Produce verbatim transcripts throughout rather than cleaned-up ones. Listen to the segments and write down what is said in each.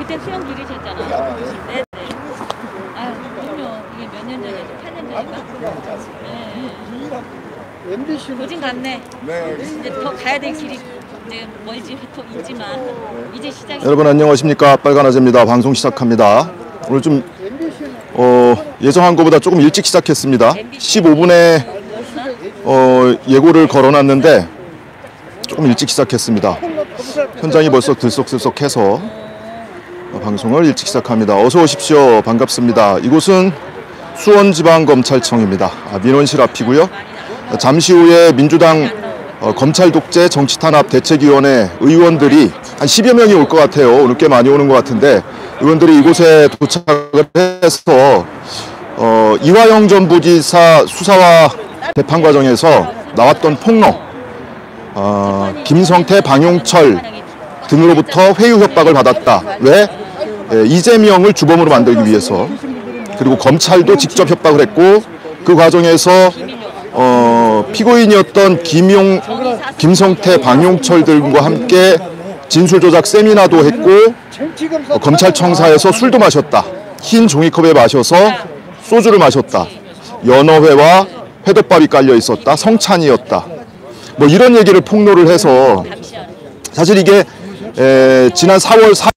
그때 수영 기르셨잖아요. 네, 네. 아, 그럼요. 이게 몇 년 전이죠? 팔 년 전인가? 네. 고진 갔네. 네. 이제 더 가야 될 길이 이제 멀지 또 있지만 이제 시작이. 여러분 안녕하십니까? 빨간아재입니다. 방송 시작합니다. 오늘 좀 어, 예정한 것보다 조금 일찍 시작했습니다. 십오 분에 어, 예고를 걸어놨는데 조금 일찍 시작했습니다. 현장이 벌써 들썩들썩해서 방송을 일찍 시작합니다. 어서 오십시오. 반갑습니다. 이곳은 수원지방검찰청입니다. 아, 민원실 앞이고요. 잠시 후에 민주당 어, 검찰 독재 정치탄압 대책위원회 의원들이 한 십여 명이 올 것 같아요. 오늘 꽤 많이 오는 것 같은데 의원들이 이곳에 도착을 해서 어, 이화영 전 부지사 수사와 재판 과정에서 나왔던 폭로, 어, 김성태, 방용철 등으로부터 회유 협박을 받았다. 왜? 예, 이재명을 주범으로 만들기 위해서. 그리고 검찰도 직접 협박을 했고 그 과정에서 어, 피고인이었던 김용, 김성태, 방용철 등과 함께 진술조작 세미나도 했고 어, 검찰청사에서 술도 마셨다. 흰 종이컵에 마셔서 소주를 마셨다. 연어회와 회덮밥이 깔려 있었다. 성찬이었다. 뭐 이런 얘기를 폭로를 해서 사실 이게 에, 지난 사월 사일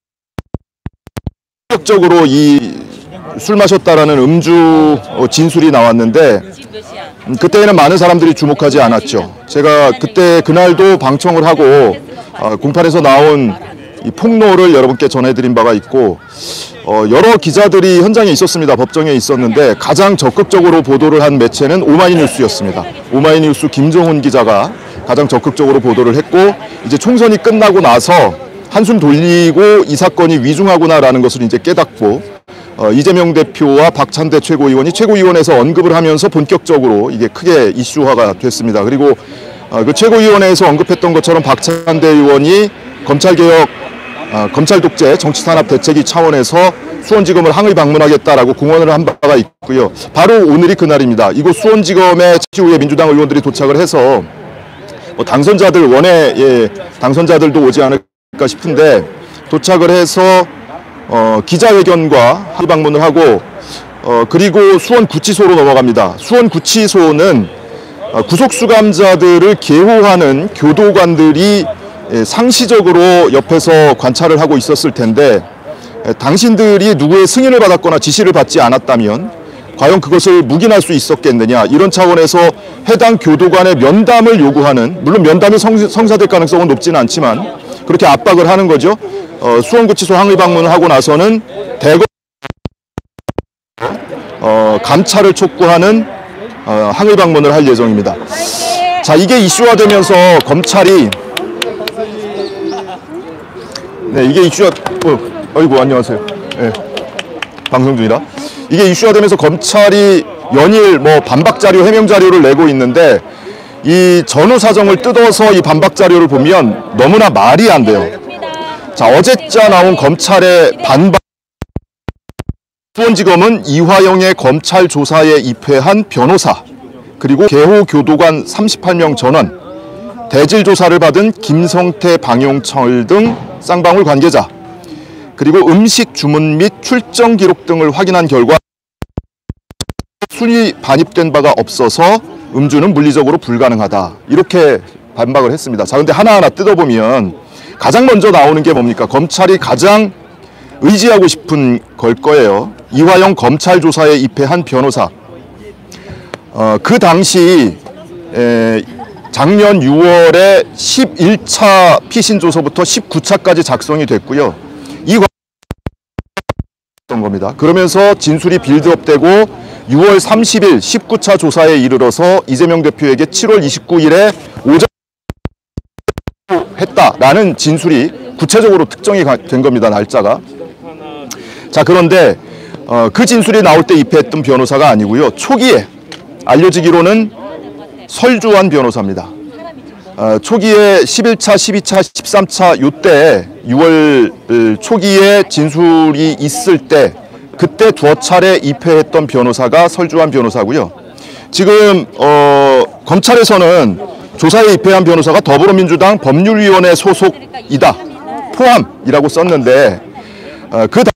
적으로 이 술 마셨다라는 음주 진술이 나왔는데 음, 그때는 많은 사람들이 주목하지 않았죠. 제가 그때 그날도 방청을 하고 어, 공판에서 나온 이 폭로를 여러분께 전해드린 바가 있고 어, 여러 기자들이 현장에 있었습니다. 법정에 있었는데 가장 적극적으로 보도를 한 매체는 오마이뉴스였습니다. 오마이뉴스 김정훈 기자가 가장 적극적으로 보도를 했고 이제 총선이 끝나고 나서 한숨 돌리고 이 사건이 위중하구나라는 것을 이제 깨닫고 어, 이재명 대표와 박찬대 최고위원이 최고위원회에서 언급을 하면서 본격적으로 이게 크게 이슈화가 됐습니다. 그리고 어, 그 최고위원회에서 언급했던 것처럼 박찬대 의원이 검찰개혁, 어, 검찰 독재 정치탄압 대책위 차원에서 수원지검을 항의 방문하겠다라고 공언을 한 바가 있고요. 바로 오늘이 그날입니다. 이곳 수원지검에 잠시 후에 민주당 의원들이 도착을 해서 뭐 당선자들 원외 예, 당선자들도 오지 않을까 싶은데 도착을 해서 어, 기자회견과 항의 방문을 하고 어, 그리고 수원구치소로 넘어갑니다. 수원구치소는 어, 구속수감자들을 계호하는 교도관들이 예, 상시적으로 옆에서 관찰을 하고 있었을 텐데 예, 당신들이 누구의 승인을 받았거나 지시를 받지 않았다면 과연 그것을 묵인할 수 있었겠느냐 이런 차원에서 해당 교도관의 면담을 요구하는 물론 면담이 성, 성사될 가능성은 높지는 않지만 그렇게 압박을 하는 거죠. 어, 수원구치소 항의 방문을 하고 나서는 대검 어, 감찰을 촉구하는 어, 항의 방문을 할 예정입니다. 자, 이게 이슈화되면서 검찰이 네, 이게 이슈화 어, 어이구 안녕하세요. 네, 방송 중이라 이게 이슈화되면서 검찰이 연일 뭐 반박 자료, 해명 자료를 내고 있는데 이 전후 사정을 뜯어서 이 반박 자료를 보면 너무나 말이 안 돼요. 자, 어제자 나온 검찰의 반박. 수원지검은 이화영의 검찰 조사에 입회한 변호사, 그리고 개호 교도관 삼십팔 명 전원, 대질 조사를 받은 김성태, 방용철 등 쌍방울 관계자, 그리고 음식 주문 및 출정 기록 등을 확인한 결과 술이 반입된 바가 없어서 음주는 물리적으로 불가능하다. 이렇게 반박을 했습니다. 자, 근데 하나하나 뜯어보면 가장 먼저 나오는 게 뭡니까? 검찰이 가장 의지하고 싶은 걸 거예요. 이화영 검찰 조사에 입회한 변호사. 어, 그 당시 에, 작년 유월에 십일 차 피신 조서부터 십구 차까지 작성이 됐고요. 이 겁니다. 그러면서 진술이 빌드업되고 유월 삼십일 십구 차 조사에 이르러서 이재명 대표에게 칠월 이십구일에 오전 했다라는 진술이 구체적으로 특정이 된 겁니다. 날짜가. 자, 그런데 어, 그 진술이 나올 때 입회했던 변호사가 아니고요. 초기에 알려지기로는 설주환 변호사입니다. 어, 초기에 십일 차, 십이 차, 십삼 차 요때 유월 초기에 진술이 있을 때 그때 두어 차례 입회했던 변호사가 설주환 변호사고요. 지금 어, 검찰에서는 조사에 입회한 변호사가 더불어민주당 법률위원회 소속이다. 포함이라고 썼는데 어, 그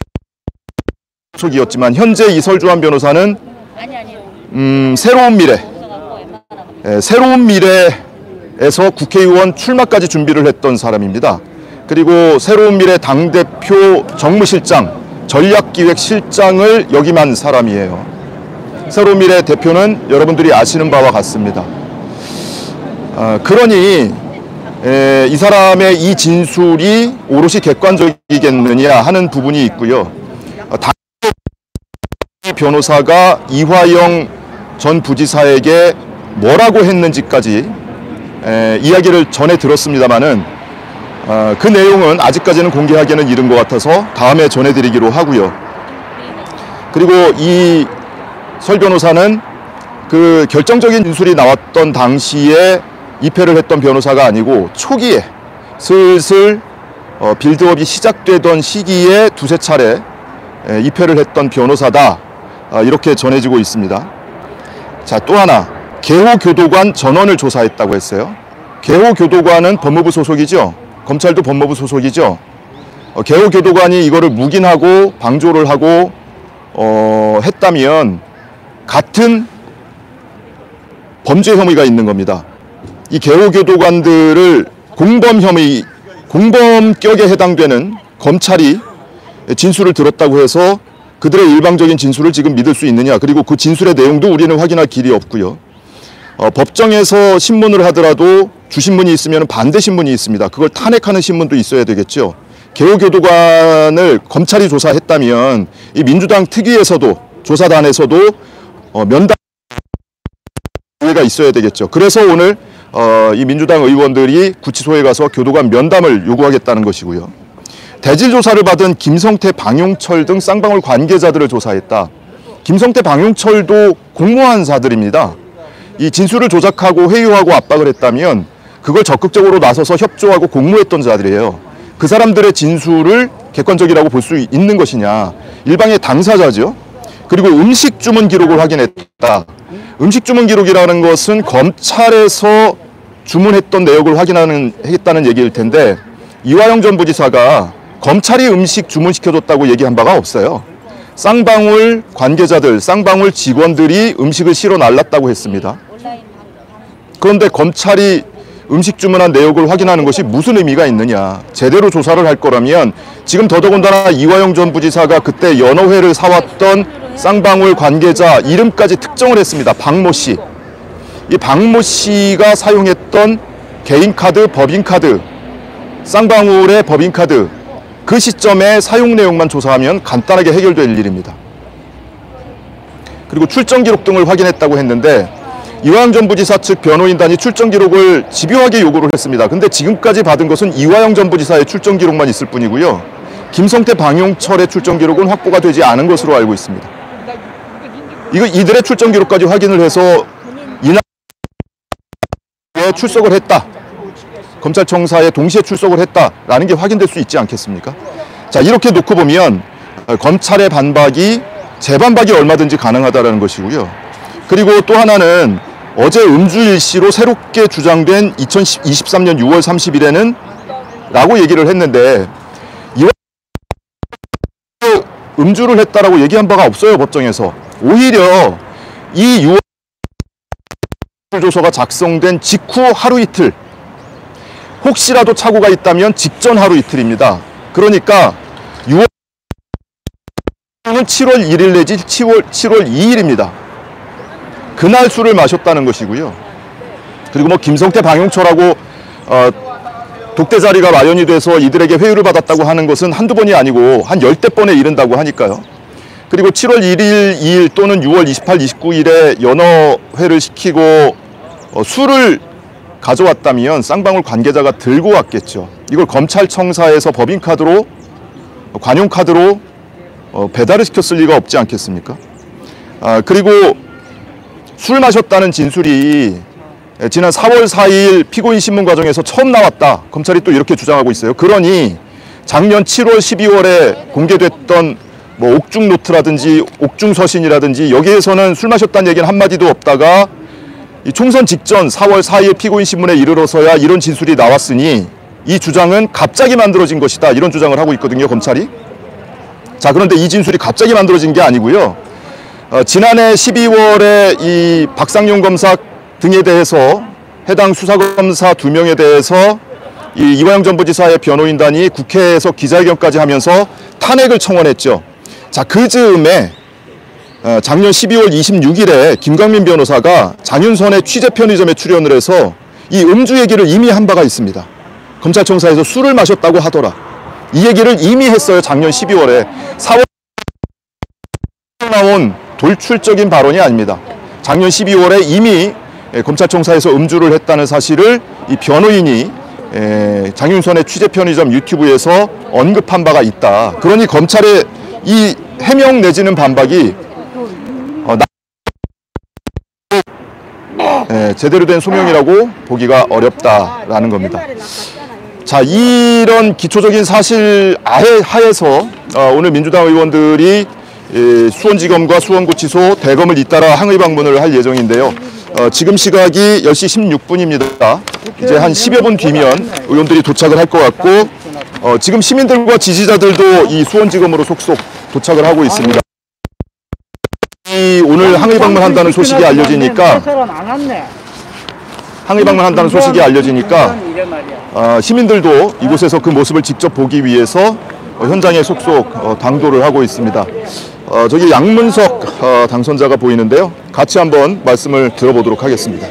소속이었지만 현재 이설주한 변호사는 음, 새로운 미래, 예, 새로운 미래에서 국회의원 출마까지 준비를 했던 사람입니다. 그리고 새로운 미래 당대표 정무실장, 전략기획실장을 역임한 사람이에요. 새로운 미래 대표는 여러분들이 아시는 바와 같습니다. 어, 그러니 에, 이 사람의 이 진술이 오롯이 객관적이겠느냐 하는 부분이 있고요. 어, 당 변호사가 이화영 전 부지사에게 뭐라고 했는지까지 에, 이야기를 전해 들었습니다마는 어, 그 내용은 아직까지는 공개하기에는 이른 것 같아서 다음에 전해드리기로 하고요. 그리고 이 설 변호사는 그 결정적인 진술이 나왔던 당시에 입회를 했던 변호사가 아니고 초기에 슬슬 어, 빌드업이 시작되던 시기에 두세 차례 에, 입회를 했던 변호사다. 어, 이렇게 전해지고 있습니다. 자, 또 하나 개호교도관 전원을 조사했다고 했어요. 개호교도관은 법무부 소속이죠. 검찰도 법무부 소속이죠. 어, 개호교도관이 이거를 묵인하고 방조를 하고 어, 했다면 같은 범죄 혐의가 있는 겁니다. 이 개호교도관들을 공범 혐의, 공범격에 해당되는 검찰이 진술을 들었다고 해서 그들의 일방적인 진술을 지금 믿을 수 있느냐, 그리고 그 진술의 내용도 우리는 확인할 길이 없고요. 어, 법정에서 신문을 하더라도 주신문이 있으면 반대 신문이 있습니다. 그걸 탄핵하는 신문도 있어야 되겠죠. 개호교도관을 검찰이 조사했다면 이 민주당 특위에서도 조사단에서도 어, 면담 가 있어야 되겠죠. 그래서 오늘 어, 이 민주당 의원들이 구치소에 가서 교도관 면담을 요구하겠다는 것이고요. 대질 조사를 받은 김성태, 방용철 등 쌍방울 관계자들을 조사했다. 김성태, 방용철도 공무원사들입니다. 이 진술을 조작하고 회유하고 압박을 했다면 그걸 적극적으로 나서서 협조하고 공모했던 자들이에요. 그 사람들의 진술을 객관적이라고 볼 수 있는 것이냐. 일방의 당사자죠. 그리고 음식 주문 기록을 확인했다. 음식 주문 기록이라는 것은 검찰에서 주문했던 내역을 확인하는 했다는 얘기일 텐데 이화영 전 부지사가 검찰이 음식 주문시켜줬다고 얘기한 바가 없어요. 쌍방울 관계자들, 쌍방울 직원들이 음식을 실어 날랐다고 했습니다. 그런데 검찰이 음식 주문한 내역을 확인하는 것이 무슨 의미가 있느냐. 제대로 조사를 할 거라면 지금 더더군다나 이화영 전 부지사가 그때 연어회를 사왔던 쌍방울 관계자 이름까지 특정을 했습니다. 박모 씨. 이 박모 씨가 사용했던 개인카드, 법인카드, 쌍방울의 법인카드, 그 시점에 사용 내용만 조사하면 간단하게 해결될 일입니다. 그리고 출정 기록 등을 확인했다고 했는데 이화영 전 부지사 측 변호인단이 출정 기록을 집요하게 요구를 했습니다. 근데 지금까지 받은 것은 이화영 전 부지사의 출정 기록만 있을 뿐이고요. 김성태, 방용철의 출정 기록은 확보가 되지 않은 것으로 알고 있습니다. 이거 이들의 출정 기록까지 확인을 해서 이날에 출석을 했다. 검찰청사에 동시에 출석을 했다라는 게 확인될 수 있지 않겠습니까? 자, 이렇게 놓고 보면 검찰의 반박이 재반박이 얼마든지 가능하다는 것이고요. 그리고 또 하나는 어제 음주일시로 새롭게 주장된 이천이십삼 년 유월 삼십일에는 라고 얘기를 했는데 이와 음주를 했다라고 얘기한 바가 없어요. 법정에서. 오히려 이 유월 조서가 작성된 직후 하루 이틀, 혹시라도 착오가 있다면 직전 하루 이틀입니다. 그러니까 유월은 칠월 일일 내지 칠월 이일입니다. 그날 술을 마셨다는 것이고요. 그리고 뭐 김성태, 방용철하고 어, 독대 자리가 마련이 돼서 이들에게 회유를 받았다고 하는 것은 한두 번이 아니고 한 열대 번에 이른다고 하니까요. 그리고 칠월 일일, 이일 또는 유월 이십팔, 이십구일에 연어회를 시키고 어, 술을 가져왔다면 쌍방울 관계자가 들고 왔겠죠. 이걸 검찰청사에서 법인카드로, 관용카드로 어, 배달을 시켰을 리가 없지 않겠습니까? 아, 그리고 술 마셨다는 진술이 지난 사월 사일 피고인 신문 과정에서 처음 나왔다. 검찰이 또 이렇게 주장하고 있어요. 그러니 작년 칠월, 십이월에 공개됐던 뭐 옥중 노트라든지 옥중 서신이라든지 여기에서는 술 마셨다는 얘기는 한마디도 없다가 이 총선 직전 사월 사일 피고인 신문에 이르러서야 이런 진술이 나왔으니 이 주장은 갑자기 만들어진 것이다. 이런 주장을 하고 있거든요, 검찰이. 자, 그런데 이 진술이 갑자기 만들어진 게 아니고요. 어, 지난해 십이월에 이 박상용 검사 등에 대해서 해당 수사검사 두 명에 대해서 이 이화영 전 부지사의 변호인단이 국회에서 기자회견까지 하면서 탄핵을 청원했죠. 자, 그 즈음에 어, 작년 십이월 이십육일에 김광민 변호사가 장윤선의 취재 편의점에 출연을 해서 이 음주 얘기를 이미 한 바가 있습니다. 검찰청사에서 술을 마셨다고 하더라. 이 얘기를 이미 했어요. 작년 십이월에. 사월 나온 돌출적인 발언이 아닙니다. 작년 십이월에 이미 검찰청사에서 음주를 했다는 사실을 이 변호인이 장윤선의 취재 편의점 유튜브에서 언급한 바가 있다. 그러니 검찰의 이 해명 내지는 반박이 어, 나... 예, 제대로 된 소명이라고 보기가 어렵다라는 겁니다. 자, 이런 기초적인 사실 하에서 어, 오늘 민주당 의원들이 예, 수원지검과 수원구치소 대검을 잇따라 항의 방문을 할 예정인데요. 어, 지금 시각이 열 시 십육 분입니다. 이제 한 십여 분 뒤면 의원들이 도착을 할 것 같고 어, 지금 시민들과 지지자들도 이 수원지검으로 속속 도착을 하고 있습니다. 이 오늘 항의 방문한다는 소식이 알려지니까 항의 방문한다는 소식이 알려지니까 어, 시민들도 이곳에서 그 모습을 직접 보기 위해서 어, 현장에 속속 어, 당도를 하고 있습니다. 어, 저기 양문석 어, 당선자가 보이는데요. 같이 한번 말씀을 들어보도록 하겠습니다.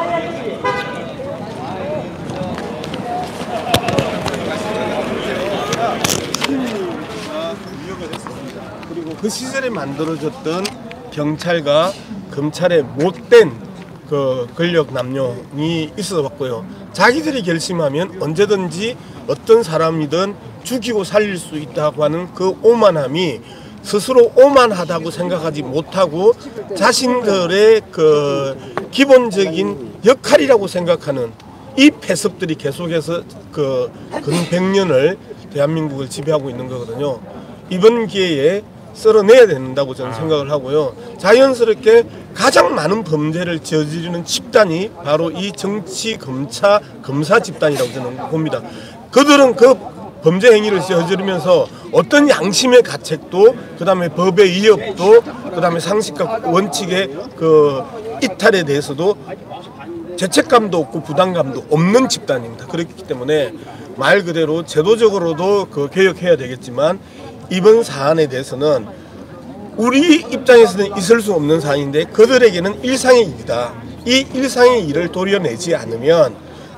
그리고 그 시절에 만들어졌던 경찰과 검찰의 못된 그 권력 남용이 있어 왔고요. 자기들이 결심하면 언제든지 어떤 사람이든 죽이고 살릴 수 있다고 하는 그 오만함이 스스로 오만하다고 생각하지 못하고 자신들의 그 기본적인 역할이라고 생각하는 이 폐습들이 계속해서 그 근 백 년을 대한민국을 지배하고 있는 거거든요. 이번 기회에 썰어내야 된다고 저는 생각을 하고요. 자연스럽게 가장 많은 범죄를 저지르는 집단이 바로 이 정치, 검사, 검사 집단이라고 저는 봅니다. 그들은 그 범죄 행위를 저지르면서 어떤 양심의 가책도, 그 다음에 법의 위협도, 그 다음에 상식과 원칙의 그 이탈에 대해서도 죄책감도 없고 부담감도 없는 집단입니다. 그렇기 때문에 말 그대로 제도적으로도 그 개혁해야 되겠지만 이번 사안에 대해서는 우리 입장에서는 있을 수 없는 사안인데 그들에게는 일상의 일이다. 이 일상의 일을 도려내지 않으면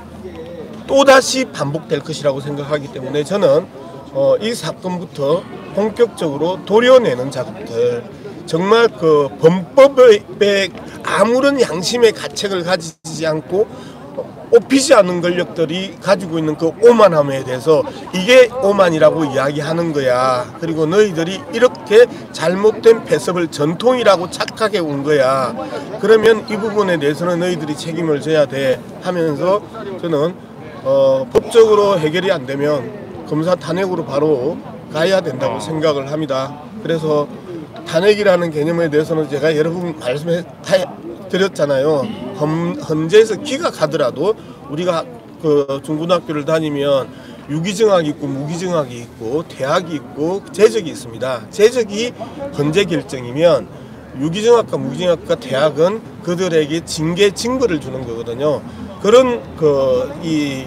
또다시 반복될 것이라고 생각하기 때문에 저는 어, 이 사건부터 본격적으로 도려내는 작업들, 정말 그 범법에 아무런 양심의 가책을 가지지 않고 옵히지 않은 권력들이 가지고 있는 그 오만함에 대해서 이게 오만이라고 이야기하는 거야. 그리고 너희들이 이렇게 잘못된 폐습을 전통이라고 착각해 온 거야. 그러면 이 부분에 대해서는 너희들이 책임을 져야 돼 하면서 저는 어, 법적으로 해결이 안 되면 검사 탄핵으로 바로 가야 된다고 생각을 합니다. 그래서 탄핵이라는 개념에 대해서는 제가 여러 번 말씀해 드렸잖아요. 헌재에서 기각하더라도 우리가 그 중고등학교를 다니면 유기증학이 있고 무기증학이 있고 대학이 있고 재적이 있습니다. 재적이 헌재 결정이면 유기증학과 무기증학과 대학은 그들에게 징계 징벌을 주는 거거든요. 그런 그 이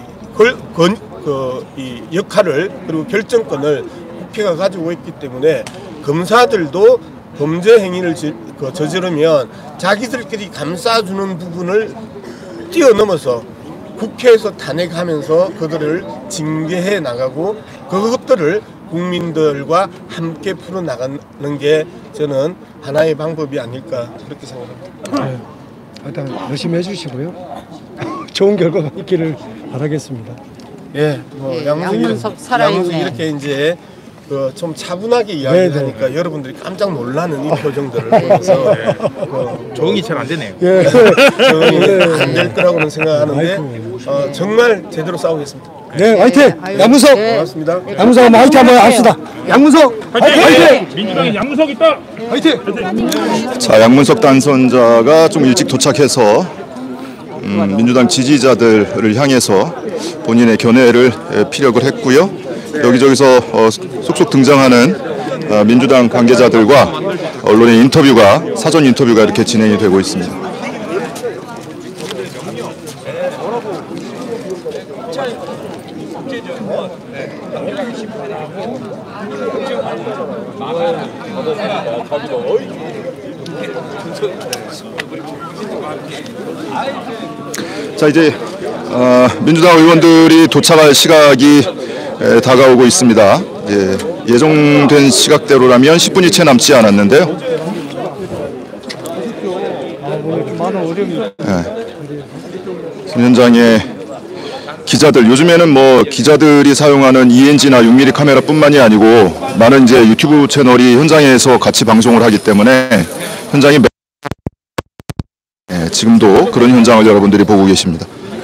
그 이 역할을 그리고 결정권을 국회가 가지고 있기 때문에 검사들도 범죄 행위를 저, 그 저지르면 자기들끼리 감싸주는 부분을 뛰어넘어서 국회에서 탄핵하면서 그들을 징계해 나가고 그것들을 국민들과 함께 풀어나가는 게 저는 하나의 방법이 아닐까 그렇게 생각합니다. 네, 일단 열심히 해주시고요. 좋은 결과가 있기를 바라겠습니다. 예, 뭐 네, 양문석, 양문석 살아있네. 양문석 이렇게 이제 그 좀 차분하게 이야기하니까 네, 네. 여러분들이 깜짝 놀라는 이 표정들을 보면서 네. 그, 적응이 잘 안 되네요. 예. 적응이 안 될 거라고는 생각하는데 어, 정말 제대로 싸우겠습니다. 네, 화이팅! 양문석! 네. 고맙습니다. 양문석 한번 화이팅 한번 합시다. 양문석! 화이팅! 화이팅! 민주당에 양무석 있다. 화이팅! 자, 양문석 당선자가 좀 일찍 도착해서 음, 민주당 지지자들을 향해서 본인의 견해를 피력을 했고요. 여기저기서 어, 속속 등장하는 어, 민주당 관계자들과 언론의 인터뷰가 사전 인터뷰가 이렇게 진행이 되고 있습니다. 자, 이제 어, 민주당 의원들이 도착할 시각이 에, 다가오고 있습니다. 예, 예정된 시각대로라면 십 분이 채 남지 않았는데요. 예, 현장에 기자들, 요즘에는 뭐 기자들이 사용하는 이엔지나 육 밀리미터 카메라뿐만이 아니고 많은 이제 유튜브 채널이 현장에서 같이 방송을 하기 때문에 현장이 예, 지금도 그런 현장을 여러분들이 보고 계십니다.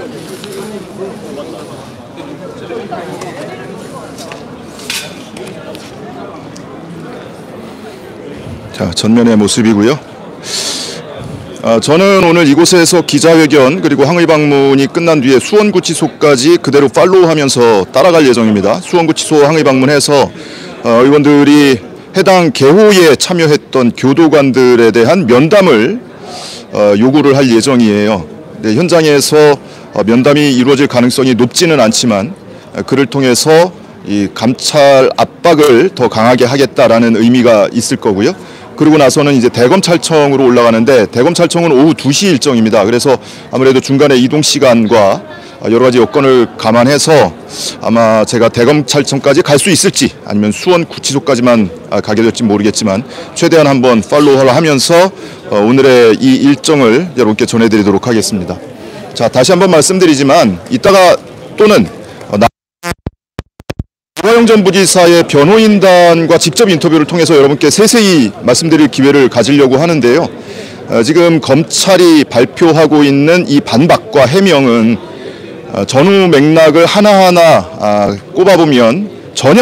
자, 전면의 모습이고요. 아, 저는 오늘 이곳에서 기자회견 그리고 항의 방문이 끝난 뒤에 수원구치소까지 그대로 팔로우하면서 따라갈 예정입니다. 수원구치소 항의 방문해서 어, 의원들이 해당 개호에 참여했던 교도관들에 대한 면담을 어, 요구를 할 예정이에요. 네, 현장에서 어, 면담이 이루어질 가능성이 높지는 않지만 어, 그를 통해서 이 감찰 압박을 더 강하게 하겠다라는 의미가 있을 거고요. 그리고 나서는 이제 대검찰청으로 올라가는데 대검찰청은 오후 두 시 일정입니다. 그래서 아무래도 중간에 이동 시간과 여러 가지 여건을 감안해서 아마 제가 대검찰청까지 갈 수 있을지 아니면 수원구치소까지만 가게 될지 모르겠지만 최대한 한번 팔로우를 하면서 오늘의 이 일정을 여러분께 전해드리도록 하겠습니다. 자, 다시 한번 말씀드리지만 이따가 또는 이화영 전 부지사의 변호인단과 직접 인터뷰를 통해서 여러분께 세세히 말씀드릴 기회를 가지려고 하는데요. 어, 지금 검찰이 발표하고 있는 이 반박과 해명은 어, 전후 맥락을 하나하나 아, 꼽아보면 전혀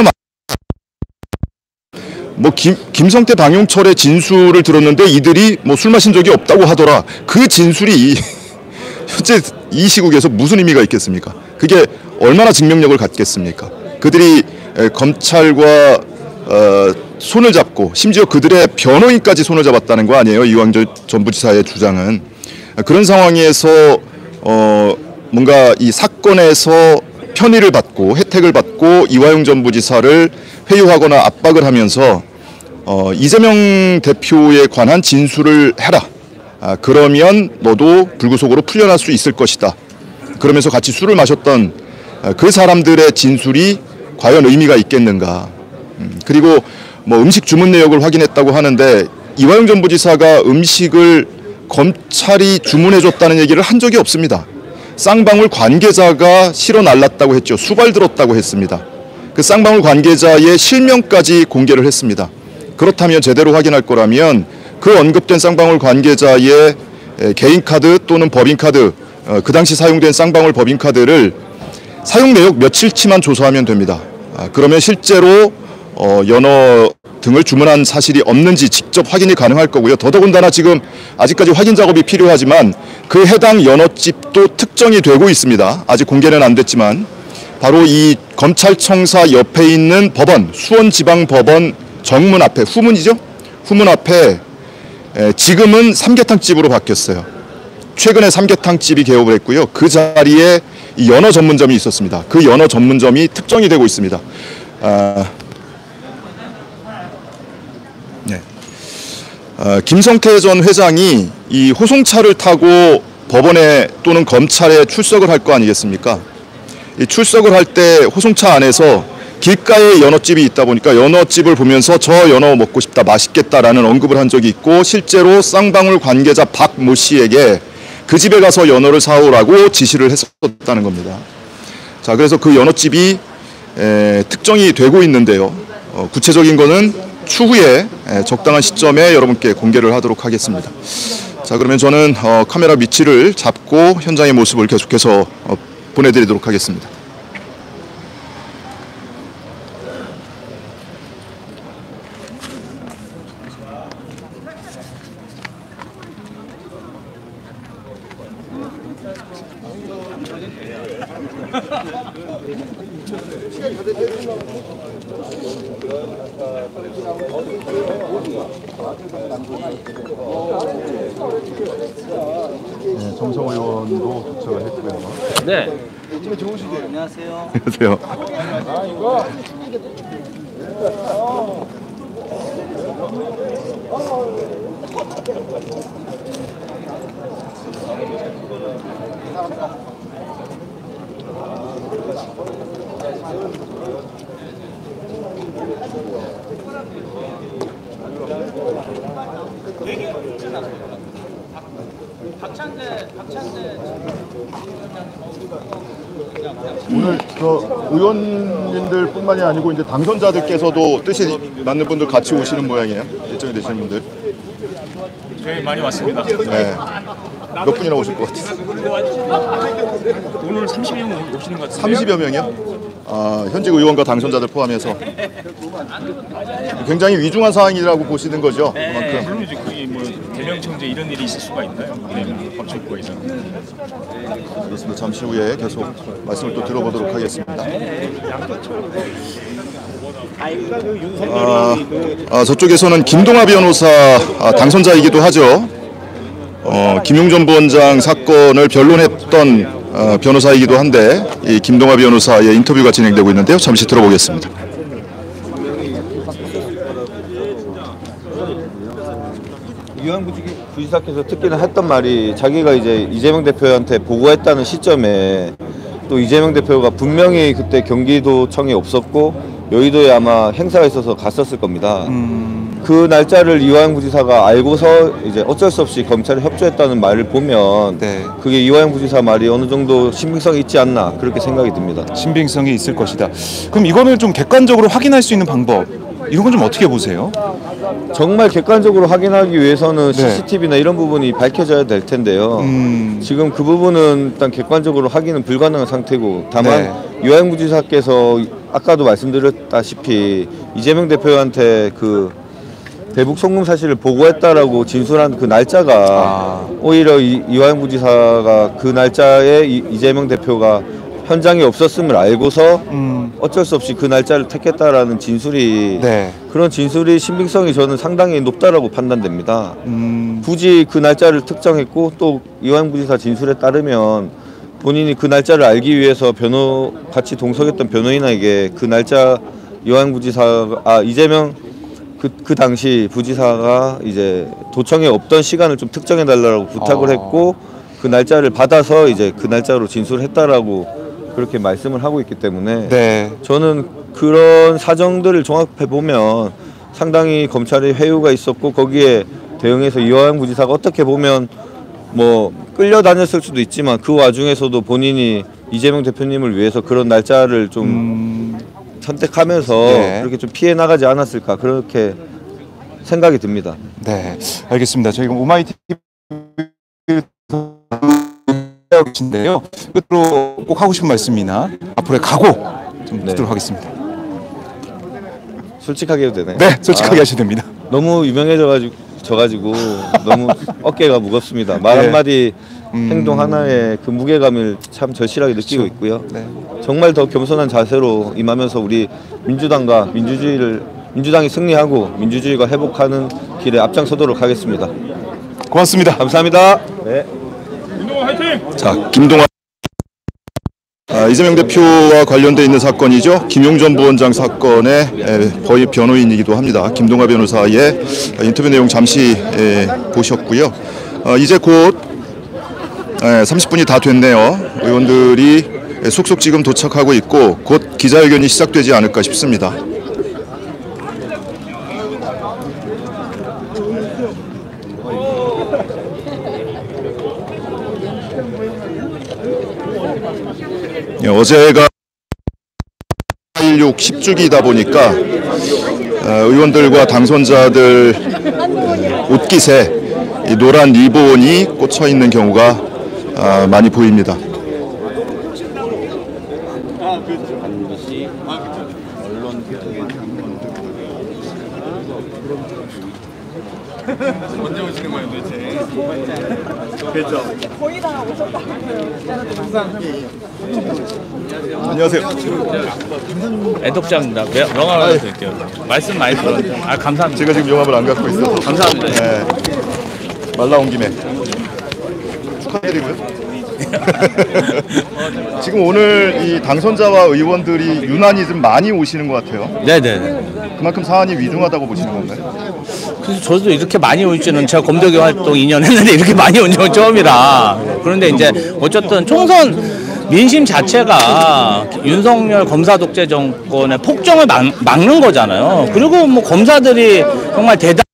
뭐 김, 김성태 방용철의 진술을 들었는데 이들이 뭐 술 마신 적이 없다고 하더라. 그 진술이 현재 이 시국에서 무슨 의미가 있겠습니까? 그게 얼마나 증명력을 갖겠습니까? 그들이 검찰과 어, 손을 잡고 심지어 그들의 변호인까지 손을 잡았다는 거 아니에요. 이화영 전 부지사의 주장은. 그런 상황에서 어, 뭔가 이 사건에서 편의를 받고 혜택을 받고 이화영 전 부지사를 회유하거나 압박을 하면서 어, 이재명 대표에 관한 진술을 해라. 아, 그러면 너도 불구속으로 풀려날 수 있을 것이다. 그러면서 같이 술을 마셨던 그 사람들의 진술이 과연 의미가 있겠는가. 음, 그리고 뭐 음식 주문 내역을 확인했다고 하는데 이화영 전 부지사가 음식을 검찰이 주문해줬다는 얘기를 한 적이 없습니다. 쌍방울 관계자가 실어 날랐다고 했죠. 수발 들었다고 했습니다. 그 쌍방울 관계자의 실명까지 공개를 했습니다. 그렇다면 제대로 확인할 거라면 그 언급된 쌍방울 관계자의 개인카드 또는 법인카드, 그 당시 사용된 쌍방울 법인카드를 사용 내역 며칠치만 조사하면 됩니다. 그러면 실제로 연어 등을 주문한 사실이 없는지 직접 확인이 가능할 거고요. 더더군다나 지금 아직까지 확인 작업이 필요하지만 그 해당 연어집도 특정이 되고 있습니다. 아직 공개는 안 됐지만 바로 이 검찰청사 옆에 있는 법원, 수원지방법원 정문 앞에, 후문이죠? 후문 앞에 지금은 삼계탕집으로 바뀌었어요. 최근에 삼계탕집이 개업을 했고요. 그 자리에 이 연어 전문점이 있었습니다. 그 연어 전문점이 특정이 되고 있습니다. 아, 네. 아, 김성태 전 회장이 이 호송차를 타고 법원에 또는 검찰에 출석을 할 거 아니겠습니까? 이 출석을 할 때 호송차 안에서 길가에 연어집이 있다 보니까 연어집을 보면서 저 연어 먹고 싶다, 맛있겠다라는 언급을 한 적이 있고 실제로 쌍방울 관계자 박모 씨에게 그 집에 가서 연어를 사오라고 지시를 했었다는 겁니다. 자, 그래서 그 연어집이 에, 특정이 되고 있는데요. 어, 구체적인 거는 추후에 에, 적당한 시점에 여러분께 공개를 하도록 하겠습니다. 자, 그러면 저는 어, 카메라 위치를 잡고 현장의 모습을 계속해서 어, 보내드리도록 하겠습니다. 네, 정성 의원도 도착을 했고요. 네. 안녕하세요. 안녕하세요. 오늘 저 의원님들뿐만이 아니고 이제 당선자들께서도 뜻이 맞는 분들 같이 오시는 모양이에요. 예정이 되시는 분들. 저희 많이 왔습니다. 네. 몇 분이나 오실 것 같아요? 오늘 삼십여 명 오시는 것 같아요. 삼십여 명이요? 아, 현직 의원과 당선자들 포함해서 굉장히 위중한 사항이라고 보시는 거죠? 그만큼. 물론 이제 그게 뭐 대명청제 이런 일이 있을 수가 있나요? 네, 법률국에서. 그렇습니다. 잠시 후에 계속 말씀을 또 들어보도록 하겠습니다. 아, 아, 저쪽에서는 김동화 변호사 아, 당선자이기도 하죠. 어, 김용전 부원장 사건을 변론했던 어, 변호사이기도 한데 이 김동화 변호사의 인터뷰가 진행되고 있는데요. 잠시 들어보겠습니다. 이완구 부지사께서 특히나 했던 말이 자기가 이제 이재명 대표한테 보고했다는 시점에 또 이재명 대표가 분명히 그때 경기도청에 없었고 여의도에 아마 행사가 있어서 갔었을 겁니다. 음... 그 날짜를 이완구 지사가 알고서 이제 어쩔 수 없이 검찰에 협조했다는 말을 보면 네. 그게 이완구 지사 말이 어느 정도 신빙성이 있지 않나 그렇게 생각이 듭니다. 신빙성이 있을 것이다. 그럼 이거는 좀 객관적으로 확인할 수 있는 방법 이런 건 좀 어떻게 보세요? 정말 객관적으로 확인하기 위해서는 네. 씨씨티비나 이런 부분이 밝혀져야 될 텐데요. 음... 지금 그 부분은 일단 객관적으로 확인은 불가능한 상태고 다만 네. 이완구 지사께서 아까도 말씀드렸다시피 이재명 대표한테 그 대북 송금 사실을 보고했다라고 진술한 그 날짜가 아. 오히려 이, 이완구 지사가 그 날짜에 이, 이재명 대표가 현장에 없었음을 알고서 음. 어쩔 수 없이 그 날짜를 택했다라는 진술이 네. 그런 진술이 신빙성이 저는 상당히 높다라고 판단됩니다. 음. 굳이 그 날짜를 특정했고 또 이완구 지사 진술에 따르면 본인이 그 날짜를 알기 위해서 변호 같이 동석했던 변호인에게 그 날짜 이완구 지사가 아 이재명 그, 그 당시 부지사가 이제 도청에 없던 시간을 좀 특정해 달라고 부탁을 아. 했고 그 날짜를 받아서 이제 그 날짜로 진술했다라고 그렇게 말씀을 하고 있기 때문에 네. 저는 그런 사정들을 종합해 보면 상당히 검찰의 회유가 있었고 거기에 대응해서 이완구 지사가 어떻게 보면 뭐 끌려다녔을 수도 있지만 그 와중에서도 본인이 이재명 대표님을 위해서 그런 날짜를 좀 음... 선택하면서 네. 그렇게 좀 피해 나가지 않았을까 그렇게 생각이 듭니다. 네, 알겠습니다. 저희가 오마이티비 인데요. 끝으로 꼭 하고 싶은 말씀이나 앞으로의 각오 좀 네. 듣도록 하겠습니다. 솔직하게 해도 되나요? 네, 솔직하게 아, 하셔도 됩니다. 너무 유명해져가지고 저가지고 너무 어깨가 무겁습니다. 말 네. 한마디 음... 행동 하나에 그 무게감을 참 절실하게 느끼고 있고요. 네. 정말 더 겸손한 자세로 임하면서 우리 민주당과 민주주의를 민주당이 승리하고 민주주의가 회복하는 길에 앞장서도록 하겠습니다. 고맙습니다. 감사합니다. 네. 자, 김동화 아, 이재명 대표와 관련돼 있는 사건이죠. 김용전 부원장 사건의 에, 거의 변호인이기도 합니다. 김동화 변호사의 인터뷰 내용 잠시 에, 보셨고요. 어, 이제 곧 에, 삼십 분이 다 됐네요. 의원들이 속속 지금 도착하고 있고 곧 기자회견이 시작되지 않을까 싶습니다. 예, 어제가 사 일육 십 주기이다 보니까 어, 의원들과 당선자들 옷깃에 이 노란 리본이 꽂혀 있는 경우가 어, 많이 보입니다. 언제 오시는 거예요 도대체? 그렇죠. 거의 다 오셨다고요. 안녕하세요. 애독자입니다. 명함 하나 드릴게요. 말씀 많이 들었는데. 아, 감사합니다. 제가 지금 명함을 안 갖고 있어서. 감사합니다. 네. 말 나온 김에 축하드리고요. 지금 오늘 이 당선자와 의원들이 유난히 좀 많이 오시는 것 같아요. 네네네. 그만큼 사안이 위중하다고 보시는 건가요? 그래서 저도 이렇게 많이 올 줄은 제가 검도계 활동 이 년 했는데 이렇게 많이 온 적은 처음이라. 그런데 이제 어쨌든 총선 민심 자체가 윤석열 검사 독재 정권의 폭정을 막, 막는 거잖아요. 그리고 뭐 검사들이 정말 대단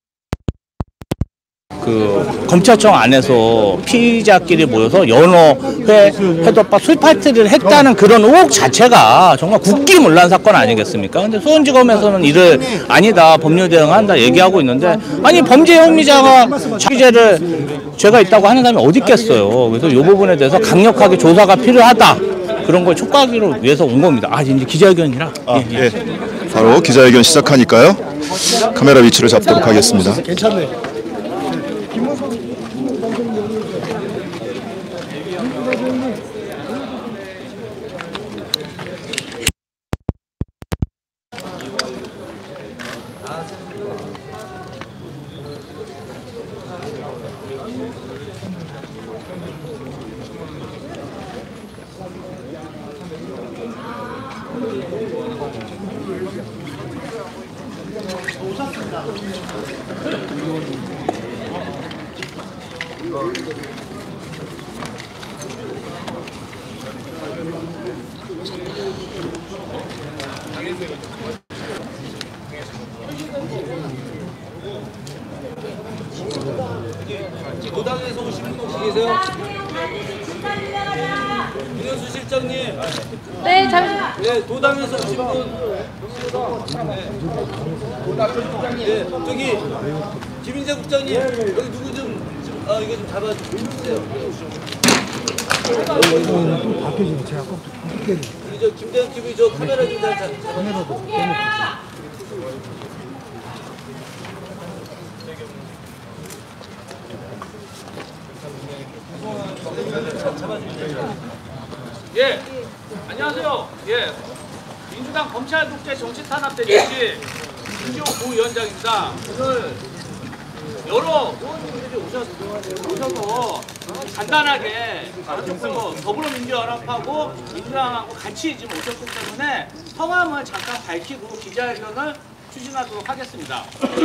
그 검찰청 안에서 피의자끼리 모여서 연어회, 회덮밥, 술 파티를 했다는 그런 의혹 자체가 정말 국기문란 사건 아니겠습니까? 근데 수원지검에서는 이를 아니다, 법률 대응한다 얘기하고 있는데, 아니 범죄 혐의자가 자기죄를 죄가 있다고 하는 사람이 어디 있겠어요. 그래서 이 부분에 대해서 강력하게 조사가 필요하다. 그런 걸 촉구하기로 위해서 온 겁니다. 아, 이제 기자회견이라. 아, 예, 예. 예. 바로 기자회견 시작하니까요. 카메라 위치를 잡도록 하겠습니다. 괜찮네. 도당에서 오신 분 혹시 계세요? 윤현수 실장님. 네, 잠시. 네, 도당에서 오신 분. 네, 저기 김인재 국장님 여기 누구 좀, 좀 아, 이거 좀 잡아주세요. 바뀌어지네. 제가 꼭 바뀌어지네. 우리 저 김대현 티비 저 카메라 좀 잘 잡아. 카메라도 예, 안녕하세요. 예, 민주당 검찰 독재 정치 탄압 대책위 김지호 부위원장입니다. 오늘 여러 의원님들이 오셔서, 오셔서 간단하게 뭐 더불어민주연합하고 민주당하고 같이 지금 오셨기 때문에 성함을 잠깐 밝히고 기자회견을 추진하도록 하겠습니다.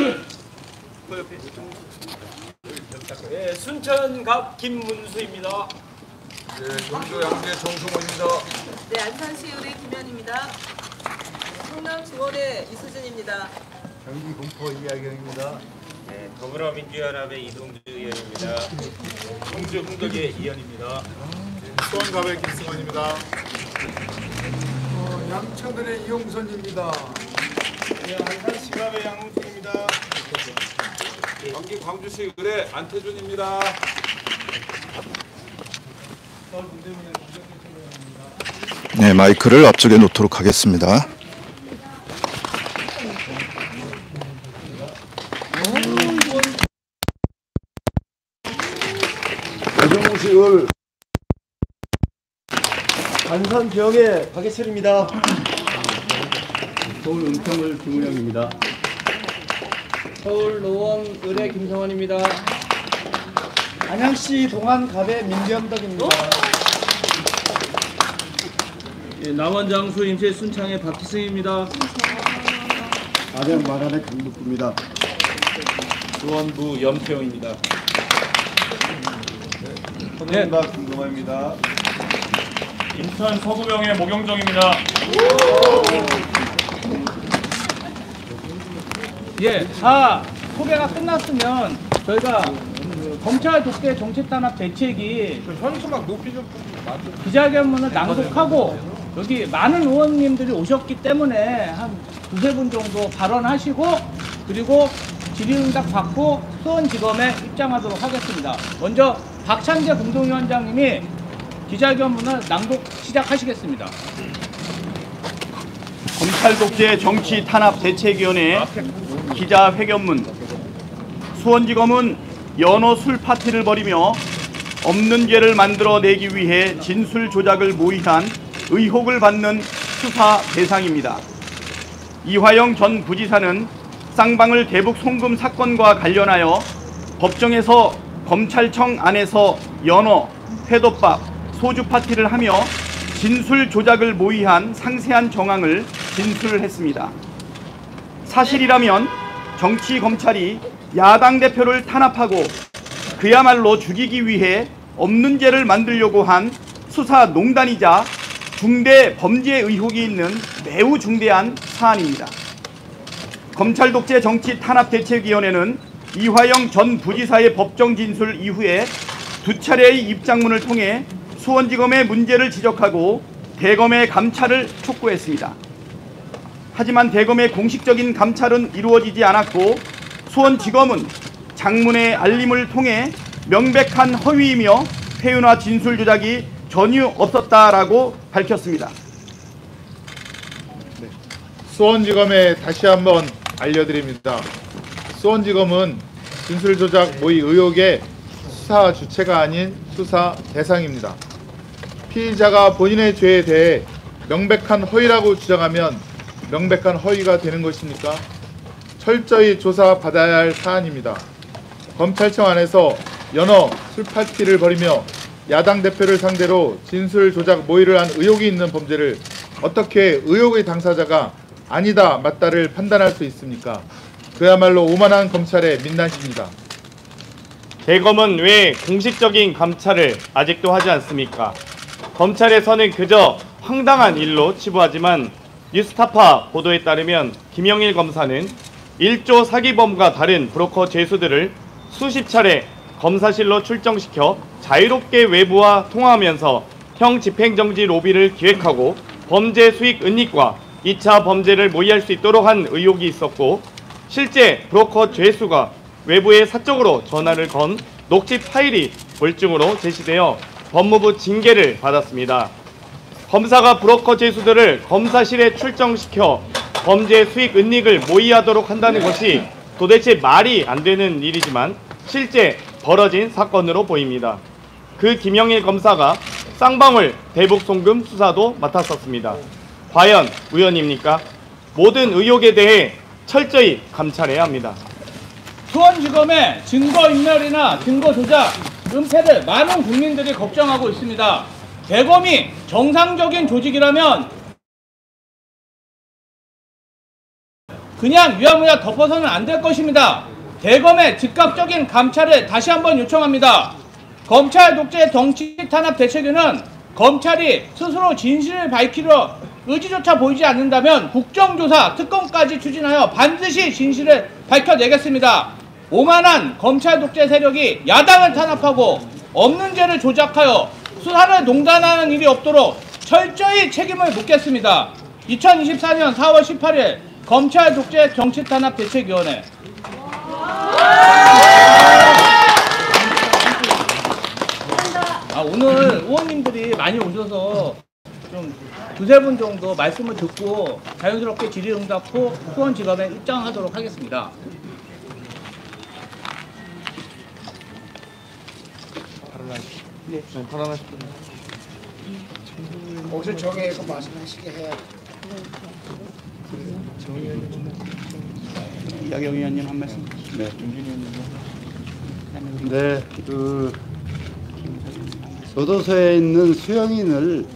네, 순천갑 김문수입니다. 네, 경기도 양재 정승호입니다. 네, 안산시 의뢰 김현입니다. 성남 중원의 이수진입니다. 경기 군포 이하경입니다. 네, 더불어민주연합의 이동주 의원입니다. 홍주 흥덕의 이현입니다. 수원갑의 김승원입니다. 어, 양천근의 이용선입니다. 네, 안산시갑의 양훈수입니다. 경기 광주시 의뢰 안태준입니다. 네, 마이크를 앞쪽에 놓도록 하겠습니다. 대정시 을 안산병의 박예철입니다. 서울 은평을 김우영입니다. 서울 노원 의뢰 김성원입니다. 안양시 동안갑의 민경덕입니다. 예, 남원장수 임실 순창의 박희승입니다. 아령 마란의 강북구입니다. 수원부 염태호입니다. 서울바 김동아입니다. 인천 서구병의 모경정입니다. 예, 다 소개가 끝났으면 저희가 그 검찰 독재 정치 탄압 대책이 현수막 높이 좀 기자회견문을 낭독하고 여기 많은 의원님들이 오셨기 때문에 한 두세 분 정도 발언하시고 그리고 질의응답 받고 수원지검에 입장하도록 하겠습니다. 먼저 박찬재 공동위원장님이 기자회견문을 낭독 시작하시겠습니다. 검찰 독재 정치 탄압 대책위원회 기자회견문 수원지검은 연어 술 파티를 벌이며 없는 죄를 만들어내기 위해 진술 조작을 모의한 의혹을 받는 수사 대상입니다. 이화영 전 부지사는 쌍방울 대북 송금 사건과 관련하여 법정에서 검찰청 안에서 연어, 회덮밥, 소주 파티를 하며 진술 조작을 모의한 상세한 정황을 진술을 했습니다. 사실이라면 정치 검찰이 야당 대표를 탄압하고 그야말로 죽이기 위해 없는 죄를 만들려고 한 수사 농단이자 중대 범죄 의혹이 있는 매우 중대한 사안입니다. 검찰 독재 정치 탄압 대책위원회는 이화영 전 부지사의 법정 진술 이후에 두 차례의 입장문을 통해 수원지검의 문제를 지적하고 대검의 감찰을 촉구했습니다. 하지만 대검의 공식적인 감찰은 이루어지지 않았고 수원지검은 장문의 알림을 통해 명백한 허위이며 회유나 진술 조작이 전혀 없었다라고 밝혔습니다. 네. 수원지검에 다시 한번 알려드립니다. 수원지검은 진술 조작 모의 의혹의 수사 주체가 아닌 수사 대상입니다. 피의자가 본인의 죄에 대해 명백한 허위라고 주장하면 명백한 허위가 되는 것입니까? 철저히 조사받아야 할 사안입니다. 검찰청 안에서 연어 술파티를 벌이며 야당 대표를 상대로 진술 조작 모의를 한 의혹이 있는 범죄를 어떻게 의혹의 당사자가 아니다 맞다를 판단할 수 있습니까? 그야말로 오만한 검찰의 민낯입니다. 대검은 왜 공식적인 감찰을 아직도 하지 않습니까? 검찰에서는 그저 황당한 일로 치부하지만 뉴스타파 보도에 따르면 김영일 검사는 일조 사기범과 다른 브로커 죄수들을 수십 차례 검사실로 출정시켜 자유롭게 외부와 통화하면서 형 집행정지 로비를 기획하고 범죄 수익 은닉과 이 차 범죄를 모의할 수 있도록 한 의혹이 있었고, 실제 브로커 죄수가 외부에 사적으로 전화를 건 녹취 파일이 볼증으로 제시되어 법무부 징계를 받았습니다. 검사가 브로커 죄수들을 검사실에 출정시켜 범죄 수익 은닉을 모의하도록 한다는 것이 도대체 말이 안 되는 일이지만 실제 벌어진 사건으로 보입니다. 그 김영일 검사가 쌍방울 대북 송금 수사도 맡았었습니다. 과연 우연입니까? 모든 의혹에 대해 철저히 감찰해야 합니다. 수원지검의 증거인멸이나 증거조작, 은폐를 많은 국민들이 걱정하고 있습니다. 대검이 정상적인 조직이라면 그냥 유야무야 덮어서는 안 될 것입니다. 대검의 즉각적인 감찰을 다시 한번 요청합니다. 검찰 독재 정치 탄압 대책에는 검찰이 스스로 진실을 밝히려 의지조차 보이지 않는다면 국정조사, 특검까지 추진하여 반드시 진실을 밝혀내겠습니다. 오만한 검찰 독재 세력이 야당을 탄압하고 없는 죄를 조작하여 수사를 농단하는 일이 없도록 철저히 책임을 묻겠습니다. 이천이십사 년 사월 십팔일 검찰 독재 정치 탄압 대책위원회. 아, 오늘 의원님들이 많이 오셔서 좀 두세 분 정도 말씀을 듣고 자연스럽게 질의응답 후 수원지검에 입장하도록 하겠습니다. 네. 옷을 정해서 말씀하시게 해야 이학영 의원님 한 말씀. 네. 네, 그 교도소에 있는 수용인을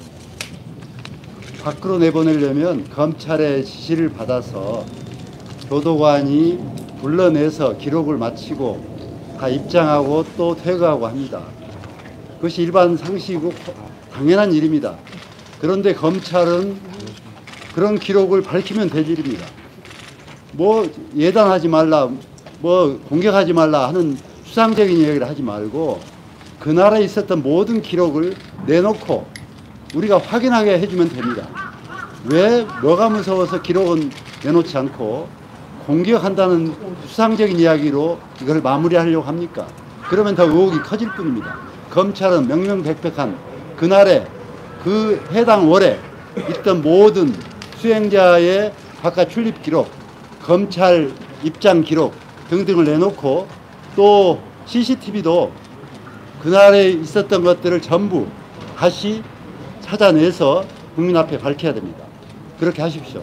밖으로 내보내려면 검찰의 지시를 받아서 교도관이 불러내서 기록을 마치고 다 입장하고 또 퇴거하고 합니다. 그것이 일반 상식이고 당연한 일입니다. 그런데 검찰은 그런 기록을 밝히면 될 일입니다. 뭐 예단하지 말라, 뭐 공격하지 말라 하는 수상적인 이야기를 하지 말고 그날에 있었던 모든 기록을 내놓고 우리가 확인하게 해주면 됩니다. 왜 뭐가 무서워서 기록은 내놓지 않고 공격한다는 수상적인 이야기로 이걸 마무리하려고 합니까? 그러면 더 의혹이 커질 뿐입니다. 검찰은 명명백백한 그날에 그 해당 월에 있던 모든 수행자의 바깥 출입 기록, 검찰 입장 기록 등등을 내놓고 또 씨씨티비도 그날에 있었던 것들을 전부 다시 찾아내서 국민 앞에 밝혀야 됩니다. 그렇게 하십시오.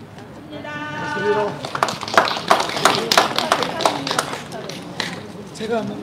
제가 한번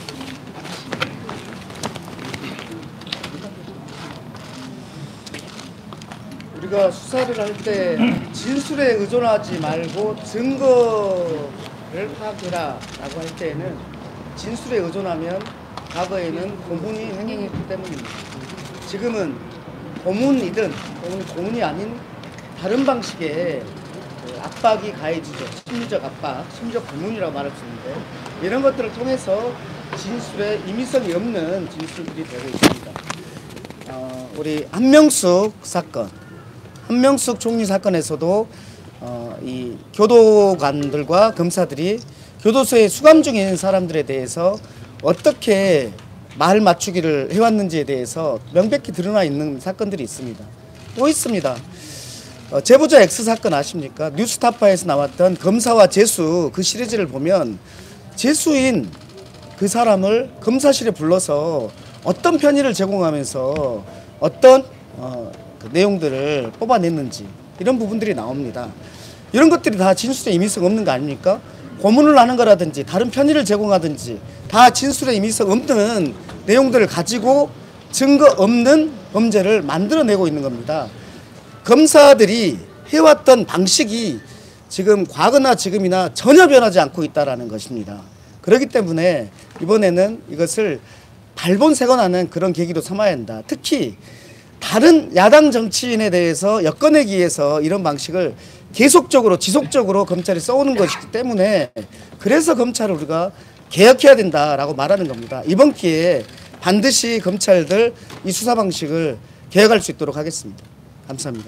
우리가 수사를 할 때 진술에 의존하지 말고 증거를 파악해라 라고 할 때에는 진술에 의존하면 과거에는 고문이 행행했기 때문입니다. 지금은 고문이든 또는 고문이 아닌 다른 방식의 압박이 가해지죠. 심리적 압박, 심리적 고문이라고 말할 수 있는데 이런 것들을 통해서 진술에 임의성이 없는 진술들이 되고 있습니다. 어, 우리 한명숙 사건, 한명숙 총리 사건에서도 어, 이 교도관들과 검사들이 교도소에 수감 중인 사람들에 대해서 어떻게 말 맞추기를 해왔는지에 대해서 명백히 드러나 있는 사건들이 있습니다. 또 있습니다. 어, 제보자 X 사건 아십니까? 뉴스타파에서 나왔던 검사와 재수 그 시리즈를 보면 재수인 그 사람을 검사실에 불러서 어떤 편의를 제공하면서 어떤 어, 그 내용들을 뽑아냈는지 이런 부분들이 나옵니다. 이런 것들이 다 진술에 임의성 없는 거 아닙니까? 고문을 하는 거라든지 다른 편의를 제공하든지 다 진술에 임의성 없는 내용들을 가지고 증거 없는 범죄를 만들어내고 있는 겁니다. 검사들이 해왔던 방식이 지금 과거나 지금이나 전혀 변하지 않고 있다는 것입니다. 그렇기 때문에 이번에는 이것을 발본색원하는 그런 계기로 삼아야 한다. 특히 다른 야당 정치인에 대해서 엮어내기 위해서 이런 방식을 계속적으로 지속적으로 검찰이 써오는 것이기 때문에 그래서 검찰을 우리가 개혁해야 된다라고 말하는 겁니다. 이번 기회에 반드시 검찰들 이 수사 방식을 개혁할 수 있도록 하겠습니다. 감사합니다.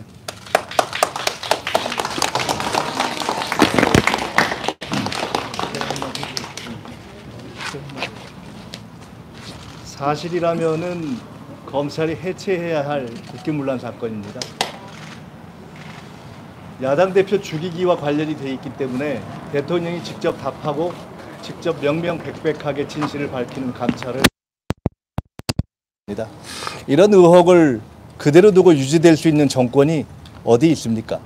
사실이라면은 검찰이 해체해야 할 국기문란 사건입니다. 야당 대표 죽이기와 관련이 돼 있기 때문에 대통령이 직접 답하고 직접 명명백백하게 진실을 밝히는 감찰을 이런 의혹을 그대로 두고 유지될 수 있는 정권이 어디 있습니까?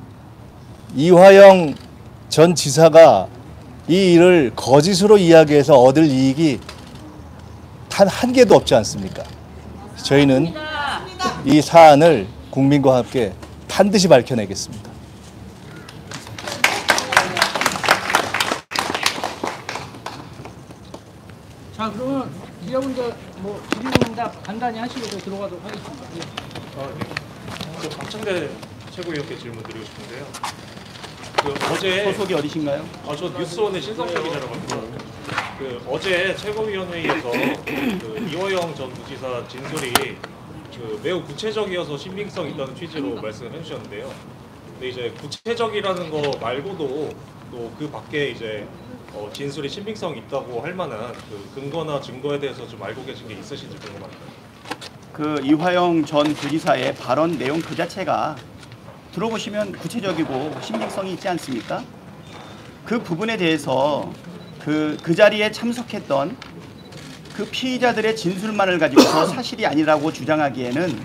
이화영 전 지사가 이 일을 거짓으로 이야기해서 얻을 이익이 단 한 개도 없지 않습니까? 저희는 이 사안을 국민과 함께 반드시 밝혀내겠습니다. 자, 그러면 기자분들 뭐 질의응답 간단히 하시고 들어가도록 하겠습니다. 아, 네. 그 박창대 최고위원께 질문 드리고 싶은데요. 그 어제 소속이 어디신가요? 아, 저 뉴스원의 신성철 기자라고 합니다. 그 어제 최고위원회의에서 그 이화영 전 부지사 진술이 그 매우 구체적이어서 신빙성 있다는 취지로 말씀을 해주셨는데요. 근데 이제 구체적이라는 거 말고도 또 그 밖에 이제 어, 진술이 신빙성 있다고 할 만한 그 근거나 증거에 대해서 좀 알고 계신 게 있으신지 궁금합니다. 그 이화영 전 부지사의 발언 내용 그 자체가 들어보시면 구체적이고 신빙성이 있지 않습니까? 그 부분에 대해서 그, 그 자리에 참석했던 그 피의자들의 진술만을 가지고서 사실이 아니라고 주장하기에는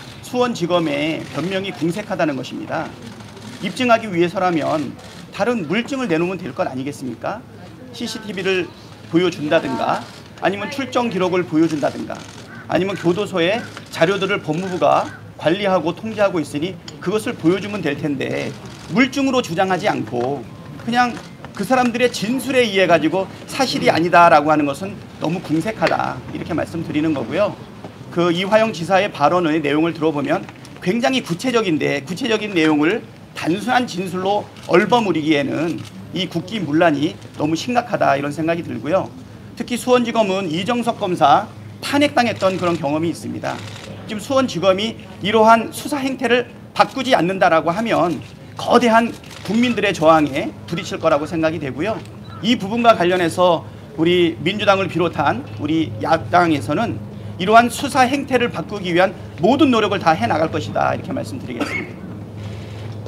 수원지검의 변명이 궁색하다는 것입니다. 입증하기 위해서라면 다른 물증을 내놓으면 될 것 아니겠습니까? 씨씨티비를 보여준다든가 아니면 출정 기록을 보여준다든가 아니면 교도소의 자료들을 법무부가 관리하고 통제하고 있으니 그것을 보여주면 될 텐데 물증으로 주장하지 않고 그냥 그 사람들의 진술에 의해 가지고 사실이 아니다라고 하는 것은 너무 궁색하다 이렇게 말씀드리는 거고요. 그 이화영 지사의 발언의 내용을 들어보면 굉장히 구체적인데 구체적인 내용을 단순한 진술로 얼버무리기에는 이 국기문란이 너무 심각하다 이런 생각이 들고요. 특히 수원지검은 이정석 검사 탄핵당했던 그런 경험이 있습니다. 지금 수원지검이 이러한 수사 행태를 바꾸지 않는다라고 하면 거대한 국민들의 저항에 부딪힐 거라고 생각이 되고요. 이 부분과 관련해서 우리 민주당을 비롯한 우리 야당에서는 이러한 수사 행태를 바꾸기 위한 모든 노력을 다 해나갈 것이다 이렇게 말씀드리겠습니다.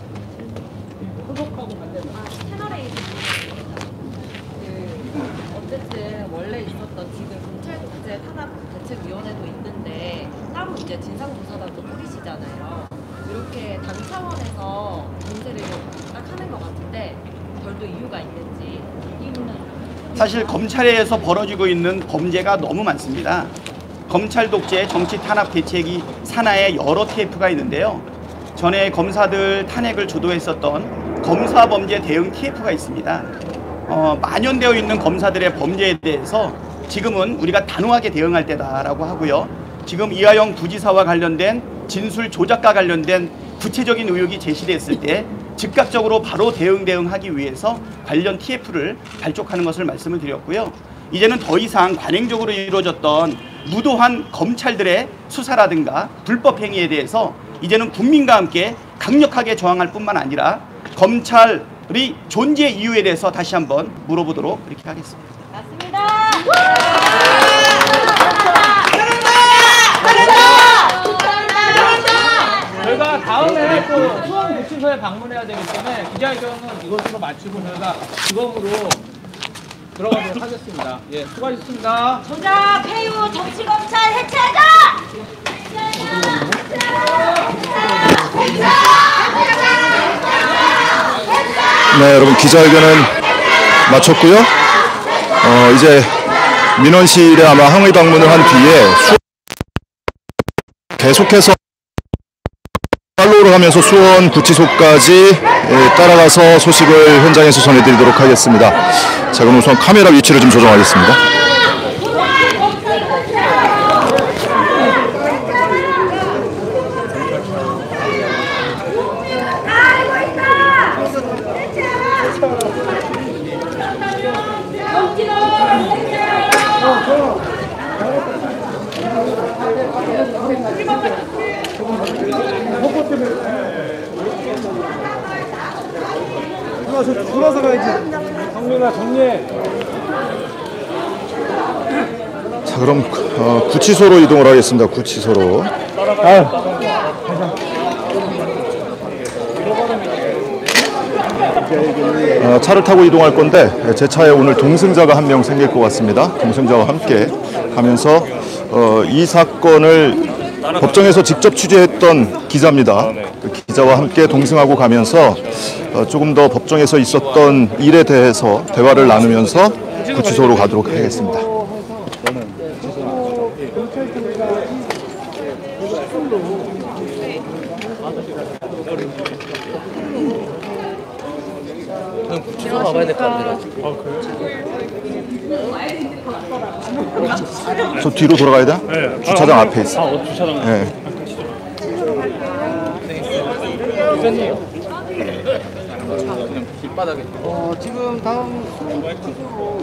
채널A 어쨌든 원래 있었던 지금 검찰독재 탄압대책위원회도 있는데 따로 이제 진상조사단도 꾸리시잖아요. 이렇게 당 차원에서 문제를 딱 하는 것 같은데 별도 이유가 있는지. 이유는 사실 검찰에서 벌어지고 있는 범죄가 너무 많습니다. 검찰 독재 정치 탄압 대책이 산하에 여러 티에프가 있는데요. 전에 검사들 탄핵을 주도했었던 검사 범죄 대응 티에프가 있습니다. 어, 만연되어 있는 검사들의 범죄에 대해서 지금은 우리가 단호하게 대응할 때다라고 하고요. 지금 이화영 부지사와 관련된 진술 조작과 관련된 구체적인 의혹이 제시됐을 때 즉각적으로 바로 대응 대응하기 위해서 관련 티에프를 발족하는 것을 말씀을 드렸고요. 이제는 더 이상 관행적으로 이루어졌던 무도한 검찰들의 수사라든가 불법 행위에 대해서 이제는 국민과 함께 강력하게 저항할 뿐만 아니라 검찰의 존재 이유에 대해서 다시 한번 물어보도록 그렇게 하겠습니다. 맞습니다. 저희가 다음에 또 수원구치소에 방문해야 되기 때문에 기자회견은 이것으로 마치고 저희가 직업으로 들어가도록 하겠습니다. 예, 수고하셨습니다. 조작, 폐유, 정치검찰 해체하자! 네, 여러분 기자회견은 마쳤고요. 어, 이제 민원실에 아마 항의 방문을 한 뒤에 수... 계속해서 팔로우를 하면서 수원 구치소까지 예, 따라가서 소식을 현장에서 전해드리도록 하겠습니다. 자, 그럼 우선 카메라 위치를 좀 조정하겠습니다. 돌아서 가야지. 정민아 정리해. 자, 그럼 어, 구치소로 이동을 하겠습니다. 구치소로. 어, 차를 타고 이동할 건데 제 차에 오늘 동승자가 한 명 생길 것 같습니다. 동승자와 함께 가면서 어, 이 사건을 법정에서 직접 취재했던 기자입니다. 그 기자와 함께 동승하고 가면서 어, 조금 더 법정에서 있었던 일에 대해서 대화를 나누면서 구치소로 가도록 하겠습니다. 구치소 가봐야 될 것 같아요. 저 뒤로 돌아가야 돼? 네. 주차장 앞에 있어. 아, 주차장. 네. 기자님. 길바닥에. 어, 지금 다음 구치소로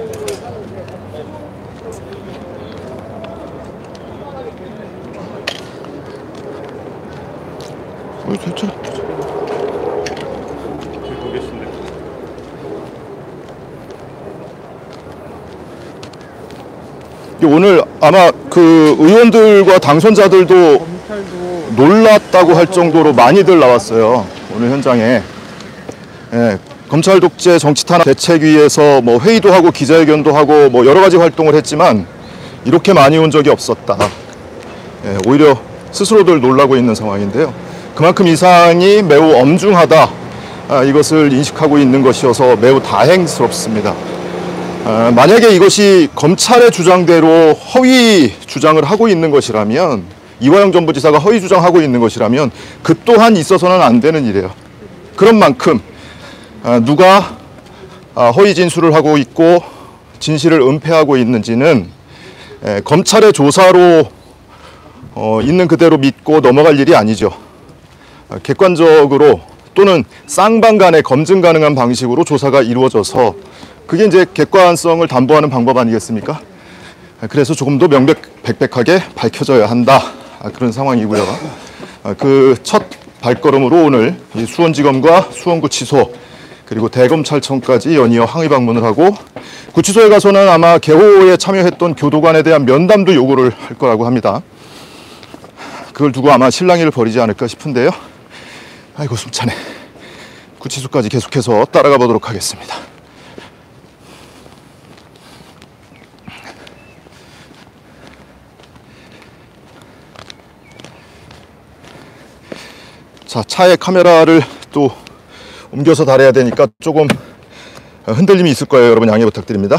어, 좋죠. 오늘 아마 그 의원들과 당선자들도 놀랐다고 할 정도로 많이들 나왔어요. 오늘 현장에. 예, 검찰 독재 정치 탄압 대책위에서 뭐 회의도 하고 기자회견도 하고 뭐 여러 가지 활동을 했지만 이렇게 많이 온 적이 없었다. 예, 오히려 스스로들 놀라고 있는 상황인데요. 그만큼 이 사안이 매우 엄중하다. 아, 이것을 인식하고 있는 것이어서 매우 다행스럽습니다. 아, 만약에 이것이 검찰의 주장대로 허위 주장을 하고 있는 것이라면, 이화영 전 부지사가 허위 주장하고 있는 것이라면 그 또한 있어서는 안 되는 일이에요. 그런 만큼 아, 누가 아, 허위 진술을 하고 있고 진실을 은폐하고 있는지는 에, 검찰의 조사로 어, 있는 그대로 믿고 넘어갈 일이 아니죠. 아, 객관적으로 또는 쌍방 간의 검증 가능한 방식으로 조사가 이루어져서 그게 이제 객관성을 담보하는 방법 아니겠습니까? 그래서 조금 더 명백백백하게 밝혀져야 한다. 그런 상황이고요. 그 첫 발걸음으로 오늘 수원지검과 수원구치소 그리고 대검찰청까지 연이어 항의 방문을 하고, 구치소에 가서는 아마 개호에 참여했던 교도관에 대한 면담도 요구를 할 거라고 합니다. 그걸 두고 아마 실랑이를 벌이지 않을까 싶은데요. 아이고 숨차네. 구치소까지 계속해서 따라가 보도록 하겠습니다. 자, 차에 카메라를 또 옮겨서 달아야 되니까 조금 흔들림이 있을 거예요. 여러분 양해 부탁드립니다.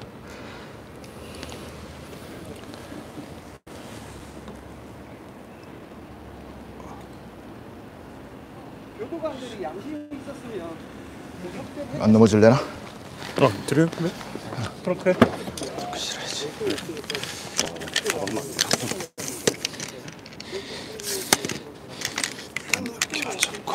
교도관들이 양심이 있었으면 안 넘어질래나? 어, 들어요? 그러면? 그렇게? 싫어야지. 이렇게 앉았고.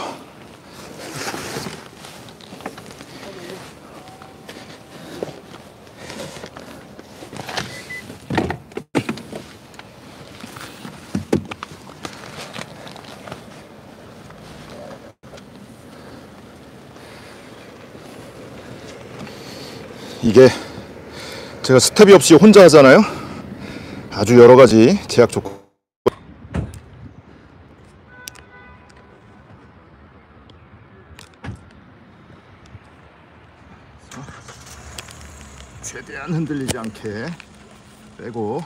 이게 제가 스텝이 없이 혼자 하잖아요. 아주 여러 가지 제약 조건. 최대한 흔들리지 않게 빼고.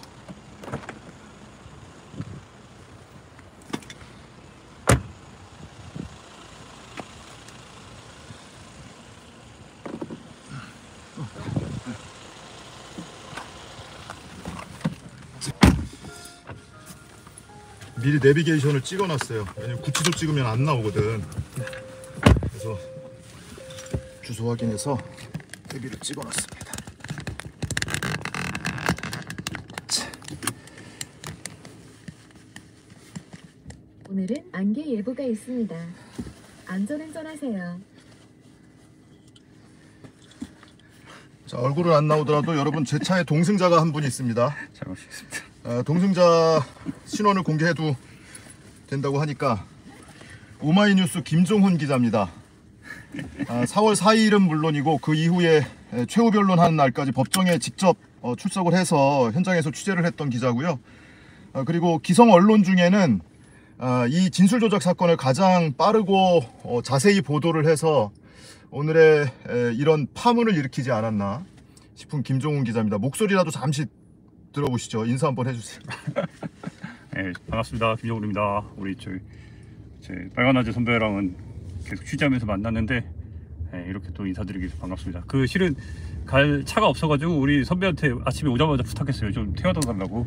미리 내비게이션을 찍어놨어요. 왜냐면 구치소 찍으면 안 나오거든. 그래서 주소 확인해서 내비를 찍어놨습니다. 오늘은 안개 예보가 있습니다. 안전운전하세요. 자, 얼굴은 안 나오더라도 여러분 제 차에 동승자가 한 분이 있습니다. 잘 모시겠습니다. 어, 동승자 신원을 공개해도 된다고 하니까 오마이뉴스 김종훈 기자입니다. 아, 사월 사일은 물론이고 그 이후에 최후 변론하는 날까지 법정에 직접 어, 출석을 해서 현장에서 취재를 했던 기자고요. 아, 그리고 기성 언론 중에는 아, 이 진술 조작 사건을 가장 빠르고 어, 자세히 보도를 해서 오늘의 에, 이런 파문을 일으키지 않았나 싶은 김종훈 기자입니다. 목소리라도 잠시 들어보시죠. 인사 한번 해주세요. 네, 반갑습니다. 김종훈입니다. 우리 저, 제 빨간아재 선배랑은 계속 취재하면서 만났는데 네, 이렇게 또 인사드리기 위해서 반갑습니다. 그 실은 갈 차가 없어가지고 우리 선배한테 아침에 오자마자 부탁했어요. 좀 태워다 달라고.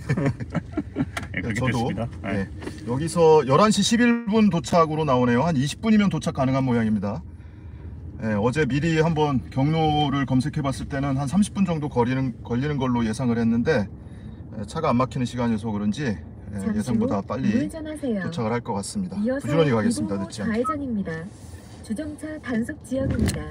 네, 그렇게 저도 됐습니다. 네. 네, 여기서 열한 시 십일 분 도착으로 나오네요. 한 이십 분이면 도착 가능한 모양입니다. 네, 어제 미리 한번 경로를 검색해 봤을 때는 한 삼십 분 정도 걸리는, 걸리는 걸로 예상을 했는데 차가 안 막히는 시간이어서 그런지 예상보다 빨리 도착을 할 것 같습니다. 부지런히 가겠습니다. 늦지 않게. 좌회전입니다. 주정차 단속 지역입니다.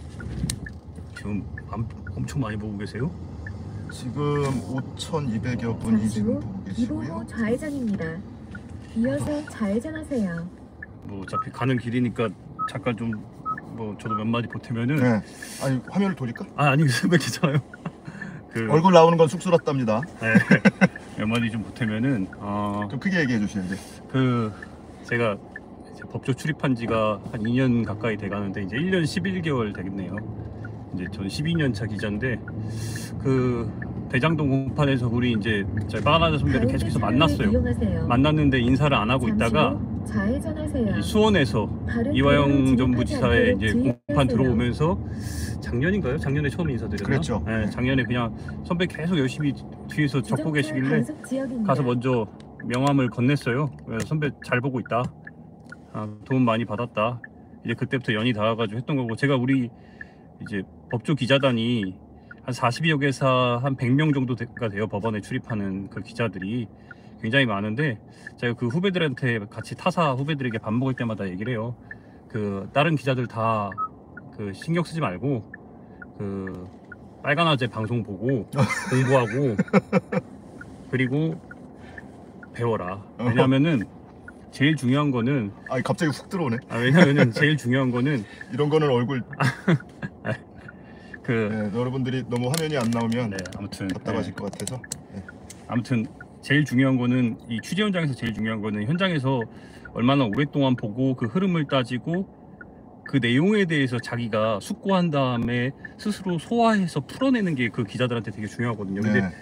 지금 엄청 많이 보고 계세요? 지금 오천이백여 분이 지금 보고 계시고요. 이봉호 좌회전입니다. 이어서 좌회전하세요. 뭐 어차피 가는 길이니까 잠깐 좀 뭐 저도 몇 마디 보태면은. 네. 아니 화면을 돌릴까? 아 아니 선배 괜찮아요. 그 얼굴 나오는 건 쑥스럽답니다. 네. 몇 마디 좀 보태면은 어, 좀 크게 얘기해 주셔야 돼. 그 제가 이제 법조 출입한 지가 한 이 년 가까이 돼가는데 이제 일 년 십일 개월 되겠네요. 이제 저는 십이 년 차 기자인데 그 대장동 공판에서 우리 이제 저희 빨간아재 선배를 계속해서 만났어요. 이용하세요. 만났는데 인사를 안 하고 있다가 좌회전하세요. 수원에서 이화영 전 부지사의 이제 공판 들어오면서 작년인가요? 작년에 처음 인사드렸나? 그랬죠. 네, 작년에 그냥 선배 계속 열심히 뒤에서 적고 계시길래 가서 먼저 명함을 건넸어요. 그래서 선배 잘 보고 있다. 아, 도움 많이 받았다. 이제 그때부터 연이 닿아가지고 했던 거고, 제가 우리 이제 법조 기자단이 한 사십여 개사 한 백 명 정도가 돼요. 법원에 출입하는 그 기자들이 굉장히 많은데, 제가 그 후배들한테 같이 타사 후배들에게 밥 먹을 때마다 얘기를 해요. 그 다른 기자들 다 그 신경 쓰지 말고 그 빨간아재 방송 보고 공부하고 그리고 배워라. 왜냐면은 제일 중요한 거는, 아 갑자기 훅 들어오네. 아, 왜냐면은 제일 중요한 거는 이런 거는 얼굴 그 네, 여러분들이 너무 화면이 안 나오면 네, 아무튼 답답하실 네. 것 같아서. 네. 아무튼 제일 중요한 거는, 이 취재 현장에서 제일 중요한 거는 현장에서 얼마나 오랫동안 보고 그 흐름을 따지고 그 내용에 대해서 자기가 숙고한 다음에 스스로 소화해서 풀어내는 게 그 기자들한테 되게 중요하거든요. 근데 네.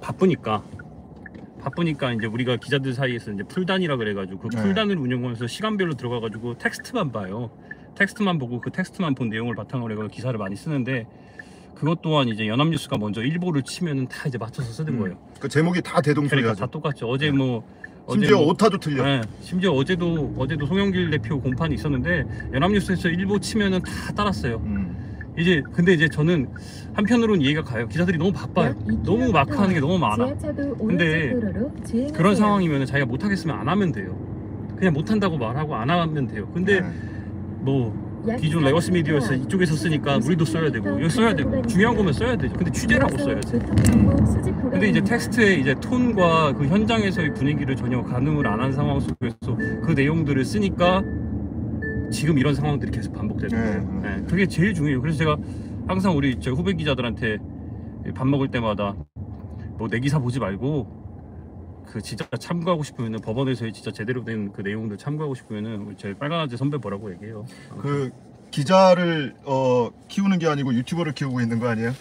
바쁘니까 바쁘니까 이제 우리가 기자들 사이에서 이제 풀단이라 그래가지고 그 네. 풀단을 운영하면서 시간별로 들어가가지고 텍스트만 봐요. 텍스트만 보고 그 텍스트만 본 내용을 바탕으로 해서 기사를 많이 쓰는데 그것 또한 이제 연합뉴스가 먼저 일보를 치면은 다 이제 맞춰서 쓰는 거예요. 그 제목이 다 대동소이하죠. 그러니까 다 똑같죠. 어제 뭐 심지어 어제 뭐, 오타도 틀려. 네, 심지어 어제도 어제도 송영길 대표 공판이 있었는데 연합뉴스에서 일보 치면은 다 따랐어요. 음. 이제 근데 이제 저는 한편으로는 이해가 가요. 기자들이 너무 바빠요. 너무 마크하는 게 너무 많아. 근데 그런 상황이면 자기가 못하겠으면 안 하면 돼요. 그냥 못한다고 말하고 안 하면 돼요. 근데 뭐 기존 레거시 미디어에서 이쪽에서 쓰니까 우리도 써야 되고 이거 써야 되고 중요한 거면 써야 되죠. 근데 취재라고 써야지. 근데 이제 텍스트의 이제 톤과 그 현장에서의 분위기를 전혀 가늠을 안 한 상황 속에서 그 내용들을 쓰니까 지금 이런 상황들이 계속 반복되는 거예요. 네, 그게 제일 중요해요. 그래서 제가 항상 우리 저 후배 기자들한테 밥 먹을 때마다 뭐 내 기사 보지 말고 그 진짜 참고하고 싶으면은 법원에서의 진짜 제대로 된 그 내용들 참고하고 싶으면은 제 빨간아재 선배 보라고 얘기해요. 그 기자를 어, 키우는 게 아니고 유튜버를 키우고 있는 거 아니에요?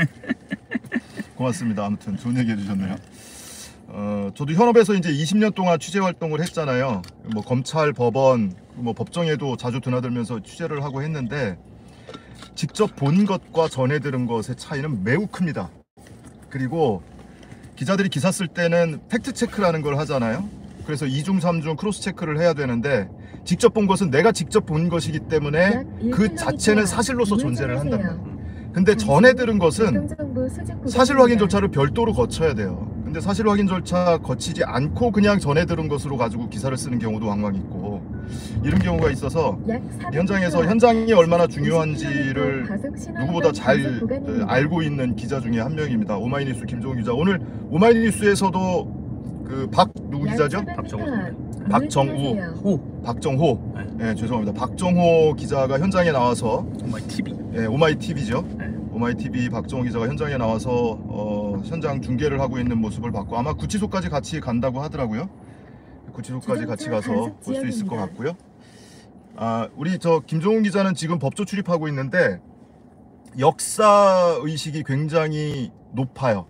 고맙습니다. 아무튼 좋은 얘기 해주셨네요. 어, 저도 현업에서 이제 이십 년 동안 취재 활동을 했잖아요. 뭐 검찰, 법원, 뭐 법정에도 자주 드나들면서 취재를 하고 했는데 직접 본 것과 전해 들은 것의 차이는 매우 큽니다. 그리고 기자들이 기사 쓸 때는 팩트 체크라는 걸 하잖아요. 그래서 이중 삼중 크로스 체크를 해야 되는데 직접 본 것은 내가 직접 본 것이기 때문에 그 자체는 사실로서 존재를 한단 말이에요. 근데 전해 들은 것은 사실 확인 절차를 별도로 거쳐야 돼요. 근데 사실 확인 절차 거치지 않고 그냥 전해 들은 것으로 가지고 기사를 쓰는 경우도 왕왕 있고 이런 경우가 있어서 현장에서 현장이 얼마나 중요한지를 누구보다 잘 알고 있는 기자 중에 한 명입니다. 오마이뉴스 김종훈 기자. 오늘 오마이뉴스에서도 그 박 누구 기자죠? 박정호. 박정우 호 박정호. 네. 네, 죄송합니다. 박정호 기자가 현장에 나와서 오마이티비. 네, 오마이티비죠. 네. 오마이티비 박정호 기자가 현장에 나와서 어, 현장 중계를 하고 있는 모습을 봤고 아마 구치소까지 같이 간다고 하더라고요. 구치소까지 같이 가서 볼 수 있을 것 같고요. 아, 우리 저 김종훈 기자는 지금 법조 출입하고 있는데 역사 의식이 굉장히 높아요.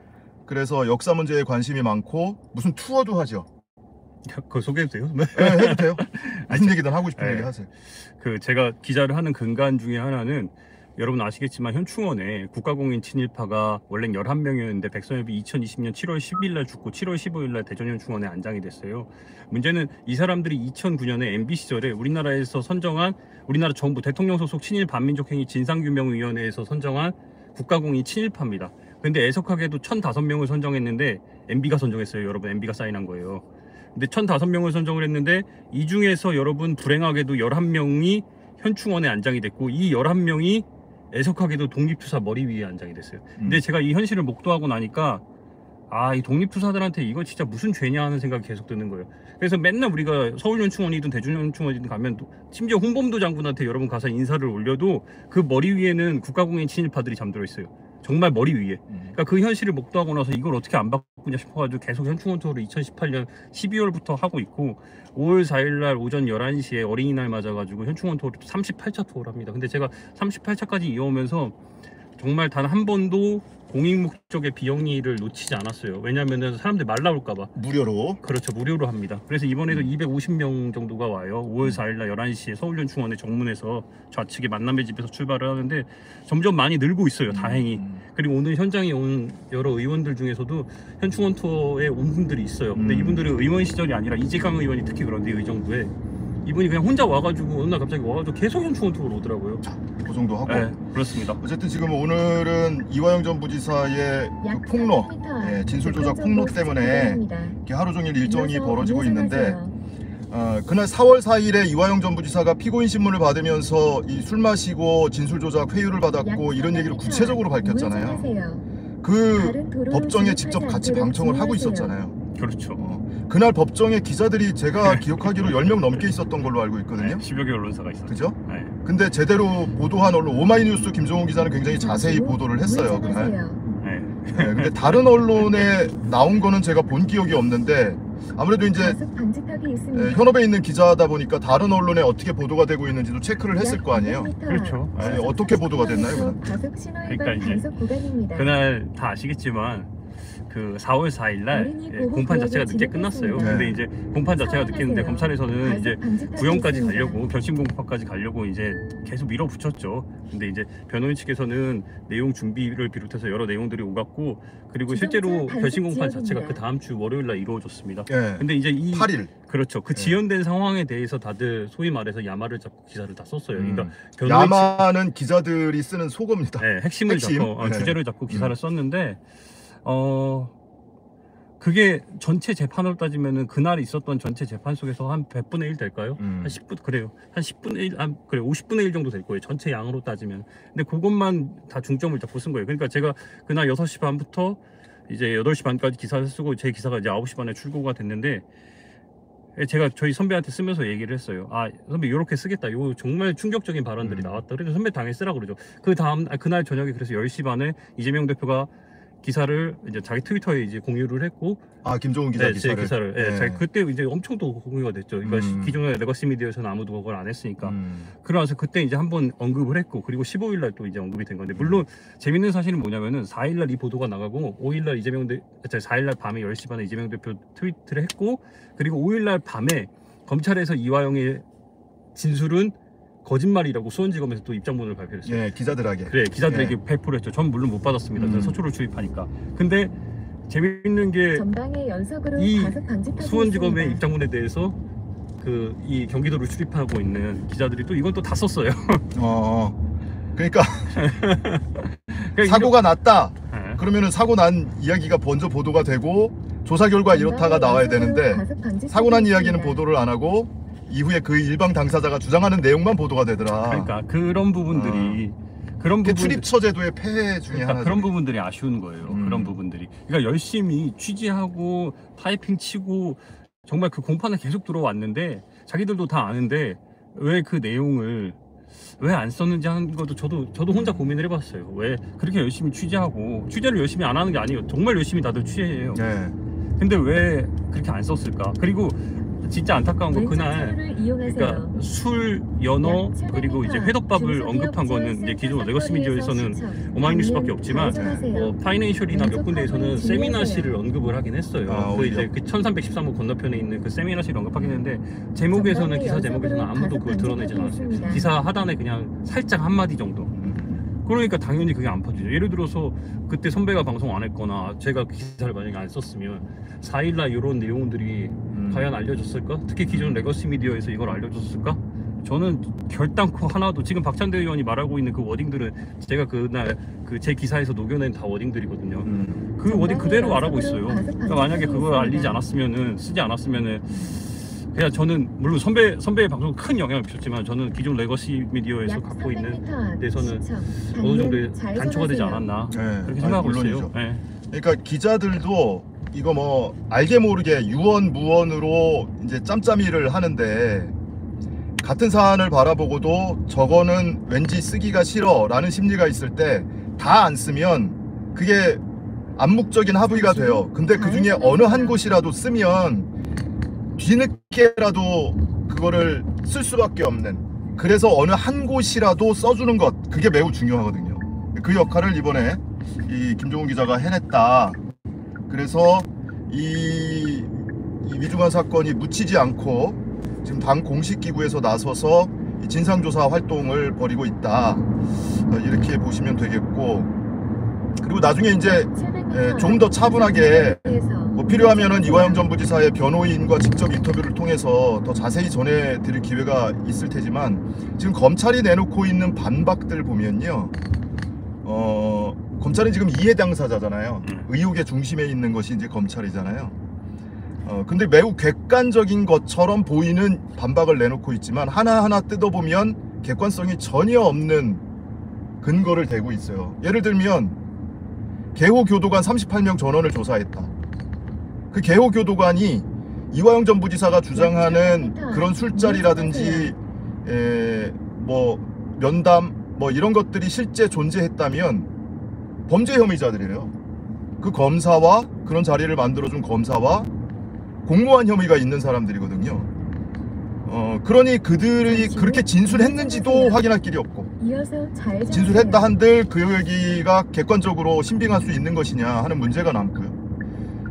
그래서 역사 문제에 관심이 많고 무슨 투어도 하죠. 그거 소개해도 돼요? 네, 해도 돼요. 무슨 얘기든 하고 싶은 네. 얘기 하세요. 그 제가 기자를 하는 근간 중에 하나는 여러분 아시겠지만 현충원에 국가공인 친일파가 원래 열한 명이었는데 백선엽이 이천이십 년 칠월 십일 날 죽고 칠월 십오일 날 대전현충원에 안장이 됐어요. 문제는 이 사람들이 이천구 년에 엠비 시절에 우리나라에서 선정한 우리나라 정부 대통령 소속 친일 반민족행위 진상규명위원회에서 선정한 국가공인 친일파입니다. 근데 애석하게도 천오 명을 선정했는데 엠비가 선정했어요. 여러분 엠비가 사인한 거예요. 근데 천오 명을 선정을 했는데 이 중에서 여러분 불행하게도 열한 명이 현충원에 안장이 됐고 이 열한 명이 애석하게도 독립투사 머리 위에 안장이 됐어요. 근데 제가 이 현실을 목도하고 나니까 아, 이 독립투사들한테 이거 진짜 무슨 죄냐 하는 생각이 계속 드는 거예요. 그래서 맨날 우리가 서울현충원이든 대전현충원이든 가면 심지어 홍범도 장군한테 여러분 가서 인사를 올려도 그 머리 위에는 국가공인 친일파들이 잠들어 있어요. 정말 머리 위에. 그러니까 그 현실을 목도하고 나서 이걸 어떻게 안 바꾸냐 싶어가지고 계속 현충원 투어를 이천십팔 년 십이월부터 하고 있고 오월 사일 날 오전 열한 시에 어린이날 맞아가지고 현충원 투어를 삼십팔 차 투어를 합니다. 근데 제가 삼십팔 차까지 이어오면서 정말 단 한 번도 공익 목적의 비영리를 놓치지 않았어요. 왜냐하면 사람들이 말 나올까봐. 무료로? 그렇죠. 무료로 합니다. 그래서 이번에도 음. 이백오십 명 정도가 와요. 오월 사일 날 열한 시에 서울현충원의 정문에서 좌측에 만남의 집에서 출발을 하는데 점점 많이 늘고 있어요. 다행히. 음. 그리고 오늘 현장에 온 여러 의원들 중에서도 현충원 투어에 온 분들이 있어요. 근데 음. 이분들은 의원 시절이 아니라 이재강 의원이 특히 그런데 의정부에 이분이 그냥 혼자 와가지고 어느 날 갑자기 와가지고 계속 현충원 투어로 오더라고요. 그 정도 하고. 네, 그렇습니다. 어쨌든 지금 오늘은 이화영 전 부지사의 그 폭로, 예, 진술 조작 폭로 때문에 이렇게 하루 종일 일정이 벌어지고 있는데 어, 그날 사월 사일에 이화영 전 부지사가 피고인 신문을 받으면서 이 술 마시고 진술 조작 회유를 받았고 이런 얘기를 구체적으로 밝혔잖아요. 그 법정에 직접 같이 방청을 하고 있었잖아요. 그렇죠. 어, 그날 법정에 기자들이 제가 기억하기로 열 명 넘게 있었던 걸로 알고 있거든요. 네, 십여 개 언론사가 있었죠. 그죠? 네. 근데 제대로 보도한 언론 오마이뉴스 김종훈 기자는 굉장히 자세히 보도를 했어요 그날. 네. 네, 근데 다른 언론에 나온 거는 제가 본 기억이 없는데 아무래도 이제 네, 현업에 있는 기자다 보니까 다른 언론에 어떻게 보도가 되고 있는지도 체크를 했을 거 아니에요. 그렇죠. 네, 어떻게 보도가 됐나요? 그날? 그러니까 이제 그날 다 아시겠지만 그 사월 사일날 예, 공판 자체가 늦게 끝났어요. 네. 근데 이제 공판 자체가 늦게 했는데 검찰에서는 이제 구형까지 가려고 결심 공판까지 가려고 이제 계속 밀어붙였죠. 근데 이제 변호인 측에서는 내용 준비를 비롯해서 여러 내용들이 오갔고 그리고 실제로 결심 공판 자체가 그 다음 주 월요일날 이루어졌습니다. 네. 근데 이제 이 팔 일 그렇죠. 그 지연된 상황에 대해서 다들 소위 말해서 야마를 잡고 기사를 다 썼어요. 음. 그러니까 야마는 기자들이 쓰는 속어입니다. 네, 핵심을 핵심. 잡고 어, 네. 주제를 잡고 기사를 음. 썼는데 어 그게 전체 재판으로 따지면은 그날 있었던 전체 재판 속에서 한 백분의 일 될까요? 음. 한 십 분 그래요. 한 십분의 일, 한 그래 오십분의 일 정도 될 거예요. 전체 양으로 따지면. 근데 그것만 다 중점을 잡고 쓴 거예요. 그러니까 제가 그날 여섯 시 반부터 이제 여덟 시 반까지 기사를 쓰고 제 기사가 이제 아홉 시 반에 출고가 됐는데 제가 저희 선배한테 쓰면서 얘기를 했어요. 아 선배 이렇게 쓰겠다. 요 정말 충격적인 발언들이 음. 나왔다. 그래서 선배 당연히 쓰라 그러죠. 그 다음 아, 그날 저녁에 그래서 열 시 반에 이재명 대표가 기사를 이제 자기 트위터에 이제 공유를 했고 아 김종훈 기자 네, 기사를 제 기사를 예, 네. 자기 그때 이제 엄청 또 공유가 됐죠. 그러니까 음. 기존의 레거시 미디어에서는 아무도 그걸 안 했으니까. 음. 그러면서 그때 이제 한번 언급을 했고 그리고 십오일 날 또 이제 언급이 된 건데 물론 재밌는 사실은 뭐냐면은 사일 날 이 보도가 나가고 오일 날 이재명 대 사일 날 밤에 열 시 반에 이재명 대표 트위트를 했고 그리고 오일 날 밤에 검찰에서 이화영의 진술은 거짓말이라고 수원지검에서 또 입장문을 발표했어요. 예, 기자들에게. 그래, 기자들에게 예. 배포를 했죠. 전 물론 못 받았습니다. 저는 음. 서초를 주입하니까. 근데 재밌는 게 전방에 연속으로 이 과속 방지턱이 수원지검의 있습니다. 입장문에 대해서 그 이 경기도를 출입하고 있는 기자들이 또 이건 또 다 썼어요. 어, 그러니까 그러니까 사고가 났다. 네. 그러면은 사고 난 이야기가 먼저 보도가 되고 조사 결과 이렇다가 나와야 되는데 사고 난 이야기는 보도를 안 하고 이후에 그 일방 당사자가 주장하는 내용만 보도가 되더라. 그러니까 그런 부분들이 그런 부분 출입처 제도의 폐해 중에 그러니까 하나. 그런 부분들이 아쉬운 거예요. 음. 그런 부분들이. 그러니까 열심히 취재하고 타이핑 치고 정말 그 공판에 계속 들어왔는데 자기들도 다 아는데 왜 그 내용을 왜 안 썼는지 하는 것도 저도 저도 혼자 고민을 해봤어요. 왜 그렇게 열심히 취재하고 취재를 열심히 안 하는 게 아니에요. 정말 열심히 다들 취재해요. 네. 근데 왜 그렇게 안 썼을까? 그리고 진짜 안타까운 거 그날 그러니까 술, 연어 그리고 이제 회덮밥을 언급한 거는 이제 기존 레거시 미디어에서는 오마이뉴스밖에 없지만 뭐 파이낸셜이나 몇 군데에서는 세미나실을 언급을 하긴 했어요. 아, 그 이제 그 천삼백십삼 호 건너편에 있는 그 세미나실 언급하긴 했는데 제목에서는 기사 제목에서는 아무도 그걸 드러내지 않았어요. 기사 하단에 그냥 살짝 한마디 정도. 그러니까 당연히 그게 안 퍼지죠. 예를 들어서 그때 선배가 방송 안 했거나 제가 그 기사를 만약에 안 썼으면 사일날 이런 내용들이 음. 과연 알려졌을까? 특히 기존 레거시 미디어에서 이걸 알려줬을까? 저는 결단코 하나도 지금 박찬대 의원이 말하고 있는 그 워딩들은 제가 그날 그 제 기사에서 녹여낸 다 워딩들이거든요. 음. 그 워딩 그대로 말하고 있어요. 그러니까 만약에 그걸 알리지 않았으면은 쓰지 않았으면은 그냥 저는 물론 선배 선배의 방송 큰 영향을 미쳤지만 저는 기존 레거시 미디어에서 갖고 있는 데서는 어느 정도 단초가 되지 않았나 네. 그렇게 생각하고 아니, 있어요. 물론이죠. 네. 그러니까 기자들도 이거 뭐 알게 모르게 유언 무언으로 이제 짬짬이를 하는데 같은 사안을 바라보고도 저거는 왠지 쓰기가 싫어라는 심리가 있을 때 다 안 쓰면 그게 암묵적인 합의가 돼요. 근데 그 중에 어느 한 곳이라도 쓰면 뒤늦게라도 그거를 쓸 수밖에 없는, 그래서 어느 한 곳이라도 써주는 것, 그게 매우 중요하거든요. 그 역할을 이번에 이 김종훈 기자가 해냈다. 그래서 이, 이 위중한 사건이 묻히지 않고 지금 당 공식 기구에서 나서서 이 진상조사 활동을 벌이고 있다, 이렇게 보시면 되겠고, 그리고 나중에 이제 좀 더 차분하게 뭐 필요하면은 이화영 전 부지사의 변호인과 직접 인터뷰를 통해서 더 자세히 전해드릴 기회가 있을 테지만, 지금 검찰이 내놓고 있는 반박들 보면요, 어, 검찰은 지금 이해 당사자잖아요. 의혹의 중심에 있는 것이 이제 검찰이잖아요. 어, 근데 매우 객관적인 것처럼 보이는 반박을 내놓고 있지만 하나하나 뜯어보면 객관성이 전혀 없는 근거를 대고 있어요. 예를 들면 개호교도관 삼십팔 명 전원을 조사했다. 그 개호교도관이 이화영 전 부지사가 주장하는 그런 술자리라든지 에, 뭐 면담 뭐 이런 것들이 실제 존재했다면 범죄 혐의자들이래요. 그 검사와 그런 자리를 만들어준 검사와 공모한 혐의가 있는 사람들이거든요. 어, 그러니 그들이 그렇게 진술했는지도 확인할 길이 없고, 진술했다 한들 그 얘기가 객관적으로 신빙할 수 있는 것이냐 하는 문제가 남고요.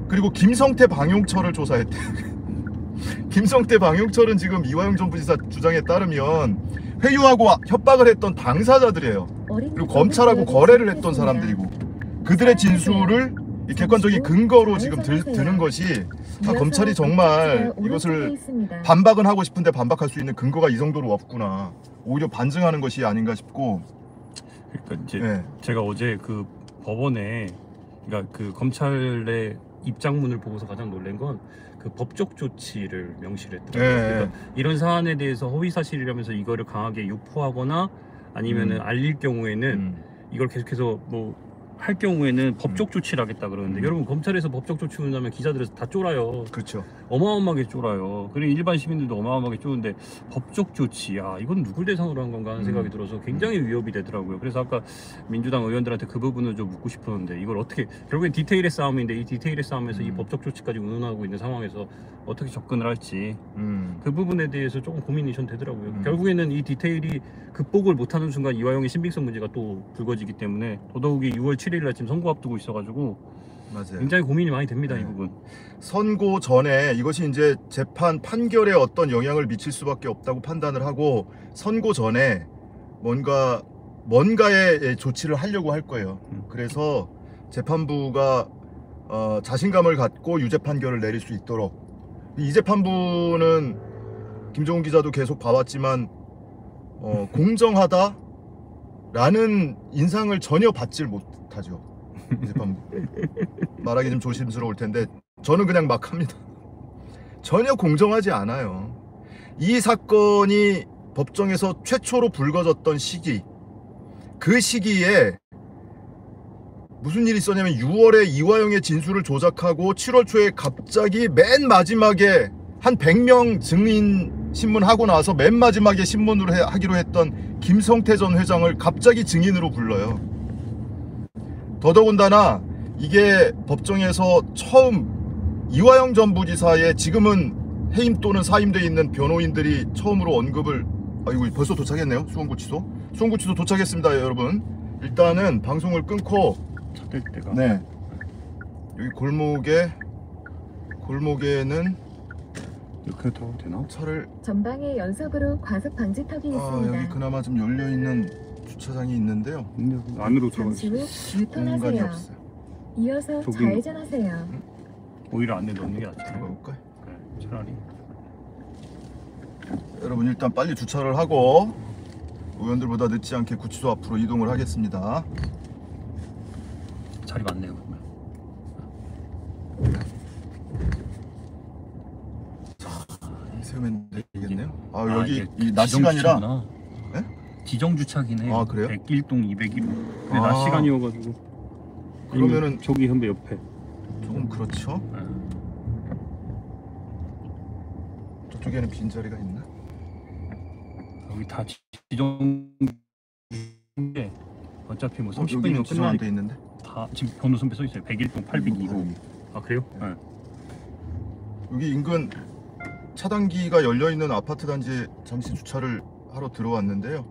그리고 김성태 방용철을 조사했대. 김성태 방용철은 지금 이화영 전 부지사 주장에 따르면 회유하고 협박을 했던 당사자들이에요. 그리고 검찰하고 거래를 했던 사람들이고 그들의 진술을 이 객관적인 근거로 지금 들, 드는 것이 아, 검찰이 정말 이것을 반박은 하고 싶은데 반박할 수 있는 근거가 이 정도로 없구나. 오히려 반증하는 것이 아닌가 싶고. 그러니까 이제 네. 제가 어제 그 법원에 그러니까 그 검찰의 입장문을 보고서 가장 놀란 건 그 법적 조치를 명시를 했더라고요. 네. 그러니까 이런 사안에 대해서 허위 사실이라면서 이거를 강하게 유포하거나 아니면은 음. 알릴 경우에는 음. 이걸 계속해서 뭐 할 경우에는 법적 조치를 하겠다 그러는데 음. 여러분 검찰에서 법적 조치를 하면 기자들에서 다 쫄아요. 그렇죠. 어마어마하게 쫄아요. 그리고 일반 시민들도 어마어마하게 쫄는데 법적 조치, 아 이건 누굴 대상으로 한 건가 하는 생각이 들어서 굉장히 위협이 되더라고요. 그래서 아까 민주당 의원들한테 그 부분을 좀 묻고 싶었는데 이걸 어떻게 결국엔 디테일의 싸움인데 이 디테일의 싸움에서 이 법적 조치까지 운운하고 있는 상황에서 어떻게 접근을 할지 음. 그 부분에 대해서 조금 고민이 전 되더라고요. 결국에는 이 디테일이 극복을 못하는 순간 이화영의 신빙성 문제가 또 불거지기 때문에 더더욱이 유월 칠일 날 지금 선고 앞두고 있어가지고 맞아요. 굉장히 고민이 많이 됩니다. 이 부분. 선고 전에 이것이 이제 재판 판결에 어떤 영향을 미칠 수밖에 없다고 판단을 하고 선고 전에 뭔가 뭔가의 조치를 하려고 할 거예요. 그래서 재판부가 어, 자신감을 갖고 유죄 판결을 내릴 수 있도록 이 재판부는 김종훈 기자도 계속 봐왔지만 어, 공정하다라는 인상을 전혀 받질 못하죠. 이 재판부. 말하기 좀 조심스러울 텐데 저는 그냥 막 합니다. 전혀 공정하지 않아요. 이 사건이 법정에서 최초로 불거졌던 시기, 그 시기에 무슨 일이 있었냐면 유월에 이화영의 진술을 조작하고 칠월 초에 갑자기 맨 마지막에 한 백 명 증인 신문하고 나서 맨 마지막에 신문으로 해, 하기로 했던 김성태 전 회장을 갑자기 증인으로 불러요. 더더군다나 이게 법정에서 처음 이화영 전 부지사의 지금은 해임 또는 사임돼 있는 변호인들이 처음으로 언급을 아이고 벌써 도착했네요. 수원구치소 수원구치소 도착했습니다. 여러분 일단은 방송을 끊고 찾을 때가 네 여기 골목에 골목에는 이렇게 타도 되나? 차를 전방에 연속으로 과속 방지턱이 아 있습니다. 여기 그나마 좀 열려있는 주차장이 있는데요. 안으로 잠시 후 공간이 유턴하세요. 없어요. 이어서 저기- 좌회전하세요. 오히려 안에 넣는 게 낫지. 볼까요? 네, 차라리. 여러분 일단 빨리 주차를 하고 의원들보다 늦지 않게 구치소 앞으로 이동을 하겠습니다. 자리 많네요. 그러면. 세우면 되겠네요. 아 아, 여기 이게 이 낮 지정 시간이라 주차구나. 지정 주차긴 해요. 아, 그래요? 백일 동 이백일 호. 근데 아. 낮 시간이어가지고. 그러면은 아니면 저기 현배 옆에. 조금 그렇죠. 저쪽에는 빈 자리가 있나? 여기 다 지- 지정. 게 어차피 뭐 어, 삼십 여기는 분이면 지정 안 끝나니까. 돼 있는데? 다 지금 번호 선배 써 있어요. 백일 동 팔백이 호. 아 그래요? 네. 여기 인근 차단기가 열려 있는 아파트 단지에 잠시 주차를 하러 들어왔는데요.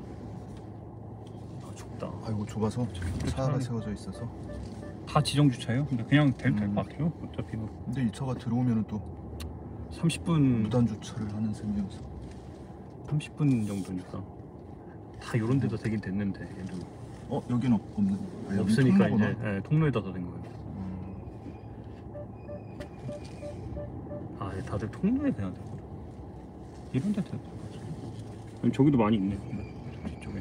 아 좁다. 아이고 좁아서 차가 세워져 있어서. 다 지정 주차예요? 근데 그냥 될 될 것 같아요. 어차피 뭐. 근데 이 차가 들어오면은 또 삼십 분 무단 주차를 하는 셈이어서. 삼십 분 정도니까 다 요런 데도 되긴 됐는데 얘도 어 여긴 없, 없는 아, 여긴 없으니까 통로구나. 이제 예, 통로에다 된 거예요. 아 다들 통로에 그냥 되고 이런 데 될것 같아. 저기도 많이 있네. 이쪽에.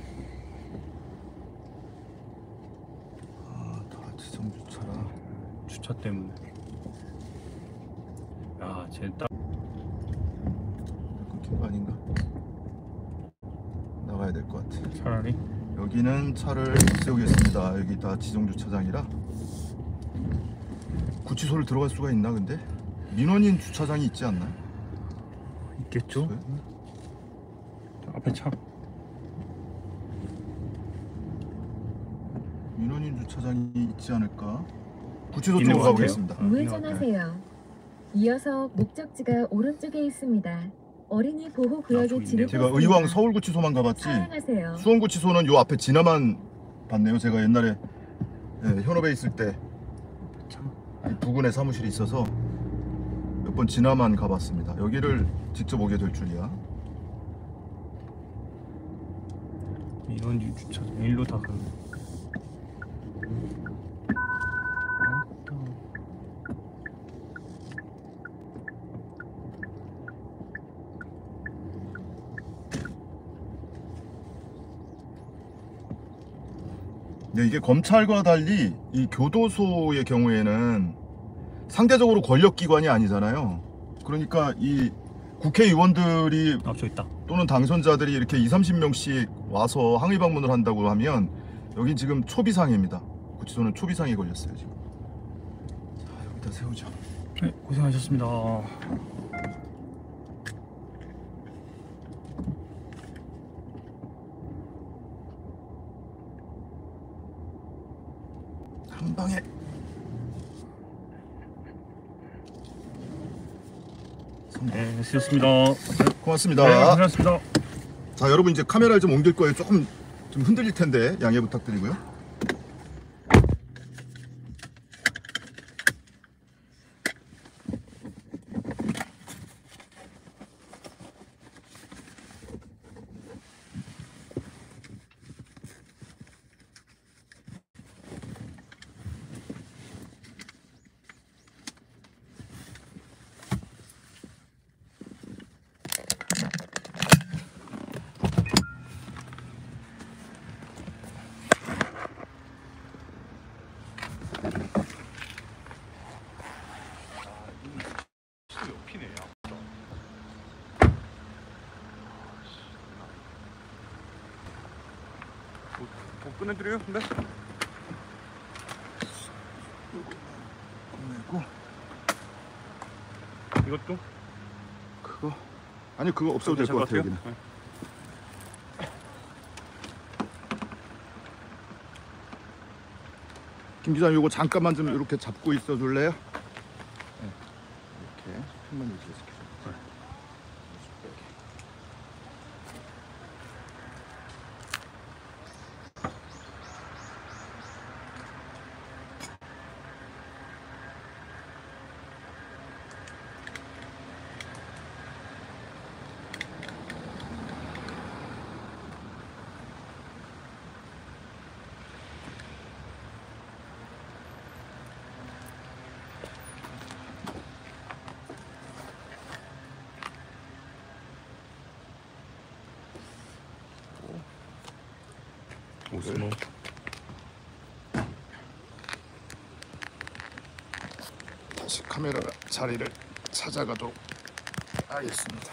아다 지정 주차라. 주차 때문에. 야, 쟤 딱. 끊긴 거 아닌가? 나가야 될 것 같아. 차라리 여기는 차를 세우겠습니다. 여기 다 지정 주차장이라. 구치소를 들어갈 수가 있나 근데? 민원인 주차장이 있지 않나? 있겠죠. 앞에 차. 민원인 주차장이 있지 않을까? 구치소 있는 쪽으로 것 가보겠습니다. 우회전하세요. 이어서 목적지가 오른쪽에 있습니다. 어린이 보호 구역에 진입했습니다. 제가 의왕 서울구치소만 가봤지 사랑하세요. 수원구치소는 요 앞에 지나만 봤네요. 제가 옛날에 예, 현업에 있을 때 부근에 사무실이 있어서 몇 번 지나만 가봤습니다. 여기를 직접 오게 될 줄이야. 이런 주차장 일로 다 가. 네, 이게 검찰과 달리 이 교도소의 경우에는 상대적으로 권력기관이 아니잖아요. 그러니까 이 국회의원들이 아, 저 있다. 또는 당선자들이 이렇게 이삼십 명씩 와서 항의 방문을 한다고 하면 여긴 지금 초비상입니다. 구치소는 초비상이 걸렸어요 지금. 자, 여기다 세우죠. 네, 고생하셨습니다. 한 방에. 네, 수고하셨습니다. 네, 고맙습니다. 네, 고생하셨습니다. 자, 여러분 이제 카메라를 좀 옮길 거예요. 조금 좀 흔들릴 텐데 양해 부탁드리고요. 뭐 꺼내드려요? 네. 꺼내고 이것도? 그거 아니 그거 없어도 될 것 같아요. 여기는. 네. 김 기자님 이거 잠깐만 좀 이렇게 잡고 있어 줄래요? 네. 이렇게 손만 유지해주세요. 오스모. 다시 카메라 자리를 찾아가도록 하겠습니다.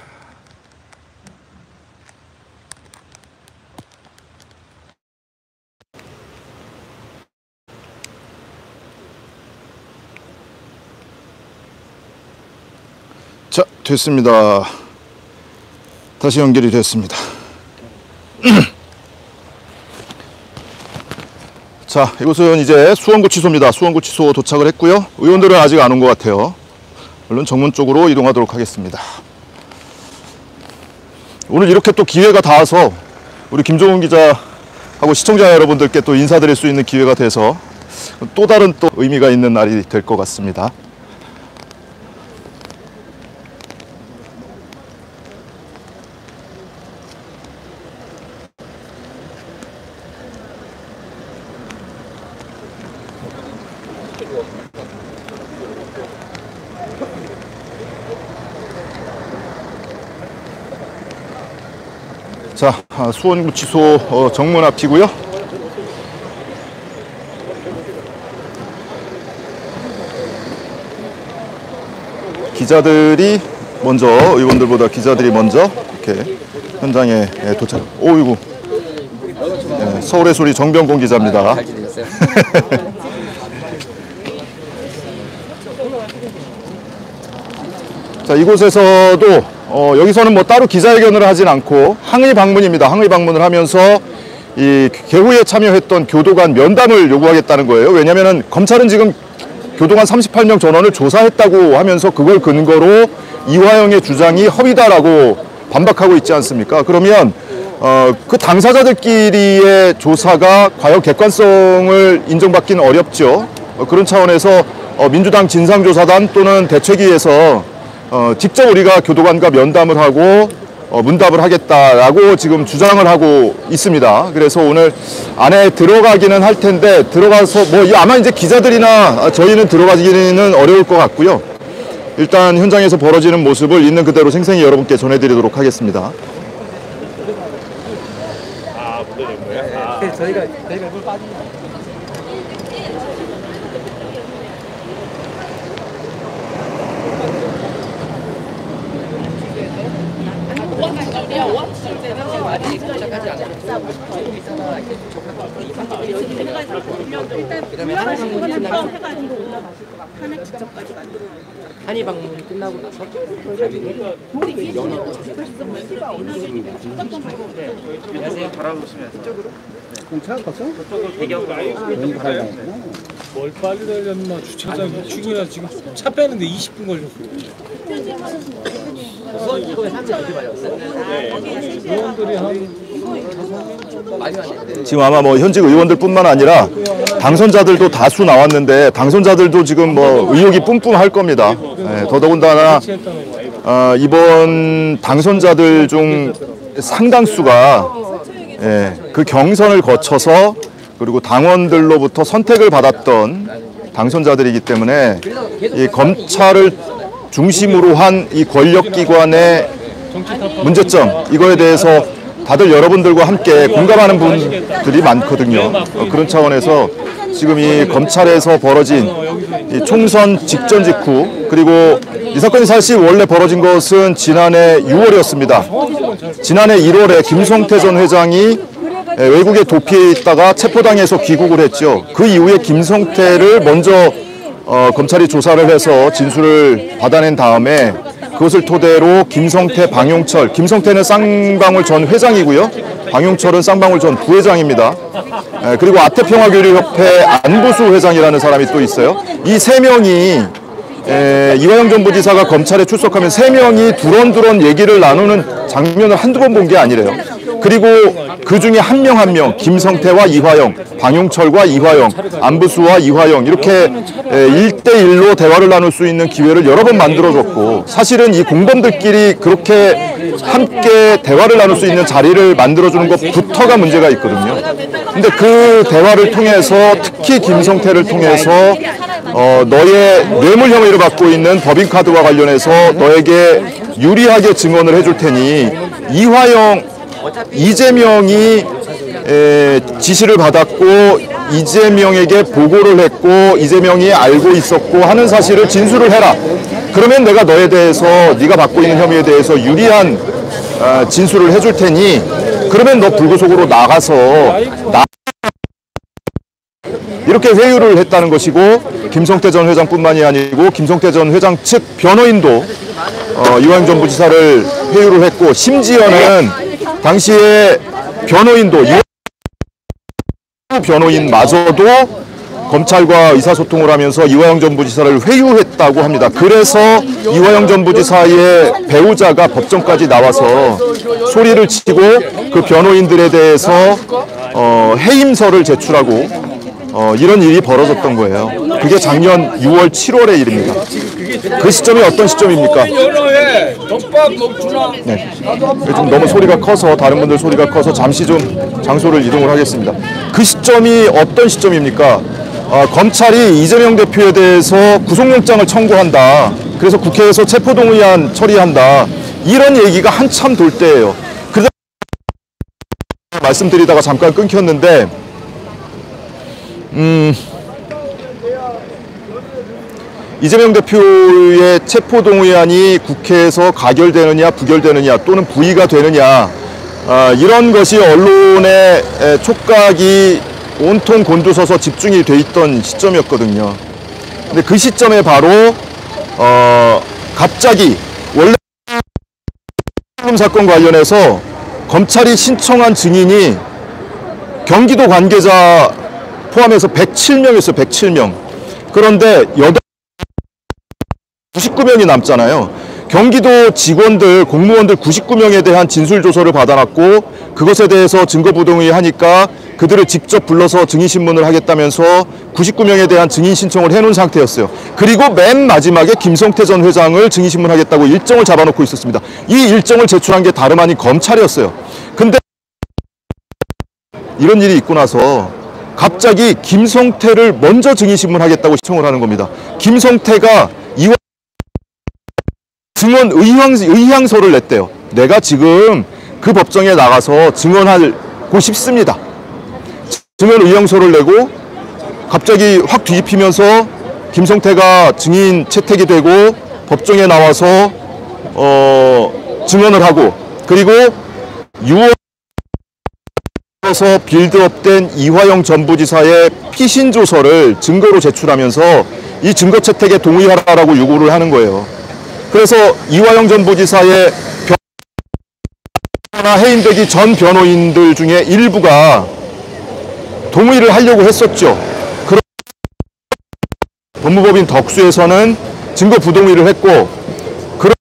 자, 됐습니다. 다시 연결이 됐습니다. 자, 이곳은 이제 수원구치소입니다. 수원구치소 도착을 했고요. 의원들은 아직 안 온 것 같아요. 얼른 정문 쪽으로 이동하도록 하겠습니다. 오늘 이렇게 또 기회가 닿아서 우리 김종훈 기자하고 시청자 여러분들께 또 인사드릴 수 있는 기회가 돼서 또 다른 또 의미가 있는 날이 될 것 같습니다. 자, 수원구치소 정문 앞이고요. 기자들이 먼저, 의원들보다 기자들이 먼저 이렇게 현장에 도착. 오이구, 네, 서울의 소리 정병곤 기자입니다. 자, 이곳에서도 어, 여기서는 뭐 따로 기자회견을 하진 않고 항의 방문입니다. 항의 방문을 하면서 이 개후에 참여했던 교도관 면담을 요구하겠다는 거예요. 왜냐하면 검찰은 지금 교도관 삼십팔 명 전원을 조사했다고 하면서 그걸 근거로 이화영의 주장이 허위다라고 반박하고 있지 않습니까? 그러면 어, 그 당사자들끼리의 조사가 과연 객관성을 인정받기는 어렵죠. 어, 그런 차원에서 어, 민주당 진상조사단 또는 대책위에서 어, 직접 우리가 교도관과 면담을 하고 어, 문답을 하겠다라고 지금 주장을 하고 있습니다. 그래서 오늘 안에 들어가기는 할 텐데 들어가서 뭐 아마 이제 기자들이나 저희는 들어가기는 어려울 것 같고요. 일단 현장에서 벌어지는 모습을 있는 그대로 생생히 여러분께 전해드리도록 하겠습니다. 아, 물러낸 거예요? 아. 네, 저희가 저희가 물 빠지. 한의 방문이 끝나고 나서 안녕하세요. 바라보시면 이쪽으로. 공차 갔어? 저쪽으로 배경으로. 뭘 빨리 달렸나 주차장 이 층이나 지금 차 빼는데 이십 분 걸렸어요. 수원지검에 사람들이 그렇게 많이 왔어요? 네. 의원들이 한 많이 왔는데. 지금 아마 뭐 현직 의원들뿐만 아니라 당선자들도 다수 나왔는데 당선자들도 지금 뭐 의욕이 뿜뿜할 겁니다. 네, 더더군다나 어, 이번 당선자들 중 상당수가 예, 그 경선을 거쳐서 그리고 당원들로부터 선택을 받았던 당선자들이기 때문에 이 검찰을 중심으로 한 이 권력기관의 문제점 이거에 대해서 다들 여러분들과 함께 공감하는 분들이 많거든요. 어, 그런 차원에서 지금 이 검찰에서 벌어진 이 총선 직전 직후 그리고 이 사건이 사실 원래 벌어진 것은 지난해 유월이었습니다. 지난해 일월에 김성태 전 회장이 외국에 도피해 있다가 체포당해서 귀국을 했죠. 그 이후에 김성태를 먼저 어, 검찰이 조사를 해서 진술을 받아낸 다음에 그것을 토대로 김성태, 방용철, 김성태는 쌍방울 전 회장이고요. 방용철은 쌍방울 전 부회장입니다. 에, 그리고 아태평화교류협회 안부수 회장이라는 사람이 또 있어요. 이 세 명이 에, 이화영 전 부지사가 검찰에 출석하면 세 명이 두런두런 얘기를 나누는 장면을 한두 번 본 게 아니래요. 그리고 그 중에 한 명 한 명 김성태와 이화영, 방용철과 이화영, 안부수와 이화영 이렇게 일 대 일로 대화를 나눌 수 있는 기회를 여러 번 만들어줬고 사실은 이 공범들끼리 그렇게 함께 대화를 나눌 수 있는 자리를 만들어주는 것부터가 문제가 있거든요. 근데 그 대화를 통해서 특히 김성태를 통해서 어, 너의 뇌물 혐의를 받고 있는 법인카드와 관련해서 너에게 유리하게 증언을 해줄 테니 이화영, 이재명이 에, 지시를 받았고 이재명에게 보고를 했고 이재명이 알고 있었고 하는 사실을 진술을 해라. 그러면 내가 너에 대해서 네가 받고 있는 혐의에 대해서 유리한 어, 진술을 해줄 테니 그러면 너 불구속으로 나가서 나 이렇게 회유를 했다는 것이고 김성태 전 회장뿐만이 아니고 김성태 전 회장 측 변호인도 어, 이화영 전 부지사를 회유를 했고 심지어는 당시에 변호인도 이화영 변호인마저도 검찰과 의사소통을 하면서 이화영 전 부지사를 회유했다고 합니다. 그래서 이화영 전 부지사의 배우자가 법정까지 나와서 소리를 치고 그 변호인들에 대해서 어, 해임서를 제출하고 어, 이런 일이 벌어졌던 거예요. 그게 작년 유월, 칠월의 일입니다. 그 시점이 어떤 시점입니까? 네. 좀 너무 소리가 커서 다른 분들 소리가 커서 잠시 좀 장소를 이동을 하겠습니다. 그 시점이 어떤 시점입니까? 어, 검찰이 이재명 대표에 대해서 구속영장을 청구한다. 그래서 국회에서 체포동의안 처리한다. 이런 얘기가 한참 돌 때예요. 그러다 말씀드리다가 잠깐 끊겼는데 음, 이재명 대표의 체포동의안이 국회에서 가결되느냐 부결되느냐 또는 부의가 되느냐 아, 이런 것이 언론의 촉각이 온통 곤두서서 집중이 돼 있던 시점이었거든요. 근데 그 시점에 바로 어, 갑자기 원래 사건 관련해서 검찰이 신청한 증인이 경기도 관계자 포함해서 백칠 명이었어요. 백칠 명. 그런데 구십구 명이 남잖아요. 경기도 직원들, 공무원들 구십구 명에 대한 진술조서를 받아놨고 그것에 대해서 증거부동의 하니까 그들을 직접 불러서 증인신문을 하겠다면서 구십구 명에 대한 증인신청을 해놓은 상태였어요. 그리고 맨 마지막에 김성태 전 회장을 증인신문하겠다고 일정을 잡아놓고 있었습니다. 이 일정을 제출한 게 다름 아닌 검찰이었어요. 근데 이런 일이 있고 나서 갑자기 김성태를 먼저 증인신문하겠다고 신청을 하는 겁니다. 김성태가 이와 증언 의향, 의향서를 냈대요. 내가 지금 그 법정에 나가서 증언하고 싶습니다. 증언 의향서를 내고 갑자기 확 뒤집히면서 김성태가 증인 채택이 되고 법정에 나와서 어, 증언을 하고 그리고 유월에서 빌드업된 이화영 전 부지사의 피신조서를 증거로 제출하면서 이 증거 채택에 동의하라고 요구를 하는 거예요. 그래서 이화영 전 부지사의 변호나 해임되기 전 변호인들 중에 일부가 동의를 하려고 했었죠. 그런 법무법인 덕수에서는 증거 부동의를 했고 그런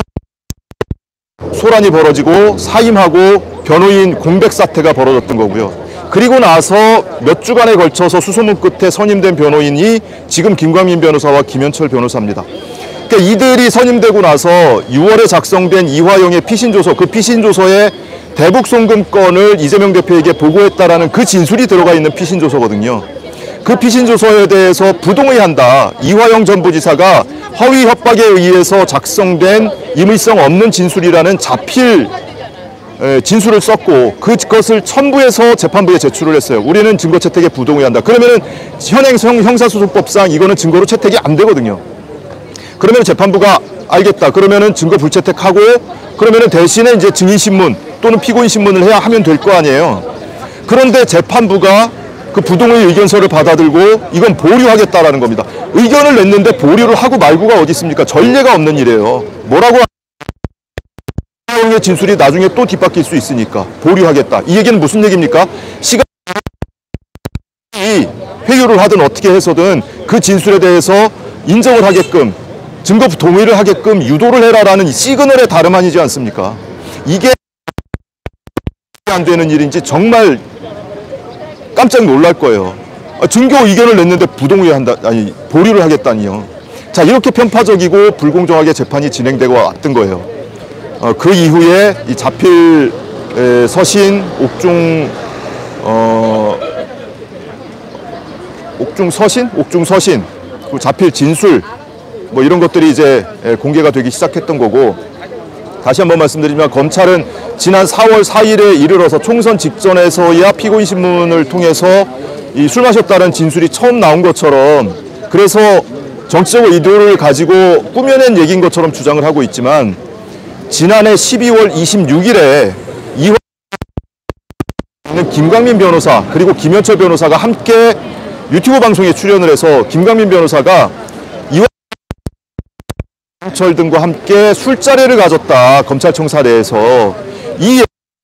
소란이 벌어지고 사임하고 변호인 공백 사태가 벌어졌던 거고요. 그리고 나서 몇 주간에 걸쳐서 수소문 끝에 선임된 변호인이 지금 김광민 변호사와 김현철 변호사입니다. 그러니까 이들이 선임되고 나서 유월에 작성된 이화영의 피신조서, 그 피신조서에 대북 송금건을 이재명 대표에게 보고했다라는 그 진술이 들어가 있는 피신조서거든요. 그 피신조서에 대해서 부동의한다. 이화영 전 부지사가 허위 협박에 의해서 작성된 임의성 없는 진술이라는 자필 진술을 썼고 그것을 첨부해서 재판부에 제출을 했어요. 우리는 증거 채택에 부동의한다. 그러면은 현행 형사소송법상 이거는 증거로 채택이 안 되거든요. 그러면 재판부가 알겠다. 그러면은 증거 불채택하고 그러면은 대신에 이제 증인신문 또는 피고인신문을 해야 하면 될 거 아니에요. 그런데 재판부가 그 부동의 의견서를 받아들고 이건 보류하겠다라는 겁니다. 의견을 냈는데 보류를 하고 말고가 어디 있습니까? 전례가 없는 일이에요. 뭐라고 하는 진술이 나중에 또 뒷바뀔 수 있으니까 보류하겠다. 이 얘기는 무슨 얘기입니까? 시간이 회유를 하든 어떻게 해서든 그 진술에 대해서 인정을 하게끔 증거 동의를 하게끔 유도를 해라라는 시그널의 다름 아니지 않습니까? 이게 안 되는 일인지 정말 깜짝 놀랄 거예요. 증거 의견을 냈는데 부동의한다, 아니 보류를 하겠다니요. 자, 이렇게 편파적이고 불공정하게 재판이 진행되고 왔던 거예요. 어, 그 이후에 이 자필 에, 서신, 옥중 어, 옥중 서신, 옥중 서신, 그리고 자필 진술. 뭐 이런 것들이 이제 공개가 되기 시작했던 거고 다시 한번 말씀드리면 검찰은 지난 사월 사일에 이르러서 총선 직전에서야 피고인 신문을 통해서 이 술 마셨다는 진술이 처음 나온 것처럼 그래서 정치적 의도를 가지고 꾸며낸 얘기인 것처럼 주장을 하고 있지만 지난해 십이월 이십육일에 이화 김광민 변호사 그리고 김현철 변호사가 함께 유튜브 방송에 출연을 해서 김광민 변호사가 이화 철 등과 함께 술자리를 가졌다. 검찰청사 내에서 이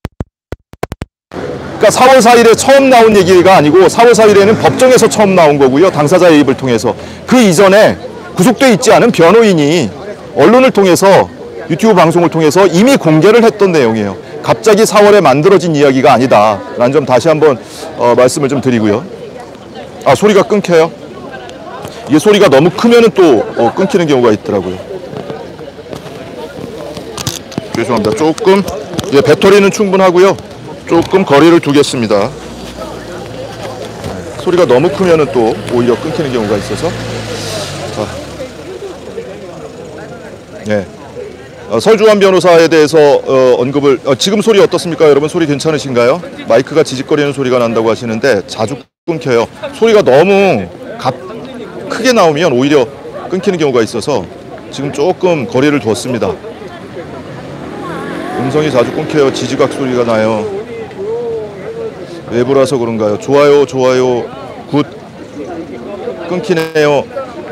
그러니까 사월 사일에 처음 나온 얘기가 아니고 사월 사일에는 법정에서 처음 나온 거고요. 당사자의 입을 통해서 그 이전에 구속돼 있지 않은 변호인이 언론을 통해서 유튜브 방송을 통해서 이미 공개를 했던 내용이에요. 갑자기 사월에 만들어진 이야기가 아니다. 라는 점 다시 한번 어, 말씀을 좀 드리고요. 아, 소리가 끊겨요. 이게 소리가 너무 크면은 또 어, 끊기는 경우가 있더라고요. 죄송합니다. 조금 예, 배터리는 충분하고요. 조금 거리를 두겠습니다. 소리가 너무 크면은 또 오히려 끊기는 경우가 있어서. 자, 네. 어, 설주환 변호사에 대해서 어, 언급을 어, 지금 소리 어떻습니까? 여러분 소리 괜찮으신가요? 마이크가 지직거리는 소리가 난다고 하시는데 자주 끊겨요. 소리가 너무 가, 크게 나오면 오히려 끊기는 경우가 있어서 지금 조금 거리를 두었습니다. 음성이 자주 끊겨요. 지지각 소리가 나요. 외부라서 그런가요? 좋아요, 좋아요, 굿. 끊기네요.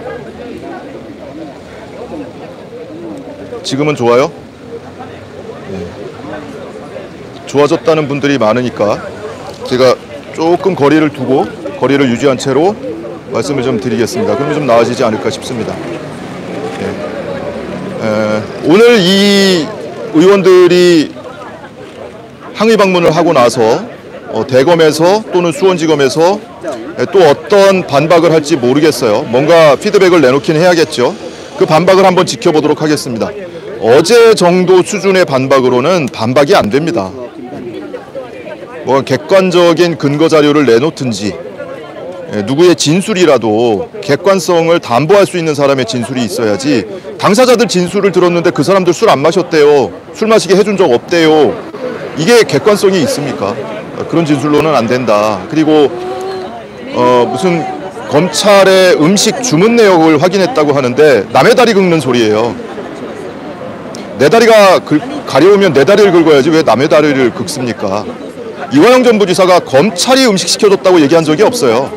지금은 좋아요? 네. 좋아졌다는 분들이 많으니까 제가 조금 거리를 두고 거리를 유지한 채로 말씀을 좀 드리겠습니다. 그러면 좀 나아지지 않을까 싶습니다. 네. 에... 오늘 이 의원들이 항의 방문을 하고 나서 어, 대검에서 또는 수원지검에서 또 어떤 반박을 할지 모르겠어요. 뭔가 피드백을 내놓긴 해야겠죠. 그 반박을 한번 지켜보도록 하겠습니다. 어제 정도 수준의 반박으로는 반박이 안 됩니다. 뭐 객관적인 근거 자료를 내놓든지 누구의 진술이라도 객관성을 담보할 수 있는 사람의 진술이 있어야지, 당사자들 진술을 들었는데 그 사람들 술 안 마셨대요, 술 마시게 해준 적 없대요, 이게 객관성이 있습니까? 그런 진술로는 안 된다. 그리고 어 무슨 검찰의 음식 주문 내역을 확인했다고 하는데 남의 다리 긁는 소리예요. 내 다리가 긁, 가려우면 내 다리를 긁어야지 왜 남의 다리를 긁습니까? 이화영 전 부지사가 검찰이 음식 시켜줬다고 얘기한 적이 없어요.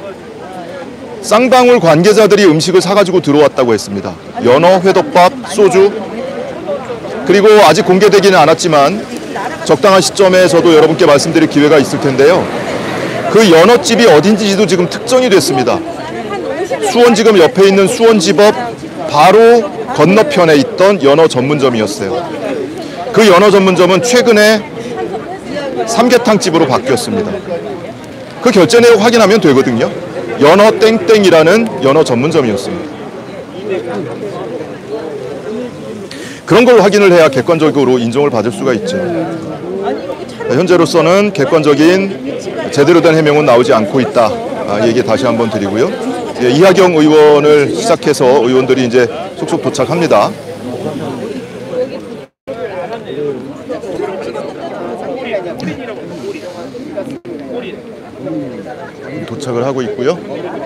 쌍방울 관계자들이 음식을 사가지고 들어왔다고 했습니다. 연어, 회덮밥, 소주. 그리고 아직 공개되기는 않았지만 적당한 시점에 저도 여러분께 말씀드릴 기회가 있을 텐데요. 그 연어집이 어딘지도 지금 특정이 됐습니다. 수원지검 옆에 있는 수원지법 바로 건너편에 있던 연어 전문점이었어요. 그 연어 전문점은 최근에 삼계탕집으로 바뀌었습니다. 그 결제 내역 확인하면 되거든요. 연어 땡땡이라는 연어 전문점이었습니다. 그런 걸 확인을 해야 객관적으로 인정을 받을 수가 있죠. 현재로서는 객관적인 제대로 된 해명은 나오지 않고 있다. 아, 얘기 다시 한번 드리고요. 예, 이하경 의원을 시작해서 의원들이 이제 속속 도착합니다. 도착을 하고 있고요.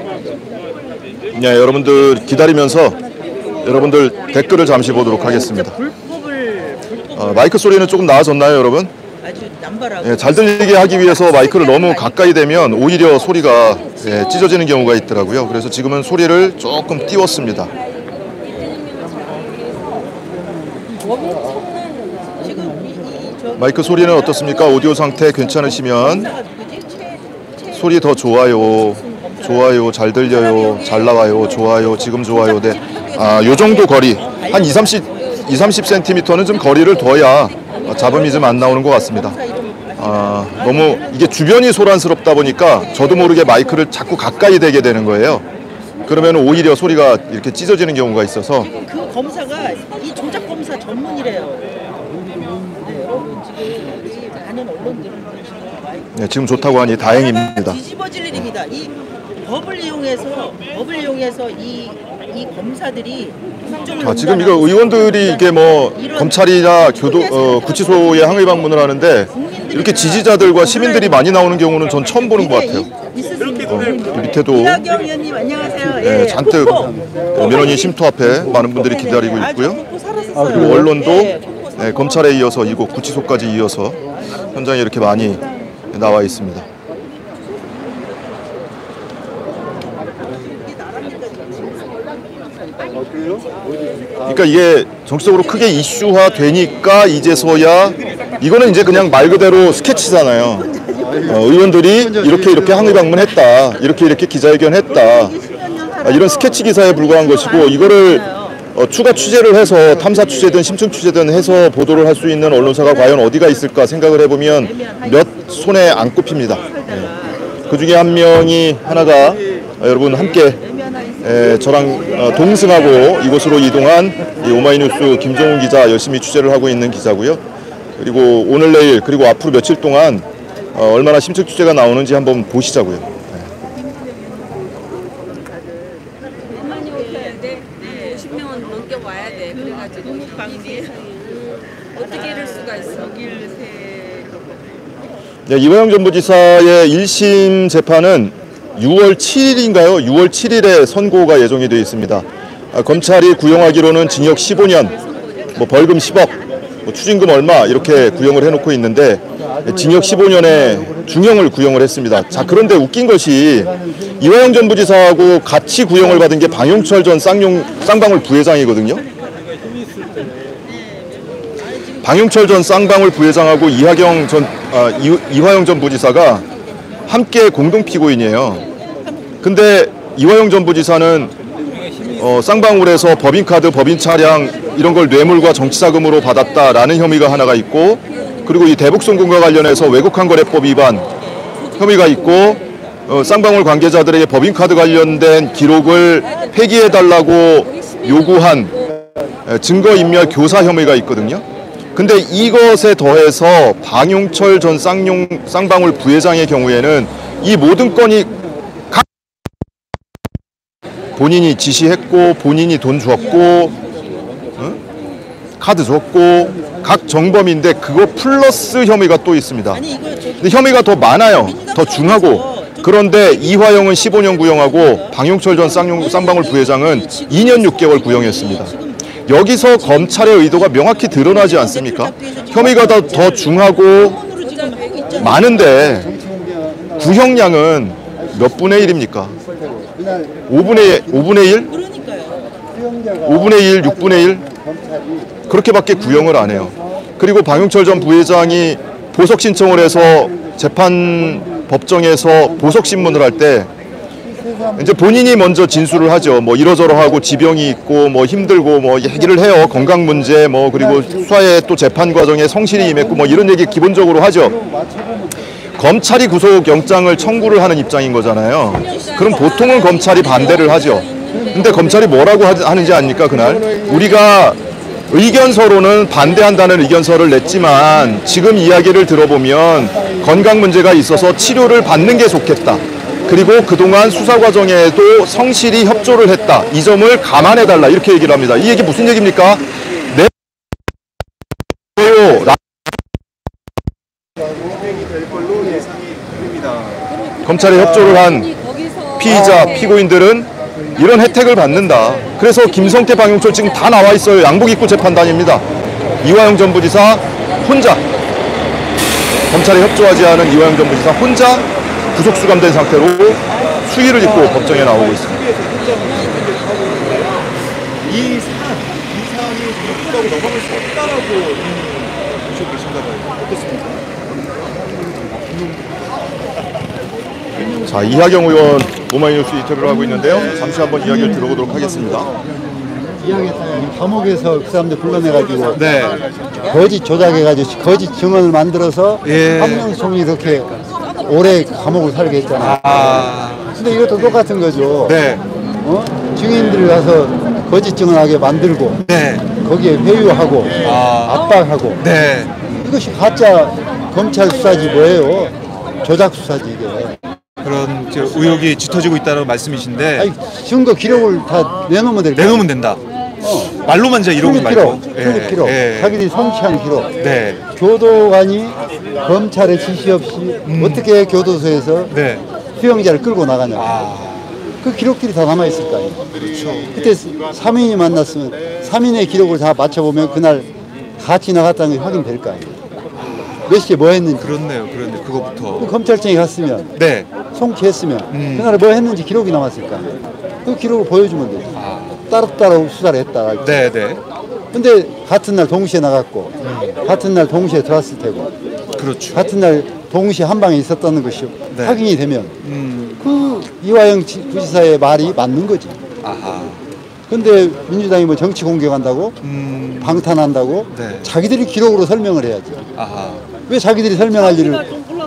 네, 여러분들 기다리면서 여러분들 댓글을 잠시 보도록 하겠습니다. 어, 마이크 소리는 조금 나아졌나요, 여러분? 예, 잘 들리게 하기 위해서 마이크를 너무 가까이 대면 오히려 소리가 예, 찢어지는 경우가 있더라고요. 그래서 지금은 소리를 조금 띄웠습니다. 마이크 소리는 어떻습니까? 오디오 상태 괜찮으시면 소리 더 좋아요, 좋아요, 잘 들려요, 잘 나와요, 좋아요, 지금 좋아요. 네, 아, 요 정도 거리 한 이, 삼십, 이, 삼십 센티미터는 좀 거리를 둬야 잡음이 좀 안 나오는 것 같습니다. 아, 너무 이게 주변이 소란스럽다 보니까 저도 모르게 마이크를 자꾸 가까이 대게 되는 거예요. 그러면 오히려 소리가 이렇게 찢어지는 경우가 있어서. 그 검사가 이 조작 검사 전문이래요. 네, 여러분 지금 많은 언론들은 네, 지금 좋다고 하니 다행입니다. 뒤집어질 일입니다. 이 법을 이용해서 법을 이용해서 이, 이 검사들이 자, 지금 이거 의원들이 이게 뭐 검찰이나 교도 어, 구치소에 항의 방문을 하는데 이렇게 지지자들과 시민들이 많이 나오는 경우는 전 처음 보는 것 같아요. 어, 밑에도 이하경 의원님 안녕하세요. 네, 예, 잔뜩 민원인 쉼터 앞에 많은 분들이 기다리고 있고요. 그리고 언론도 네, 검찰에 이어서 이곳 구치소까지 이어서 현장에 이렇게 많이 나와 있습니다. 그러니까 이게 정치적으로 크게 이슈화 되니까 이제서야 이거는 이제 그냥 말 그대로 스케치잖아요. 어, 의원들이 이렇게 이렇게 항의 방문했다, 이렇게 이렇게 기자회견했다, 아, 이런 스케치 기사에 불과한 것이고, 이거를 어, 추가 취재를 해서 탐사 취재든 심층 취재든 해서 보도를 할 수 있는 언론사가 과연 어디가 있을까 생각을 해보면 몇 손에 안 꼽힙니다. 네. 그 중에 한 명이 하나가 어, 여러분 함께 에, 저랑 어, 동승하고 이곳으로 이동한 이 오마이뉴스 김종훈 기자, 열심히 취재를 하고 있는 기자고요. 그리고 오늘 내일 그리고 앞으로 며칠 동안 어, 얼마나 심층 취재가 나오는지 한번 보시자고요. 네. 오십 명은 넘게 와야 돼. 그래가지고 방비 어떻게 이럴 수가 있어? 네, 이화영 전 부지사의 일 심 재판은 유월 칠일인가요? 유월 칠일에 선고가 예정이 되어 있습니다. 아, 검찰이 구형하기로는 징역 십오 년, 뭐 벌금 십억, 뭐 추징금 얼마 이렇게 구형을 해놓고 있는데 징역 십오 년에 중형을 구형을 했습니다. 자, 그런데 웃긴 것이 이화영 전 부지사하고 같이 구형을 받은 게 방용철 전 쌍용, 쌍방울 부회장이거든요. 방용철 전 쌍방울 부회장하고 이하경 전, 아, 이, 이화영 전 부지사가 함께 공동 피고인이에요. 근데 이화영 전 부지사는 어, 쌍방울에서 법인카드, 법인 차량 이런 걸 뇌물과 정치자금으로 받았다라는 혐의가 하나가 있고, 그리고 이 대북송금과 관련해서 외국환거래법 위반 혐의가 있고, 어, 쌍방울 관계자들에게 법인카드 관련된 기록을 폐기해달라고 요구한 증거인멸 교사 혐의가 있거든요. 근데 이것에 더해서 방용철 전 쌍용, 쌍방울 부회장의 경우에는 이 모든 건이 각 본인이 지시했고, 본인이 돈 줬고, 어? 카드 줬고, 각 정범인데 그거 플러스 혐의가 또 있습니다. 근데 혐의가 더 많아요. 더 중하고. 그런데 이화영은 십오 년 구형하고 방용철 전 쌍용, 쌍방울 부회장은 이 년 육 개월 구형했습니다. 여기서 검찰의 의도가 명확히 드러나지 않습니까? 혐의가 더, 더 중하고 많은데 구형량은 몇 분의 일입니까? 오분의, 오분의 일? 오분의 일, 육분의 일? 그렇게밖에 구형을 안 해요. 그리고 방용철 전 부회장이 보석 신청을 해서 재판 법정에서 보석 신문을 할 때 이제 본인이 먼저 진술을 하죠. 뭐 이러저러하고 지병이 있고 뭐 힘들고 뭐 얘기를 해요. 건강 문제 뭐 그리고 수사의 또 재판 과정에 성실히 임했고 뭐 이런 얘기 기본적으로 하죠. 검찰이 구속영장을 청구를 하는 입장인 거잖아요. 그럼 보통은 검찰이 반대를 하죠. 근데 검찰이 뭐라고 하는지 아닙니까 그날? 우리가 의견서로는 반대한다는 의견서를 냈지만 지금 이야기를 들어보면 건강 문제가 있어서 치료를 받는 게 좋겠다. 그리고 그동안 수사 과정에도 성실히 협조를 했다. 이 점을 감안해달라. 이렇게 얘기를 합니다. 이 얘기 무슨 얘기입니까? 네. 검찰에 협조를 한 피의자, 피고인들은 이런 혜택을 받는다. 그래서 김성태, 방용철 지금 다 나와 있어요. 양복 입고 재판단입니다. 이화영 전 부지사 혼자, 검찰에 협조하지 않은 이화영 전 부지사 혼자 구속 수감된 상태로 수의를 입고 법정에 나오고 있습니다. 이 사안, 이 사안이 국가로 넘어갈 수 없다라고 보시고 계신가 봐요. 어떻습니까? 자, 이하경 의원 오마이뉴스 인터뷰를 하고 있는데요. 잠시 한번 이야기를 들어보도록 하겠습니다. 이야기 감옥에서 그 사람들 불러내가지고 네. 거짓 조작해가지고 거짓 증언을 만들어서 예. 한명총이 이렇게 오래 감옥을 살게 했잖아요. 아. 근데 이것도 똑같은 거죠. 네. 어? 증인들 가서 거짓 증언하게 만들고 네. 거기에 회유하고 아. 압박하고 네. 이것이 가짜 검찰 수사지 뭐예요? 조작 수사지 이게. 그런 저 의혹이 짙어지고 있다는 말씀이신데. 아니, 증거 기록을 다 내놓으면 될 내놓으면 된다. 어. 말로만 이제 이러고 말고. 출입 기록, 예. 자기들이 성취한 기록. 네. 교도관이 검찰의 지시 없이 음. 어떻게 교도소에서 네. 수용자를 끌고 나가냐. 아. 그 기록들이 다 남아 있을 거 아니에요. 그렇죠. 그때 삼 인이 만났으면 삼 인의 기록을 다 맞춰보면 그날 같이 나갔다는 게 확인될 거 아니에요. 몇 시에 뭐 했는지. 그렇네요. 그런데 그거부터. 그 검찰청에 갔으면. 네. 송치했으면. 음. 그날 뭐 했는지 기록이 남았을 거 아니에요. 그 기록을 보여주면 되죠. 아. 따로따로 수사를 했다. 네, 네. 근데 같은 날 동시에 나갔고, 음. 같은 날 동시에 들어왔을 테고. 그렇죠. 같은 날 동시에 한 방에 있었다는 것이 네. 확인이 되면 음. 그 이화영 부지사의 말이 맞는 거지. 아하. 근데 민주당이 뭐 정치 공격한다고, 음. 방탄한다고, 네. 자기들이 기록으로 설명을 해야지. 아하. 왜 자기들이 설명할 일을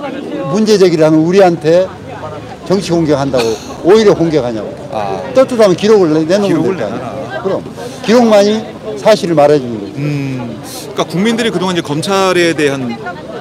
문제 제기를 하면 우리한테 정치 공격한다고 오히려 공격하냐고. 아. 떳떳하면 기록을 내, 내놓으면 될 거 아니야. 그럼 기록만이 사실을 말해주는 거지. 음. 그러니까 국민들이 그동안 이제 검찰에 대한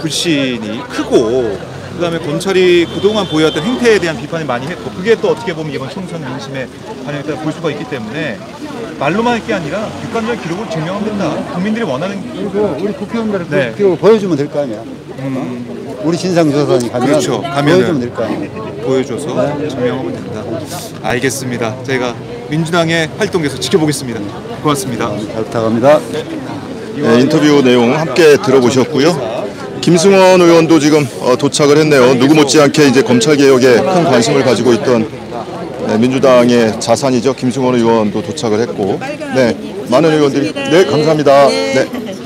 불신이 크고, 그다음에 검찰이 그동안 보여왔던 행태에 대한 비판을 많이 했고, 그게 또 어떻게 보면 이번 총선 민심에 반영됐다 볼 수가 있기 때문에 말로만 할 게 아니라 객관적인 기록을 증명하면 된다. 국민들이 원하는. 그리고 우리 국회의원들은 네. 그 기록을 보여주면 될 거 아니야. 음. 우리 진상조사단이 가면 그렇죠. 보여주면 될 거 아니야. 보여줘서 네. 증명하면 된다. 알겠습니다. 저희가 민주당의 활동 계속 지켜보겠습니다. 고맙습니다. 잘 부탁합니다. 네, 인터뷰 내용 함께 들어보셨고요. 김승원 의원도 지금 어, 도착을 했네요. 누구 못지않게 이제 검찰 개혁에 큰 관심을 가지고 있던 네, 민주당의 자산이죠. 김승원 의원도 도착을 했고, 네, 많은 의원들이 네 감사합니다. 네,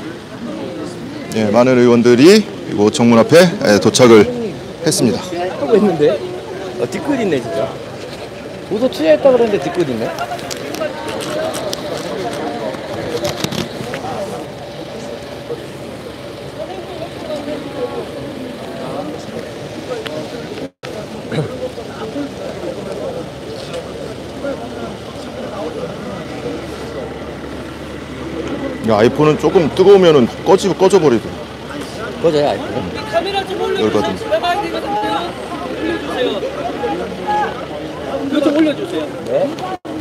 네 많은 의원들이 이곳 정문 앞에 네, 도착을 했습니다. 하고 있는데 어, 뒤끝 있네 진짜. 도서 취재했다 그랬는데 뒤끝 있네. 아이폰은 조금 뜨거우면은 꺼지 꺼져 버리더라고. 꺼져요 아이폰은? 카메라 좀 올려주세요. 열받은. 집에 가야 되거든요. 올려주세요. 이거 좀 올려주세요. 네?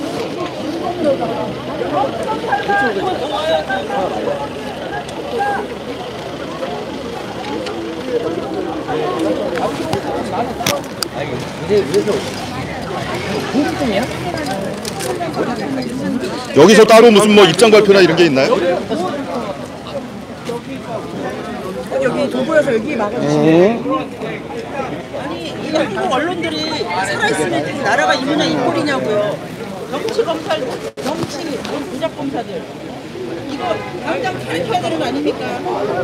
이제 위에서 공식점이야? 여기서 따로 무슨 뭐 입장 발표나 이런 게 있나요? 여기 도보여서 여기 막아주시면 아니 이 한국 언론들이 살아있으면 이 나라가 이 모양 이 꼴이냐고요. 정치 검찰, 정치 조작 검사들 이거 당장 가르쳐야 되는 거 아닙니까?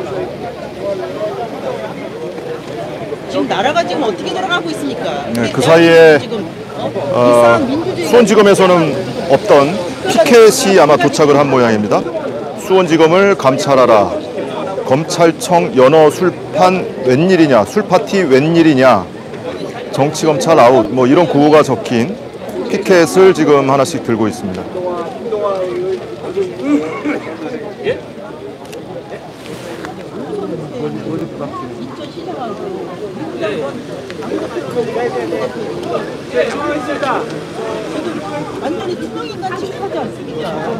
지금 나라가 지금 어떻게 돌아가고 있습니까? 네, 그 사이에 어, 수원지검에서는 없던 피켓이 아마 도착을 한 모양입니다. 수원지검을 감찰하라. 검찰청 연어 술판 웬일이냐, 술파티 웬일이냐, 정치검찰 아웃, 뭐 이런 구호가 적힌 피켓을 지금 하나씩 들고 있습니다. 완전히 투명인간 취급하지 않습니까?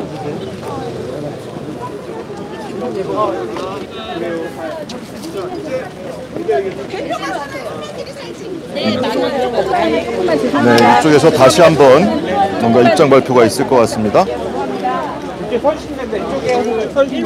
네, 이쪽에서 다시 한번 뭔가 입장 발표가 있을 것 같습니다. 이렇게 설치는데 이쪽에 설치.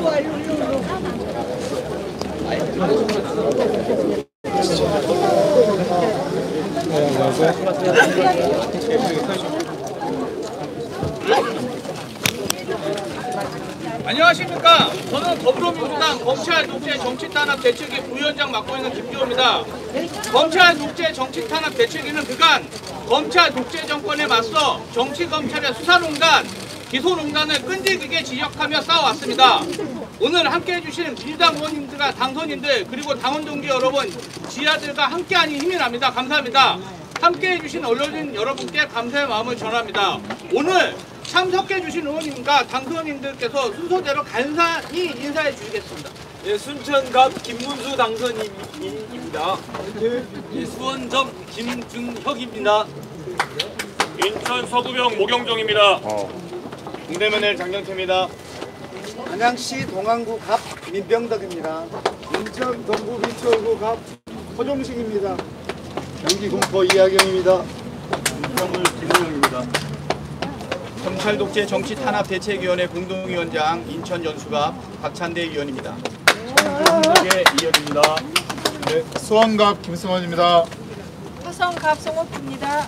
안녕하십니까. 저는 더불어민주당 검찰 독재 정치 탄압 대책위 부위원장 맡고 있는 김주호입니다. 검찰 독재 정치 탄압 대책위는 그간 검찰 독재 정권에 맞서 정치 검찰의 수사농단, 기소농단을 끈질기게 지적하며 싸워왔습니다. 오늘 함께해 주신 민주당 의원님들과 당선인들 그리고 당원 동지 여러분, 지하들과 함께하니 힘이 납니다. 감사합니다. 함께해 주신 언론인 여러분께 감사의 마음을 전합니다. 오늘 참석해 주신 의원님과 당선인들께서 순서대로 간단히 인사해 주시겠습니다. 예, 순천갑 김문수 당선인입니다. 예, 수원점 김준혁입니다. 인천 서구병 모경정입니다. 동대문의 장경태입니다. 안양시 동안구 갑 민병덕입니다. 인천 동구 민초구 갑 허종식입니다. 경기 공포 이하경입니다. 인천물 김호영입니다. 검찰 독재 정치 탄압 대책위원회 공동위원장 인천 연수갑 박찬대 위원입니다. 청주의 이현입니다. 네, 수원갑 김승원입니다. 화성갑 송옥입니다.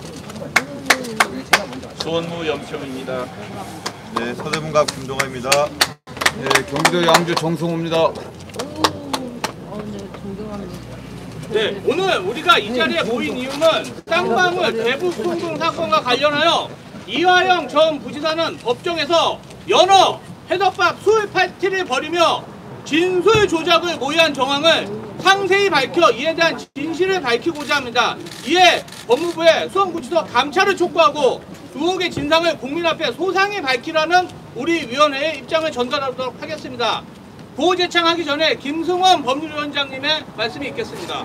수원무 염평입니다. 네, 서대문갑 김동아입니다. 네, 경기도 양주 정승호입니다. 네, 오늘 우리가 이 자리에 모인 이유는 쌍방울 대북 송금 사건과 관련하여 이화영 전 부지사는 법정에서 연어, 회덮밥, 술 파티를 벌이며 진술 조작을 모의한 정황을 상세히 밝혀 이에 대한 진실을 밝히고자 합니다. 이에 법무부에 수원구치소 감찰을 촉구하고 의혹의 진상을 국민 앞에 소상히 밝히라는 우리 위원회의 입장을 전달하도록 하겠습니다. 보호 제창하기 전에 김승원 법률위원장님의 말씀이 있겠습니다.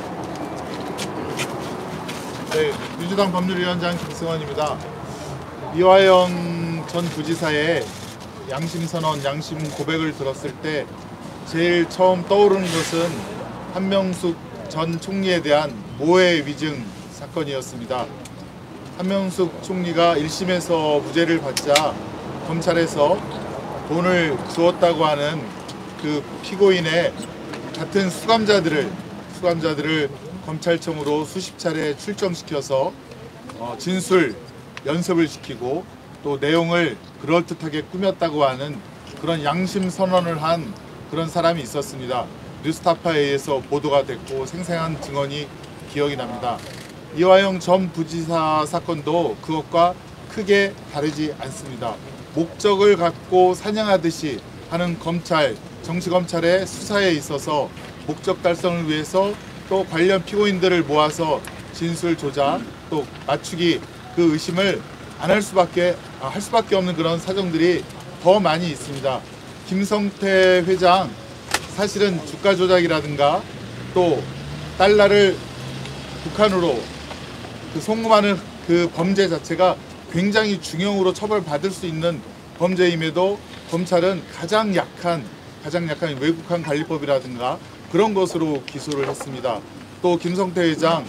네, 민주당 법률위원장 김승원입니다. 이화영 전 부지사의 양심선언, 양심 고백을 들었을 때 제일 처음 떠오르는 것은 한명숙 전 총리에 대한 모해 위증 사건이었습니다. 한명숙 총리가 일 심에서 무죄를 받자 검찰에서 돈을 주었다고 하는 그 피고인의 같은 수감자들을 수감자들을 검찰청으로 수십 차례 출정시켜서 어, 진술 연습을 시키고 또 내용을 그럴듯하게 꾸몄다고 하는 그런 양심 선언을 한 그런 사람이 있었습니다. 뉴스타파에 의해서 보도가 됐고 생생한 증언이 기억이 납니다. 이화영 전 부지사 사건도 그것과 크게 다르지 않습니다. 목적을 갖고 사냥하듯이 하는 검찰, 정치검찰의 수사에 있어서 목적 달성을 위해서 또 관련 피고인들을 모아서 진술 조작, 또 맞추기, 그 의심을 안 할 수밖에 할 수밖에 없는 그런 사정들이 더 많이 있습니다. 김성태 회장 사실은 주가 조작이라든가 또 달러를 북한으로 그 송금하는 그 범죄 자체가 굉장히 중형으로 처벌받을 수 있는 범죄임에도 검찰은 가장 약한 가장 약한 외국환 관리법이라든가 그런 것으로 기소를 했습니다. 또 김성태 회장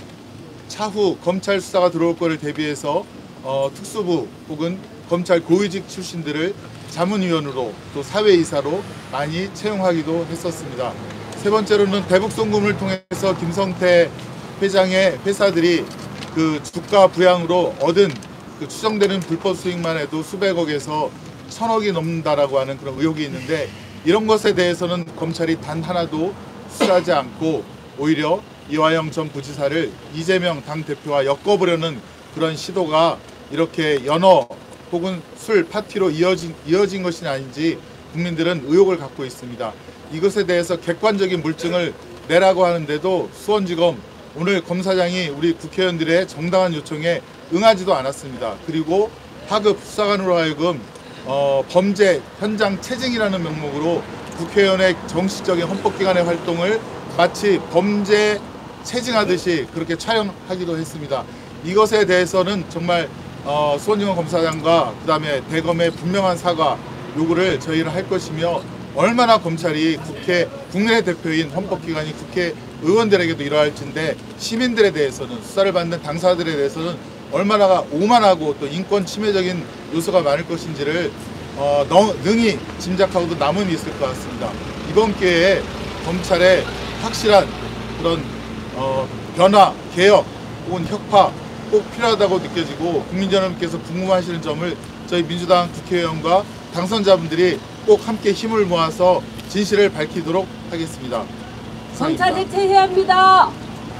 차후 검찰 수사가 들어올 것을 대비해서 어, 특수부 혹은 검찰 고위직 출신들을 자문위원으로 또 사회이사로 많이 채용하기도 했었습니다. 세 번째로는 대북 송금을 통해서 김성태 회장의 회사들이 그 주가 부양으로 얻은 그 추정되는 불법 수익만 해도 수백억에서 천억이 넘는다라고 하는 그런 의혹이 있는데 이런 것에 대해서는 검찰이 단 하나도 수사하지 않고 오히려 이화영 전 부지사를 이재명 당대표와 엮어보려는 그런 시도가 이렇게 연어 혹은 술 파티로 이어진, 이어진 것이 아닌지 국민들은 의혹을 갖고 있습니다. 이것에 대해서 객관적인 물증을 내라고 하는데도 수원지검 오늘 검사장이 우리 국회의원들의 정당한 요청에 응하지도 않았습니다. 그리고 하급 수사관으로 하여금 어, 범죄 현장 체증이라는 명목으로 국회의원의 정식적인 헌법기관의 활동을 마치 범죄 체증하듯이 그렇게 촬영하기도 했습니다. 이것에 대해서는 정말 어, 수원지검 검사장과 그 다음에 대검의 분명한 사과 요구를 저희는 할 것이며 얼마나 검찰이 국회 국민의 대표인 헌법기관이 국회의원들에게도 이러할진데 시민들에 대해서는 수사를 받는 당사자들에 대해서는 얼마나 오만하고 또 인권 침해적인 요소가 많을 것인지를 어, 너, 능히 짐작하고도 남음이 있을 것 같습니다. 이번 기회에 검찰의 확실한 그런 어, 변화, 개혁 혹은 혁파 꼭 필요하다고 느껴지고 국민 여러분께서 궁금하시는 점을 저희 민주당 국회의원과 당선자분들이 꼭 함께 힘을 모아서 진실을 밝히도록 하겠습니다. 검찰 대체해야 합니다.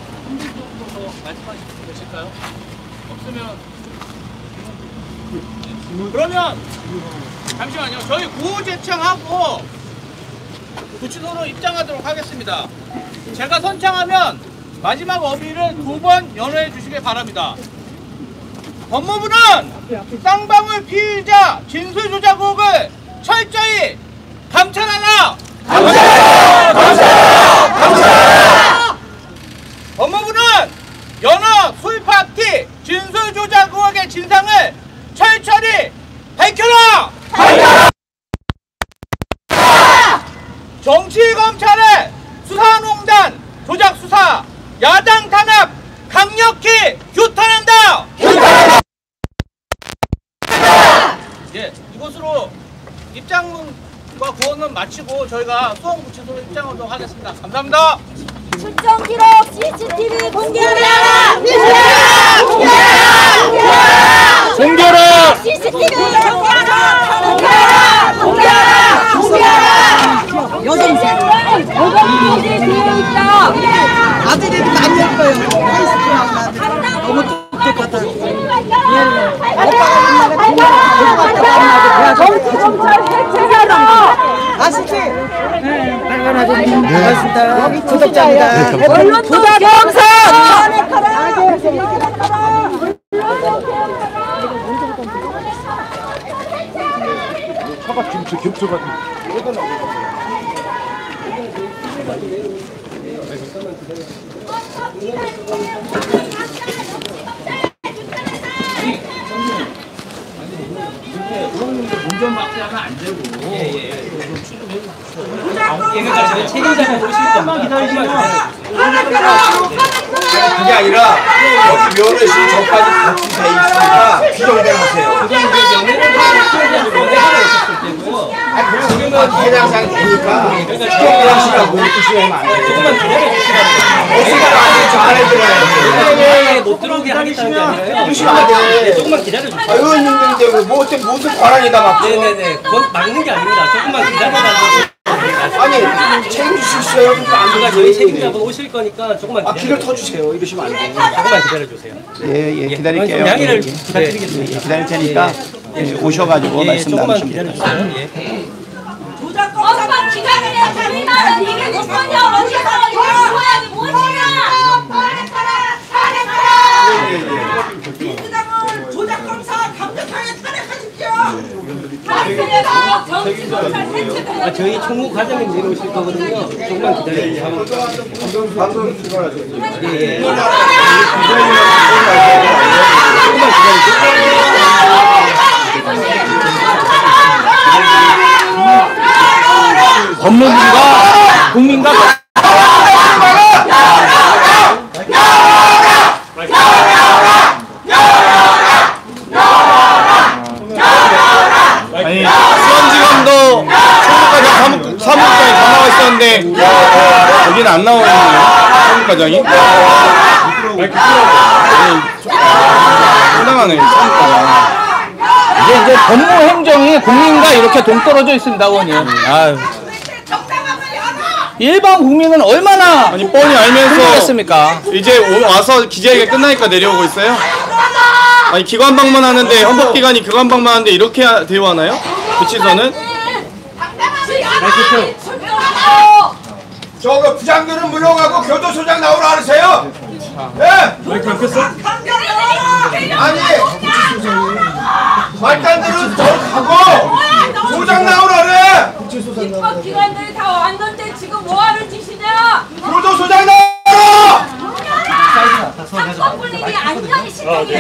말씀하실 수 계실까요? 없으면 그러면 잠시만요. 저희 구호 제청하고 구치소로 입장하도록 하겠습니다. 제가 선창하면 마지막 어휘를 두 번 연호해 주시길 바랍니다. 법무부는 쌍방울 피의자 진술 조작 의혹을 철저히 감찰하라! 감찰해요! 감찰해요! 감찰해요! 법무부는 연어 술파티 진술 조작 의혹의 진상을 철저히 밝혀라! 밝혀라! 정치검찰의 수사농단 조작 수사 야당 탄압 강력히 규탄한다! 규탄한다! 예, 이것으로 입장과 구원은 마치고 저희가 수원구치소로 입장하도록 하겠습니다. 감사합니다. 출정 기록 씨씨티비 공개하라! 공개하라! 공개하라! 공개하라! 씨씨티비 공개하라! 공개하라! 공개하라! 공개하라! 여동생 여동생이 되어 있다. 아들이 많이 예뻐요. 페이스북 나온 아들. 너무 똑똑하다. 정치 검찰 해체하라. 아시지? 네. 반갑습니다. 여기 구독자입니다. 언론도 경선. 차가 김치 겹쳐가지고. 운전 막자가 안 되고. 예, 예. 얘가 책임자가 조금만 기다리시면. 그게 아니라 여기 면허시 전까지 같이 돼 있으니까 규정대로 하세요. 그건 이제 명예를 파악하는 면회가 있었을 때고요. 아, 그러면 해당상 되니까 규정대로 하시라고 뜻이면 안 돼요. 조금만 기다려주시라고. 어디가 아직 잘해 들어야 못 들어오게 하겠다는 게 아니라요. 뜻이면 안 돼. 조금만 기다려주세요. 아, 의원님인데 뭐 어떻게 무슨 권한이다 막. 네네네. 그건 막는 게 아닙니다. 조금만 기다려달라고. 아니 책임질 수 있어요. 그러니까 안 제가 저희 책임자분 오실 거니까 조금만 아, 길을 터주세요. 이러시면 안 돼요. 조금만 기다려주세요. 예, 예, 기다릴게요. 좀 양해를 예, 부탁드리겠습니다. 예, 기다릴 테니까 예, 오셔가지고 예, 말씀 조금만 나누시면 됩니다. 기다려주세요. 예. 엄마 기다려야 됩니다. 이게 누구냐? 어디서 이거 모양이 뭐냐? 민주당은 조작 검사 강력하게 탄핵하십시오. 당신에서 정치 검찰 해체도 아, 저희 총무 과장님 내려오실 거거든요. 조금만 기다려주세요. 방금 출발하세요. 예, 예. 법무부가 국민과 아니 수원지검도 총무과장 사무, 사무과장이 다 나와 있었는데 여기는 안 나와 있네요. 사무과장이. 상당하네 사무과장. 이제 이제 법무 행정이 국민과 이렇게 동떨어져 있습니다, 의원님. 아유. 일반 국민은 얼마나 아니 뻔히 알면서 힘들겠습니까? 이제 오, 와서 기자회견 끝나니까 내려오고 있어요? 아니 기관 방문하는데 헌법기관이 기관 방문하는데 이렇게 대우하나요? 구치소는? 저거 부장들은 물러가고 교도소장 나오라 하세요. 예? 왜 그렇겠어? 아니 말단들은 저 가고 소장 나오라 그래. 입법기관들이 다 왔는데 지금 뭐하는 짓이냐? 교도소장 나오라. 상권분리기 안정이 실력이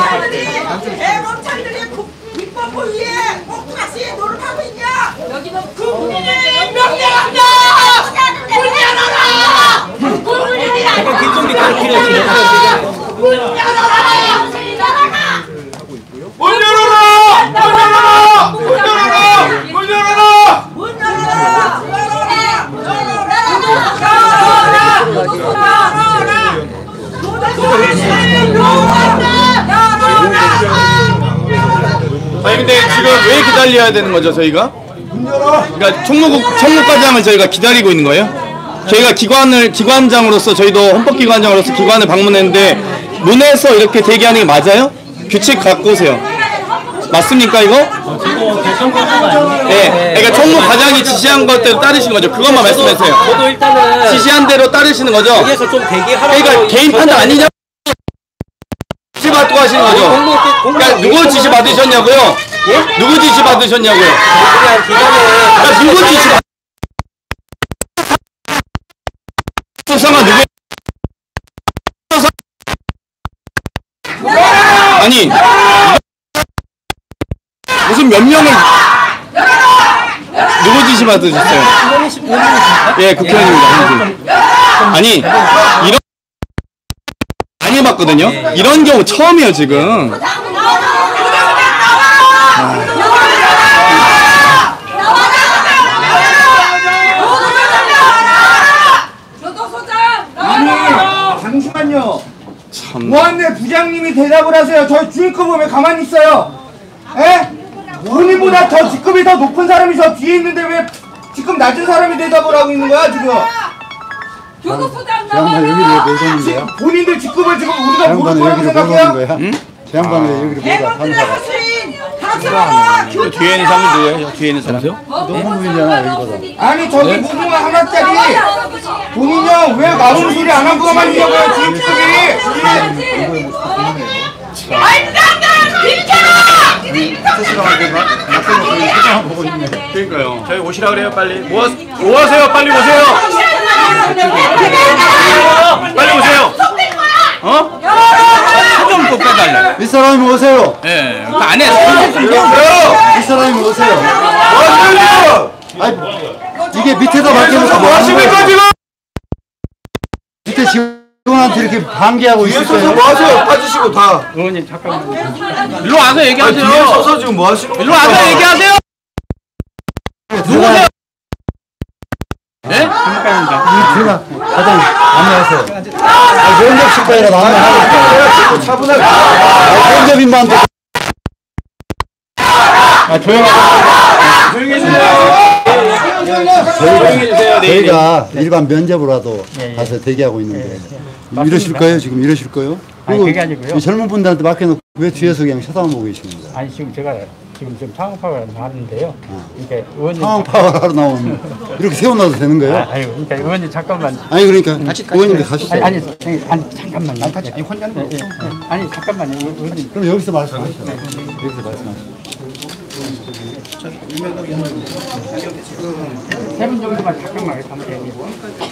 대검찰들이 입법부 위에 꼭 다시 노력하고 있냐? 여기는 국민의 명령합니다. 문 열어라. 국민들이 안정이 문 열어라. 문 열어라! 문 열어라! 문 열어라! 문 열어라! 문 아니 근데 지금 왜 기다려야 되는 거죠 저희가? 그러니까 총무국 총무과장을 저희가 기다리고 있는 거예요? 저희가 기관을 기관장으로서 저희도 헌법기관장으로서 기관을 방문했는데 문에서 이렇게 대기하는 게 맞아요? 규칙 갖고 오세요. 맞습니까 이거? 네, 그러니까 총무과장이 지시한 것대로 따르시는 거죠. 그것만 말씀하세요. 저도 일단은 지시한 대로 따르시는 거죠. 여기에서 좀 대기하라고. 그러니까 개인 판단 아니냐? 지시 받고 하시는 거죠. 그러니까 누구 지시 받으셨냐고요? 누구 지시 받으셨냐고요? 그러니까 누구 지시 받? 수상한 누구? 아니 무슨 몇 명을 누구 지시 받으셨어요? 예, 국회의원입니다. 아니 이런 많이 봤거든요. 이런 경우 처음이에요 지금. 아니 잠시만요. 참. 무한대 부장님이 대답을 하세요. 저희 주인급 보면 가만히 있어요. 에? 본인보다 더 직급이 더 높은 사람이 저 뒤에 있는데 왜 직급 낮은 사람이 대답을 하고 있는 거야 지금? 교도소장 양반 여기를 왜 모셨는데요? 본인들 직급을 지금 우리가 모를 양반을 거라고 여기를 생각해요? 모르는 거야? 응? 양반을 여기를 모르다 판사가. 저 뒤에 있는 사람이 누구예요? 뒤에 있는 사람? 법무부이잖아 여기보다. 아니 저기 무궁화 하나짜리 본인이 형 왜 나오는 소리 안 하고 가만히 있냐고요 지금 직급이. 그러니까요. 저희 오시라 그래요 빨리. 뭐, 뭐 하세요? 빨리 오세요. 빨리 오세요. 어? 좀 빼달래. 이 사람이 오세요. 예, 그 안에 이 사람이 오세요. 아니 이게 밑에다 맡겨놓고 뭐 하시는 거야 지금? 밑에 직원한테 이렇게 방기하고 있을 거예요. 뭐 하세요? 빠지시고 다. 의원님 잠깐만. 일로 와서 얘기하세요. 뒤에 서서 지금 뭐 하시는 일로 와서 얘기하세요. 누구세요? 네? 제가 과장님 안녕하세요. 아, 면접 실패라 마음에 하겠어요. 차분하게. 아, 면접인만. 아 조용하게. 조용히 해주세요. 조용히 해주세요. 저희가 일반 면접으로라도 가서 대기하고 있는데 이러실 거예요? 지금 이러실 거예요? 아니, 그게 아니고요. 이 젊은 분들한테 맡겨놓고 왜 뒤에서 그냥 쳐다만 보고 계십니까? 아니 지금 제가 지금 좀 상황 파악을 하는데요. 이렇게 의원님 상황 파악을 하러 나오면 이렇게 세워놔도 되는 거예요? 아, 아니 그러니까 의원님 잠깐만. 아니 그러니까 의원님들 가시죠. 아니, 아니, 아니, 아니 잠깐만요. 아니, 같이, 아니 혼자는 예, 예. 아니 잠깐만요 의원님. 그럼 여기서 말씀하시죠. 여기서 말씀하시죠. 세 분 정도만 잠깐만 하면 되고.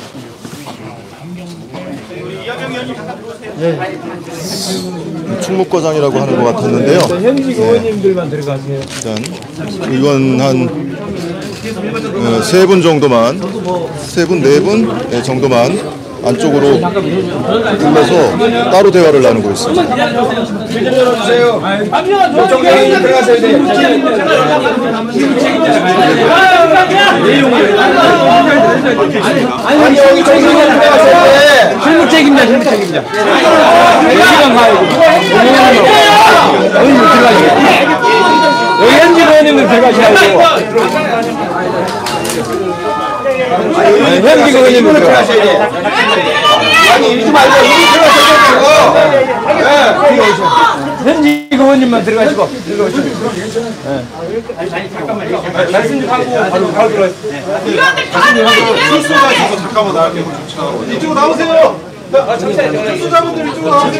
네. 충무과장이라고 하는 것 같았는데요. 현직 의원님들만 들어가세요. 일단 의원 한 세 분 정도만, 세 분, 네 분 네, 정도만 안쪽으로 불러서 따로 대화를 나누고 있습니다. 들어주세요. 정경님 들어가셔야 돼요. 아니 여기 정경님 들어가셔야 돼. 실무 책임자, 실무 책임자. 몇 시간 가요? 의원님 들어가시고. 여기 현직 의원님들 들어가셔야죠. 아니, 현직 의원님들 들어가셔야 돼. 아니 이러지 말고 이리 들어가셔야 되고. 현직 의원님만 들어가시고 들어가시고. 말씀 좀 하고 바로 바로 들어가시죠. 말씀 좀 하고. 실수가 있어서 잠깐만 나갈게요. 이쪽으로 나오세요. 실수자분들 이쪽으로 나오세요.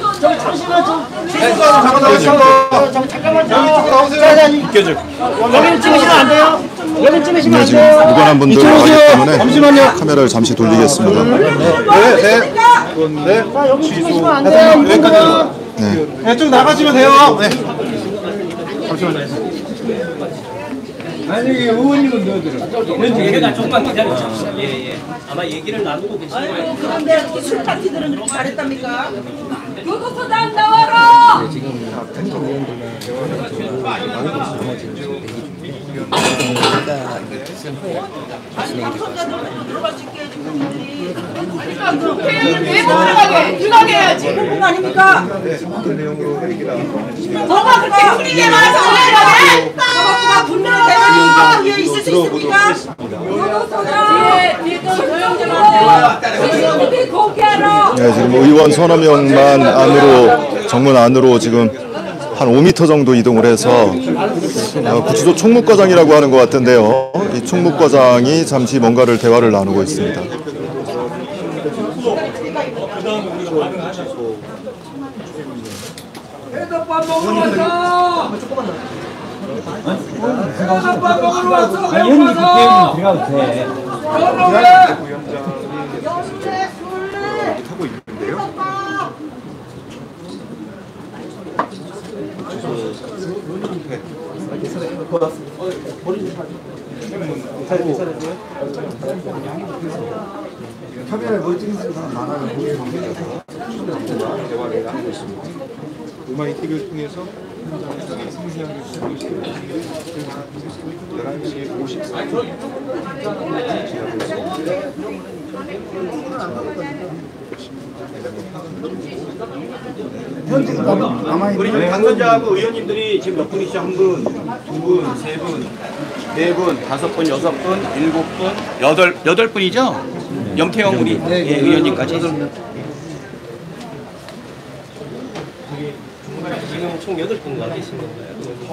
실수자 잠깐 나오시고. 잠깐만 이쪽으로 나오세요. 비켜줘. 여기는 찍으시면 안 돼요. 여기는 찍으시면 네, 안 지금 돼요. 무관한 분들 이쪽으로 나오기 오세요. 때문에 잠시만요. 카메라를 잠시 돌리겠습니다. 네, 네. 네. 여기 찍으시면 안 돼요. 여기까지. 네. 네, 쭉 나가시면 돼요. 네. 잠시만요. 아니 의원님은 넣어드려. 얘가 조금만 기다려주세요. 예, 예. 아마 얘기를 나누고 계신 거예요. 그런데 이 술 파티들은 그렇게 잘했답니까? 교도소장 나와라! 그러니까 그렇게 왜 들어가게? 들어가게 해야지. 그런 거 아닙니까? 너가 그렇게 분위기에 말해서 왜 그래? 너가 분명히 대단히 위에 있을 수 있습니까? 교도소장! 니들 조용히 시시티비 공개하라! 네, 지금 의원 서너 명만 안으로, 정문 안으로 지금 한 오 미터 정도 이동을 해서 어, 구치소 총무과장이라고 하는 것 같은데요. 이 총무과장이 잠시 뭔가를 대화를 나누고 있습니다. 회덮밥 먹으러 왔어! 회덮밥 먹으러 왔어! 아니 현직 국회의원 들어가도 돼. 하고 있는데요. 카메라에 뭘 찍는 사람 많아요. 대화를 하고 있습니다. 음악 이택을 통해서 현장에서 생생하게 수고 있습니다. 열한 시 오십사 분 지나고 있습니다. 우리 지금 당선자하고 의원님들이 지금 몇 분이시죠? 한 분, 두 분, 세 분, 네 분, 다섯 분, 여섯 분, 일곱 분, 여덟 여덟 분이죠? 염태영 우리 예, 의원님까지. 지금 총 여덟 분 가 계신 건가요?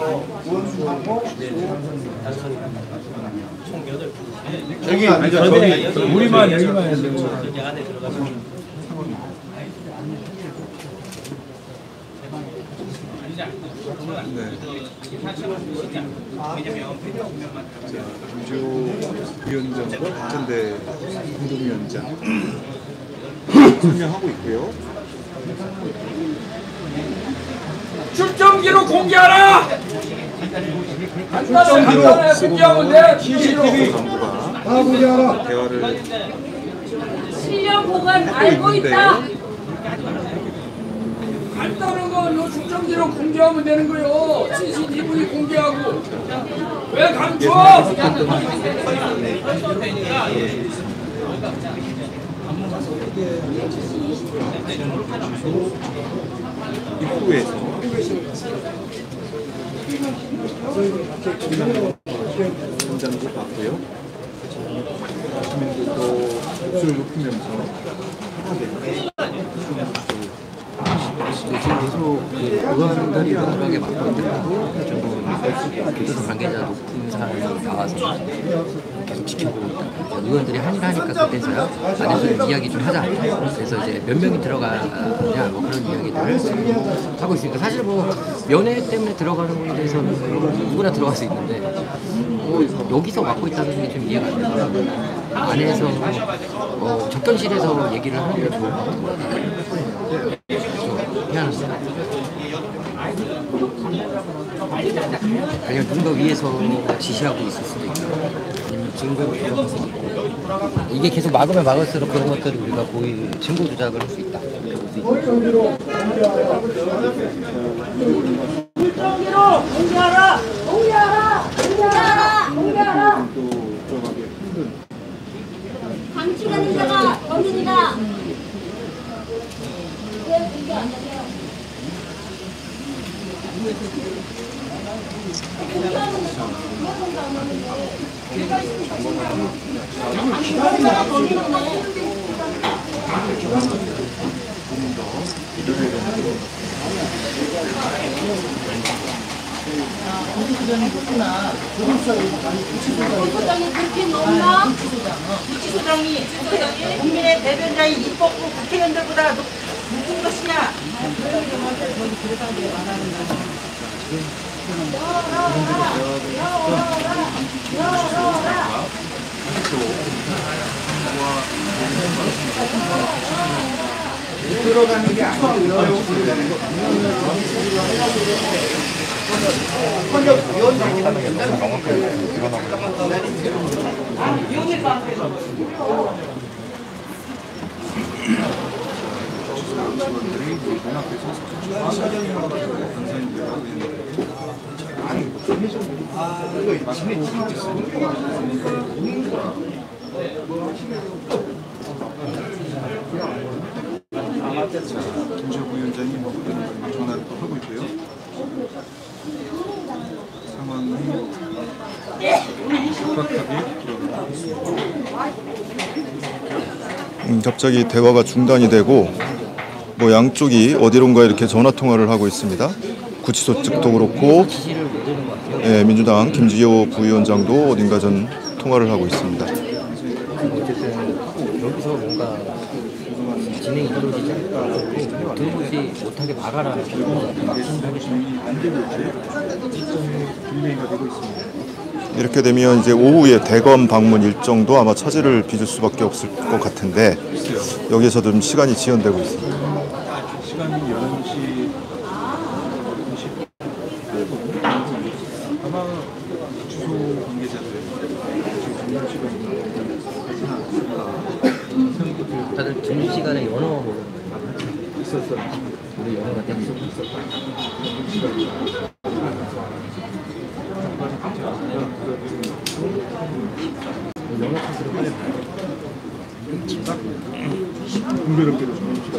총 여덟 분. 여기 아니죠. 저기 우리만 여기만 해서 여기 안에 들어가시면 김주위원장과 박전대 공동위원장 설명하고 있고요. 출정기로 공개하라! 출정기로 공개하면 돼! 씨씨티비 정부가 대화를 실력 보관 알고 있다! 간다는 건요 출정기로 공개하면 되는 거요. 씨씨티비 공개하고 왜 감춰? 입구에서 현장도 봤고요. 시민들도 목소리를 높이면서 지금 계속 그 의원들이 들어가게 막고 있는데도 교도소 관계자 높은 사람이 나와서 계속 계속 지켜보고 있다. 의원들이 한일 하니까 그때서야 안에서 이야기 좀 하자. 그래서 이제 몇 명이 들어가냐 뭐 그런 이야기들을 지금 하고 있으니까 사실 뭐 면회 때문에 들어가는 거에 대해서는 누구나 들어갈 수 있는데 뭐 여기서 맡고 있다는 게 좀 이해가 안 되더라고요. 안에서 어, 접견실에서 얘기를 하는 게 좋을 것 같은 거 같아요. 미안합니다. 아니면 누군가 위에서 지시하고 있을 수도 있고 아니면 증거를 조작해서 이게 계속 막으면 막을수록 그런 것들을 우리가 고의 증거 조작을 할 수 있다. 물정기로 공개하라! 공개하라! 공개하라! 공개하라! 방치되는 자가 범인이다. 구치소장이 그렇게 높나? 구치소장이 국민의 대변자인 입법부 국회의원들보다 높은 것이냐? 들어가는 게 아니고요. 현역위원장이가 명확하게 드러나고 김재호 부위원장이 전화를 하고 있고요. 상황이 급박하게 음, 갑자기 대화가 중단이 되고 뭐 양쪽이 어디론가 이렇게 전화 통화를 하고 있습니다. 구치소 측도 그렇고 예, 민주당 김지호 부위원장도 어딘가 전 통화를 하고 있습니다. 어쨌든 여기서 뭔가 진행이 이루어지지 않고 들어오지 못하게 막아라. 이렇게 되면 이제 오후에 대검 방문 일정도 아마 차질을 빚을 수밖에 없을 것 같은데 여기에서 좀 시간이 지연되고 있습니다. 시간이 열한 시 아마 주소 관계자들 다들 점심시간에 연어 먹는 있었어. 우리 연어가 때문에 있었다. 연어 카스를 빨리 봐야 공교롭게도 점심시간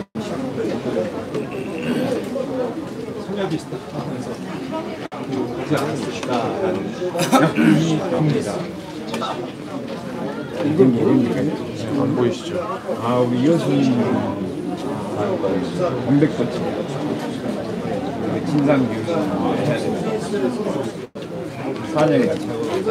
성향 비슷하면서 하지 않을 것이다라는 약간이 듭니다. 이걸 모릅니까? 안 보이시죠? 아, 우리 이현수님 공백버치 진상규 사년이 같이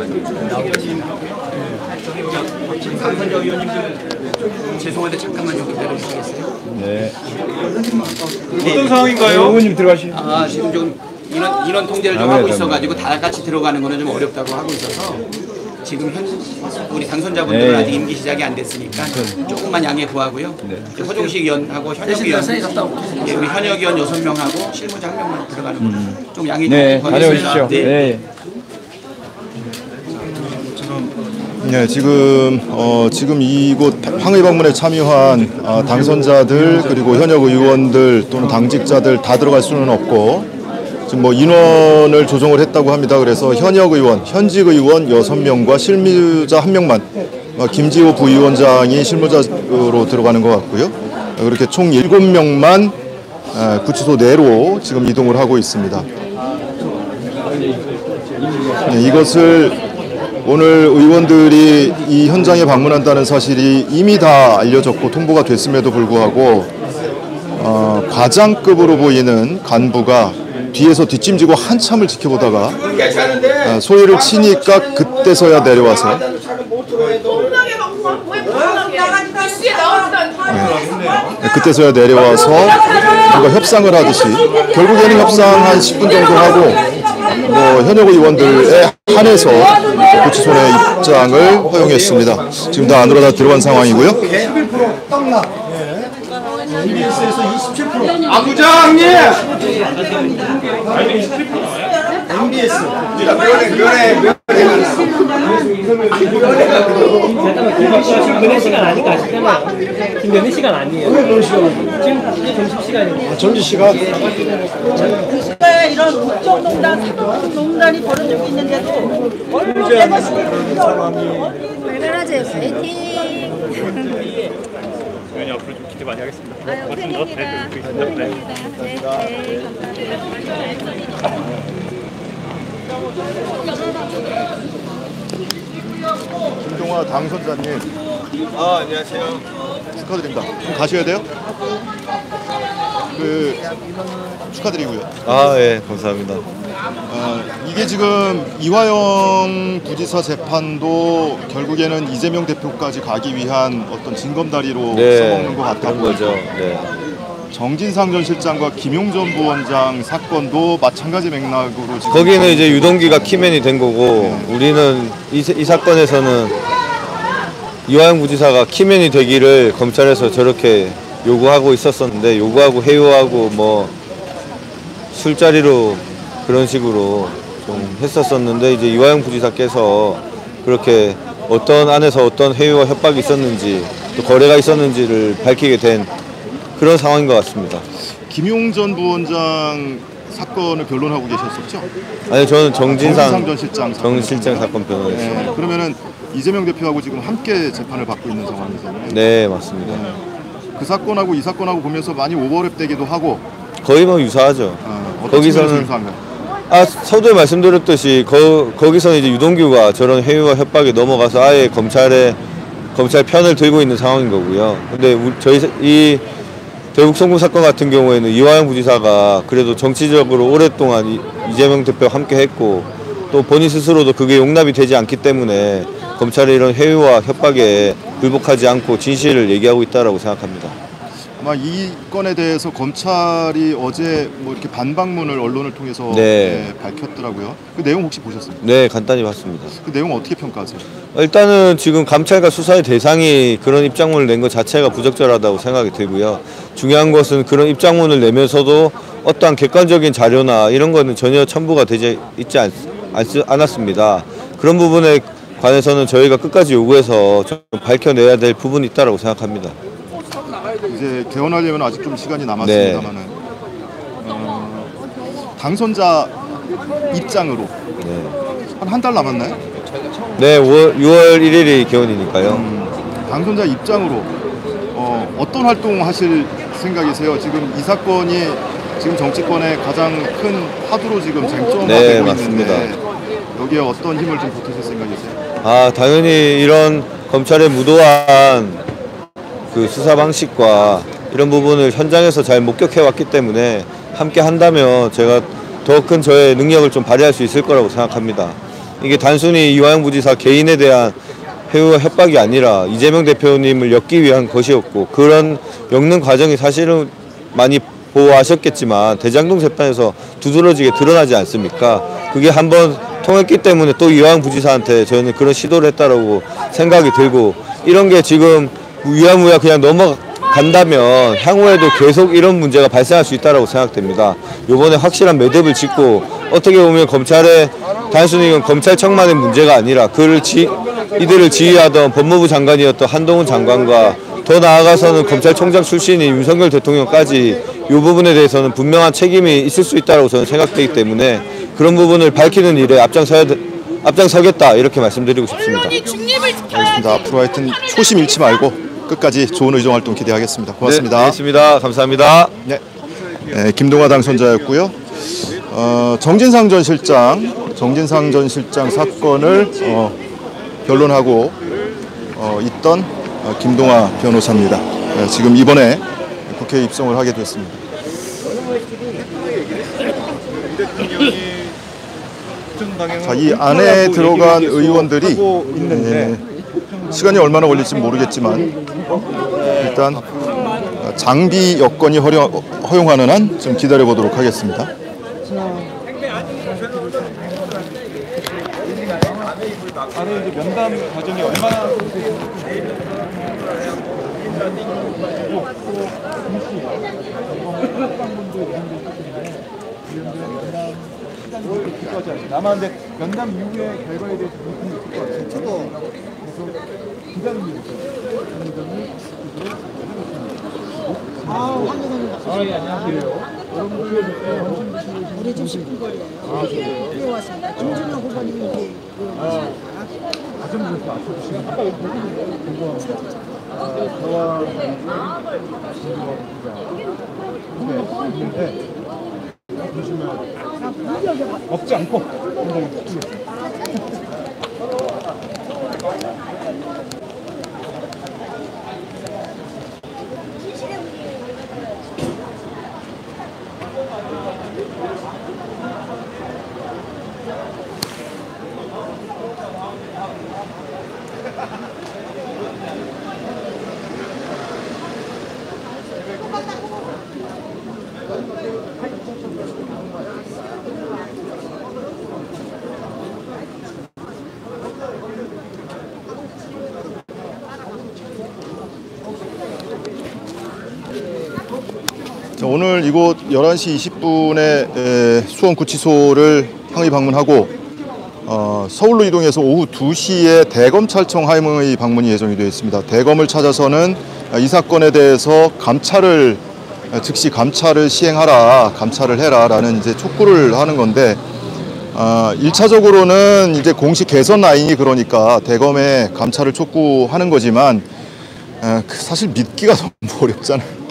강선재 의원님 죄송한데 잠깐만 좀 기다려주시겠어요? 네. 어떤 상황인가요? 의원님 들어가시죠. 아 지금 좀 인원 인원 통제를 좀 아, 하고 네, 있어가지고 다 같이 들어가는 거는 좀 어렵다고 하고 있어서 지금 현 우리 당선자분들은 네. 아직 임기 시작이 안 됐으니까 조금만 양해 구하고요. 그 허종식 의원하고 현역 의원, 예, 우리 현역 의원 여섯 명하고 실무자 한 명만 들어가는 거 좀 양해 네, 좀 구하겠습니다. 다녀오십시오. 네. 네, 지금 어, 지금 이곳 황의 방문에 참여한 어, 당선자들 그리고 현역 의원들 또는 당직자들 다 들어갈 수는 없고 지금 뭐 인원을 조정을 했다고 합니다. 그래서 현역 의원, 현직 의원 여섯 명과 실무자 한 명만 어, 김지호 부위원장이 실무자로 들어가는 것 같고요. 그렇게 총 일곱 명만 어, 구치소 내로 지금 이동을 하고 있습니다. 네, 이것을 오늘 의원들이 이 현장에 방문한다는 사실이 이미 다 알려졌고 통보가 됐음에도 불구하고 어, 과장급으로 보이는 간부가 뒤에서 뒷짐지고 한참을 지켜보다가 어, 소리를 치니까 그때서야 내려와서 네, 그때서야 내려와서 뭔가 협상을 하듯이 결국에는 협상 한 십 분 정도 하고 뭐 현역 의원들에 한해서 구치소의 입장을 허용했습니다. 지금 다 안으로 다 들어간 상황이고요. 엠비에스에서 이십칠 퍼센트. 아 부장님. 엠비에스. 면회 면회 면회 시간 아니까 아시잖아요. 지금 면회 시간 아니에요. 지금 이제 점심 시간이에요. 점심 시간. 왜 이런 국정농단, 사법농단이 벌어지고 있는데도 얼마나 내가 얼마나 파이팅. 의원님 앞으로 좀 기대 많이 하겠습니다. 아유, 팬입니다. 팬입니다. 네, 네, 김동화 당선자님. 아, 안녕하세요. 축하드립니다. 좀 가셔야 돼요? 그 축하드리고요. 아, 예, 감사합니다. 아, 이게 지금 이화영 부지사 재판도 결국에는 이재명 대표까지 가기 위한 어떤 징검다리로 네, 써먹는 것 같다고. 그런 거죠. 네. 정진상 전 실장과 김용전 부원장 사건도 마찬가지 맥락으로 지금 거기는 이제 유동규가 키맨이 된 거고, 네. 우리는 이, 이 사건에서는 이화영 부지사가 키맨이 되기를 검찰에서 저렇게 요구하고 있었었는데, 요구하고 회유하고 뭐 술자리로 그런 식으로 좀 했었었는데, 이제 이화영 부지사께서 그렇게 어떤 안에서 어떤 회유와 협박이 있었는지 또 거래가 있었는지를 밝히게 된 그런 상황인 것 같습니다. 김용전 부원장 사건을 변론하고 계셨었죠? 아니, 저는 정진상, 정진상 전 실장 사건, 정 실장 사건 변호했습니다. 네, 그러면은 이재명 대표하고 지금 함께 재판을 받고 있는 상황이잖아요. 네, 맞습니다. 네. 그 사건하고 이 사건하고 보면서 많이 오버랩되기도 하고. 거의 뭐 유사하죠. 어, 거기서는 아 서두에 말씀드렸듯이 거, 거기서는 이제 유동규가 저런 회유와 협박에 넘어가서 아예 검찰에 검찰 편을 들고 있는 상황인 거고요. 근데 우리, 저희 이 대북 송금 사건 같은 경우에는 이화영 부지사가 그래도 정치적으로 오랫동안 이, 이재명 대표와 함께 했고 또 본인 스스로도 그게 용납이 되지 않기 때문에 검찰의 이런 회유와 협박에 굴복하지 않고 진실을 얘기하고 있다라고 생각합니다. 아마 이 건에 대해서 검찰이 어제 뭐 이렇게 반박문을 언론을 통해서 네. 네, 밝혔더라고요. 그 내용 혹시 보셨습니까? 네, 간단히 봤습니다. 그 내용 어떻게 평가하세요? 일단은 지금 감찰과 수사의 대상이 그런 입장문을 낸 것 자체가 부적절하다고 생각이 들고요. 중요한 것은 그런 입장문을 내면서도 어떠한 객관적인 자료나 이런 거는 전혀 첨부가 되지 있지 않, 않았습니다. 그런 부분에 관해서는 저희가 끝까지 요구해서 좀 밝혀내야 될 부분이 있다고 생각합니다. 이제 개원하려면 아직 좀 시간이 남았습니다만은 네. 어, 당선자 입장으로 네. 한 한 달 남았나요? 네, 유월 일일이 개원이니까요. 음, 당선자 입장으로 어, 어떤 활동 하실 생각이세요? 지금 이 사건이 지금 정치권의 가장 큰 화두로 지금 쟁점화되고 네, 있는데 여기에 어떤 힘을 좀 보태실 생각이세요? 아, 당연히 이런 검찰의 무도한 그 수사 방식과 이런 부분을 현장에서 잘 목격해 왔기 때문에 함께 한다면 제가 더 큰 저의 능력을 좀 발휘할 수 있을 거라고 생각합니다. 이게 단순히 이화영 부지사 개인에 대한 회유와 협박이 아니라 이재명 대표님을 엮기 위한 것이었고 그런 엮는 과정이 사실은 많이 보호하셨겠지만 대장동 재판에서 두드러지게 드러나지 않습니까? 그게 한번 통했기 때문에 또 이화영 부지사한테 저희는 그런 시도를 했다라고 생각이 들고 이런 게 지금 유야무야 그냥 넘어간다면 향후에도 계속 이런 문제가 발생할 수 있다고 생각됩니다. 이번에 확실한 매듭을 짓고 어떻게 보면 검찰의 단순히 이건 검찰청만의 문제가 아니라 그를 지, 이들을 지휘하던 법무부 장관이었던 한동훈 장관과 더 나아가서는 검찰총장 출신인 윤석열 대통령까지 이 부분에 대해서는 분명한 책임이 있을 수 있다고 저는 생각되기 때문에 그런 부분을 밝히는 일에 앞장서야 앞장서겠다 이렇게 말씀드리고 싶습니다. 알겠습니다. 앞으로 하여튼 초심 잃지 말고 끝까지 좋은 의정 활동 기대하겠습니다. 고맙습니다. 네, 알겠습니다. 감사합니다. 네, 네 김동화 당선자였고요. 어, 정진상 전 실장, 정진상 전 실장 사건을 어, 변론하고 어, 있던 어, 김동화 변호사입니다. 네, 지금 이번에 국회에 입성을 하게 됐습니다. 자, 이 안에 들어간 의원들이 있는데 시간이 얼마나 걸릴지 모르겠지만 일단 장비 여건이 허용, 허용하는 한 좀 기다려 보도록 하겠습니다. 안에 이제 면담 과정이 얼마나 남았는데 면담 이후의 결과에 대해서 물품이 있을 것 같아요. 저도 그래서 기다립니다. 아, 황교사님. 아, 예, 안녕하세요. 우리 지금 십 분 걸려요. 아, 그래요? 왔습니다. 김준영 후보님이 이렇게 아, 가정 좀 맞춰주시면 아까 여기 궁금합니다. 저와 있는데 보시면 먹지 않고 굉장히 좋겠습니다. 자, 오늘 이곳 열한 시 이십 분에 에, 수원구치소를 항의 방문하고 어, 서울로 이동해서 오후 두 시에 대검찰청 하임의 방문이 예정이 되어 있습니다. 대검을 찾아서는 이 사건에 대해서 감찰을 즉시 감찰을 시행하라, 감찰을 해라라는 이제 촉구를 하는 건데 어, 일 차적으로는 이제 공식 개선 라인이 그러니까 대검에 감찰을 촉구하는 거지만 어, 사실 믿기가 너무 어렵잖아요.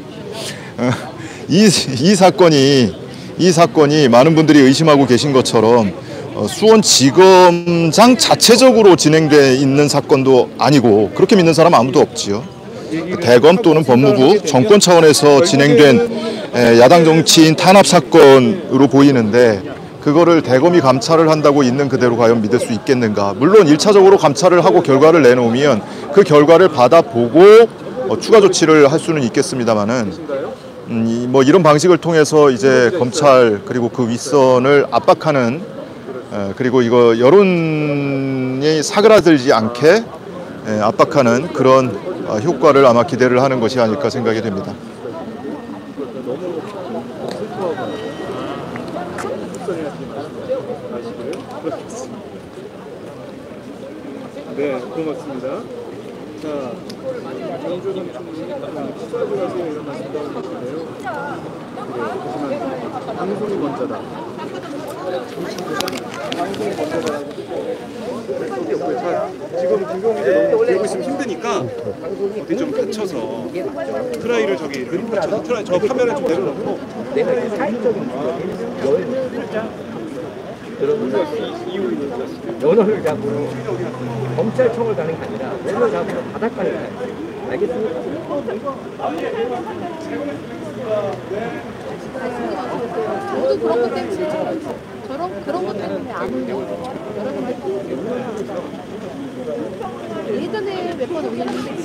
이, 이 사건이 이 사건이 많은 분들이 의심하고 계신 것처럼 수원지검장 자체적으로 진행돼 있는 사건도 아니고 그렇게 믿는 사람 아무도 없지요. 대검 또는 법무부 정권 차원에서 진행된 야당 정치인 탄압 사건으로 보이는데 그거를 대검이 감찰을 한다고 있는 그대로 과연 믿을 수 있겠는가. 물론 일 차적으로 감찰을 하고 결과를 내놓으면 그 결과를 받아보고 추가 조치를 할 수는 있겠습니다만은 음, 이, 뭐 이런 방식을 통해서 이제 검찰 그리고 그 윗선을 압박하는 에, 그리고 이거 여론이 사그라들지 않게 에, 압박하는 그런 어, 효과를 아마 기대를 하는 것이 아닐까 생각이 됩니다. 네, 고맙습니다. 자, 정조선 총리님 수사를 하세요 이런 말씀 나오는데요. 네, 하지만 방송이 먼저다. 방송이 먼저다. 자, 지금 김경민 기자 너무 들고 있으면 힘드니까 어디 좀 받쳐서 트라이를 저기 받쳐서 트라이 저 카메라 좀 내려놓고 내가 사회적인 연어를 잡으러 검찰청을 가는 게 아니라 연어 잡으러 바닷가를 가요. 알겠습니까? 저도 그런 것 때문에 저런 그런 것 때문에 안 오네요. 예전에 몇 번 올렸는데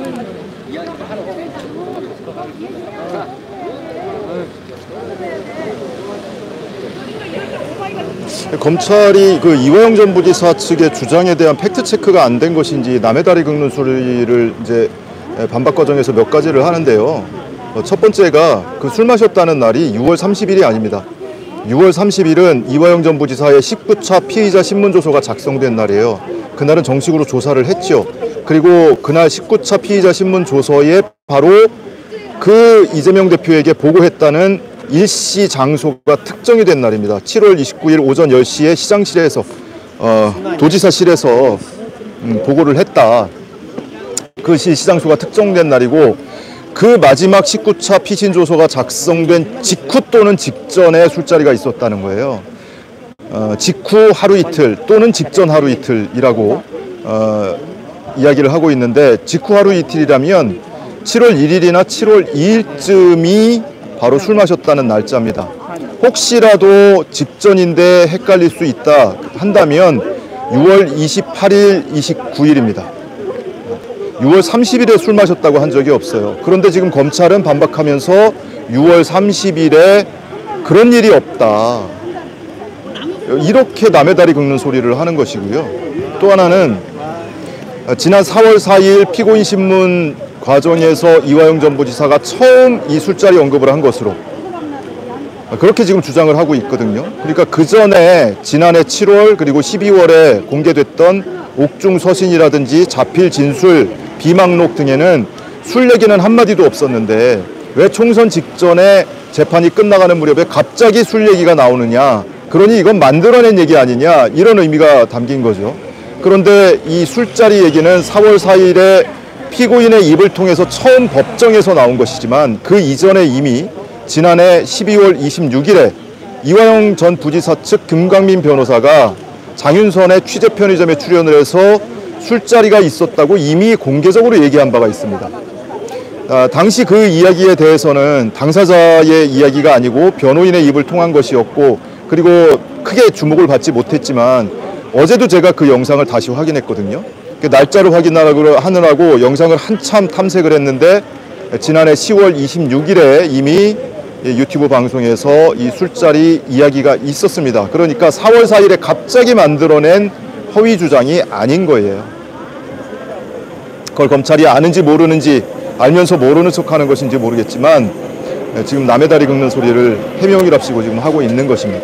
검찰이 그 이화영 전 부지사 측의 주장에 대한 팩트 체크가 안 된 것인지 남의 다리 긁는 소리를 이제 반박 과정에서 몇 가지를 하는데요. 첫 번째가 그 술 마셨다는 날이 유월 삼십일이 아닙니다. 유월 삼십일은 이화영 전 부지사의 십구 차 피의자 신문조서가 작성된 날이에요. 그날은 정식으로 조사를 했죠. 그리고 그날 십구 차 피의자 신문조서에 바로 그 이재명 대표에게 보고했다는 일시 장소가 특정이 된 날입니다. 칠월 이십구일 오전 열 시에 시장실에서 어, 도지사실에서 음, 보고를 했다. 그 시 시장소가 특정된 날이고 그 마지막 십구 차 피신조서가 작성된 직후 또는 직전에 술자리가 있었다는 거예요. 어, 직후 하루 이틀 또는 직전 하루 이틀이라고 어, 이야기를 하고 있는데 직후 하루 이틀이라면 칠월 일일이나 칠월 이일쯤이 바로 술 마셨다는 날짜입니다. 혹시라도 직전인데 헷갈릴 수 있다 한다면 유월 이십팔일, 이십구일입니다. 유월 삼십일에 술 마셨다고 한 적이 없어요. 그런데 지금 검찰은 반박하면서 유월 삼십일에 그런 일이 없다. 이렇게 남의 다리 긁는 소리를 하는 것이고요. 또 하나는 지난 사월 사일 피고인 신문 과정에서 이화영 전 부지사가 처음 이 술자리 언급을 한 것으로 그렇게 지금 주장을 하고 있거든요. 그러니까 그 전에 지난해 칠월 그리고 십이월에 공개됐던 옥중 서신이라든지 자필 진술, 비망록 등에는 술 얘기는 한마디도 없었는데 왜 총선 직전에 재판이 끝나가는 무렵에 갑자기 술 얘기가 나오느냐. 그러니 이건 만들어낸 얘기 아니냐 이런 의미가 담긴 거죠. 그런데 이 술자리 얘기는 사월 사일에 피고인의 입을 통해서 처음 법정에서 나온 것이지만 그 이전에 이미 지난해 십이월 이십육일에 이화영 전 부지사 측 김광민 변호사가 장윤선의 취재 편의점에 출연을 해서 술자리가 있었다고 이미 공개적으로 얘기한 바가 있습니다. 아, 당시 그 이야기에 대해서는 당사자의 이야기가 아니고 변호인의 입을 통한 것이었고 그리고 크게 주목을 받지 못했지만 어제도 제가 그 영상을 다시 확인했거든요. 그 날짜를 확인하느라고 하느라고 영상을 한참 탐색을 했는데 지난해 시월 이십육일에 이미 유튜브 방송에서 이 술자리 이야기가 있었습니다. 그러니까 사월 사일에 갑자기 만들어낸 허위 주장이 아닌 거예요. 그걸 검찰이 아는지 모르는지 알면서 모르는 척하는 것인지 모르겠지만 지금 남의 다리 긁는 소리를 해명이랍시고 지금 하고 있는 것입니다.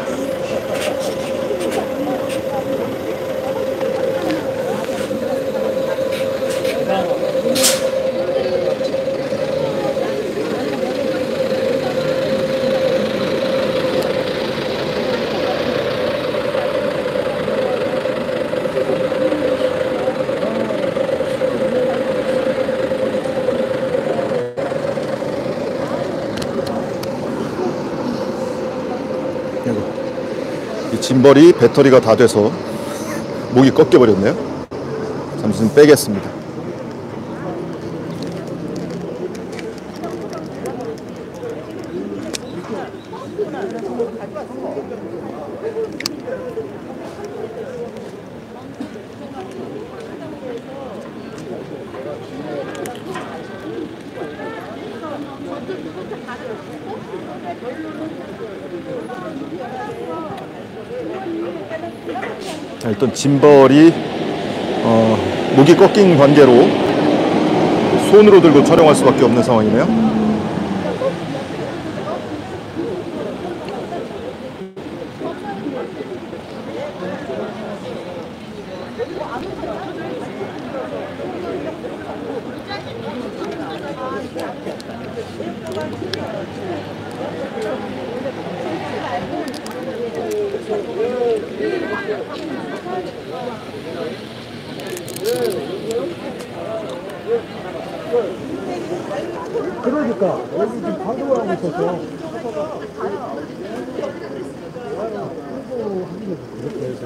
이 짐벌이 배터리가 다 돼서 목이 꺾여 버렸네요. 잠시 좀 빼겠습니다. 일단 짐벌이 어, 목이 꺾인 관계로 손으로 들고 촬영할 수밖에 없는 상황이네요. 그러니까 여기 지금 방송을 하고 있어서 이렇게 해서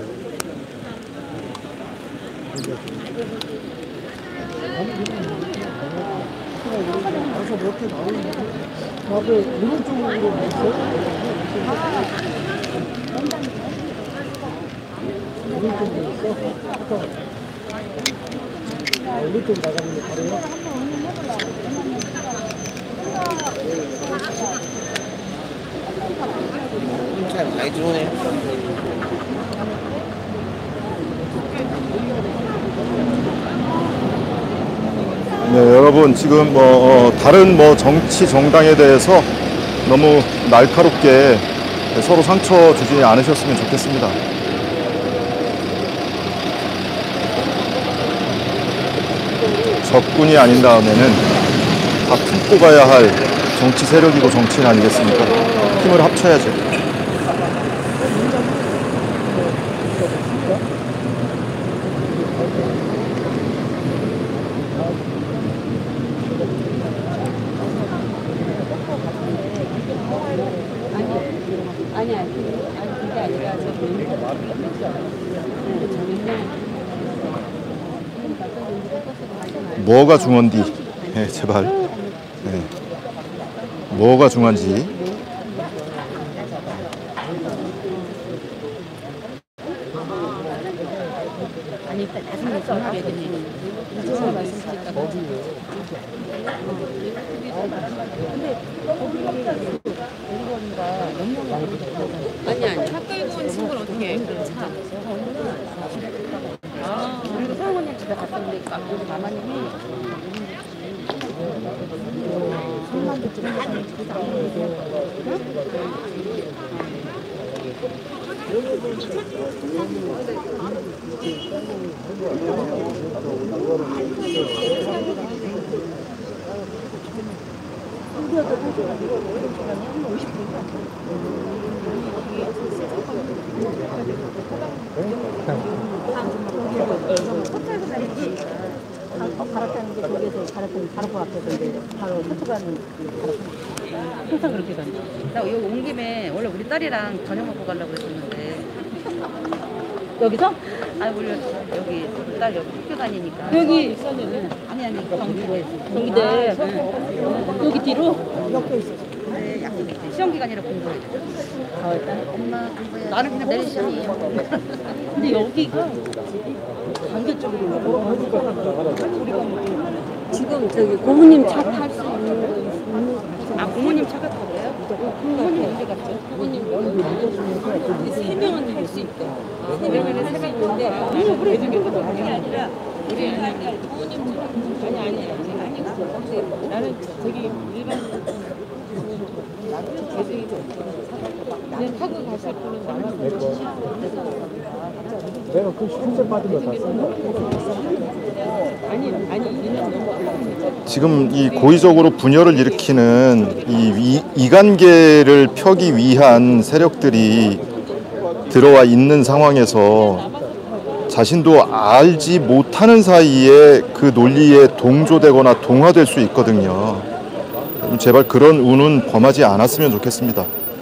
가서 이렇게 나오는데 앞에 오른쪽으로 있어요? 오른쪽으로 있어? 아, 오른쪽 나가는 게 바로요? 잘 많이 들어오네. 네, 여러분 지금 뭐 어, 다른 뭐 정치 정당에 대해서 너무 날카롭게 서로 상처 주지 않으셨으면 좋겠습니다. 적군이 아닌 다음에는 다 품고 가야 할 정치 세력이고 정치인 아니겠습니까? 힘을 합쳐야죠. 아니야, 그게 아니라 뭐가 중요한디? 네, 제발. 네. 뭐가 중요한지. 아니, 일단 나중에 전화를 해야 되네. 무슨 말씀드릴까요? 아니 아니 차 끌고 온 친구는 어떻게 해? 차. 아 그리고 사모님 집에 갔다 오니까 여기 가만히 해. 갈아타는 게 저기에서 갈아타는 바로 앞에서 이제 바로 서초가는 항상 그렇게 다녀. 나 여기 온 김에 원래 우리 딸이랑 저녁 먹고 가려고 했었는데 여기서? 아니 원래 여기 딸 여기 학교 다니니까 여기 있었는데 아니 아니 경기대 경기대 아, 여기 뒤로 옆에 있어. 네, 약속 있지. 시험 기간이라 공부해. 아, 일단 엄마 공부해. 나는 그냥 내일 시험이에요. 근데 여기가 반대쪽으로 지금 저기 고모님 차 탈 수 있는 거 있는 아 고모님 차가 타고요? 고모님 언제 갔죠? 고모님 우리 세 명은 탈 수 있대. 세 명은 세 명인데 나는 그래 중에서 그게 아니라 우리 고모님 아니 아니 아니 아니 나는 저기 일반 그냥 타고 갔을 뿐은 나는 내가 그 흉세 받은 거 봤어. 아니 아니 지금 이 고의적으로 분열을 일으키는 이 이, 이간계를 펴기 위한 세력들이 들어와 있는 상황에서 자신도 알지 못하는 사이에 그 논리에 동조되거나 동화될 수 있거든요. 제발 그런 운은 범하지 않았으면 좋겠습니다.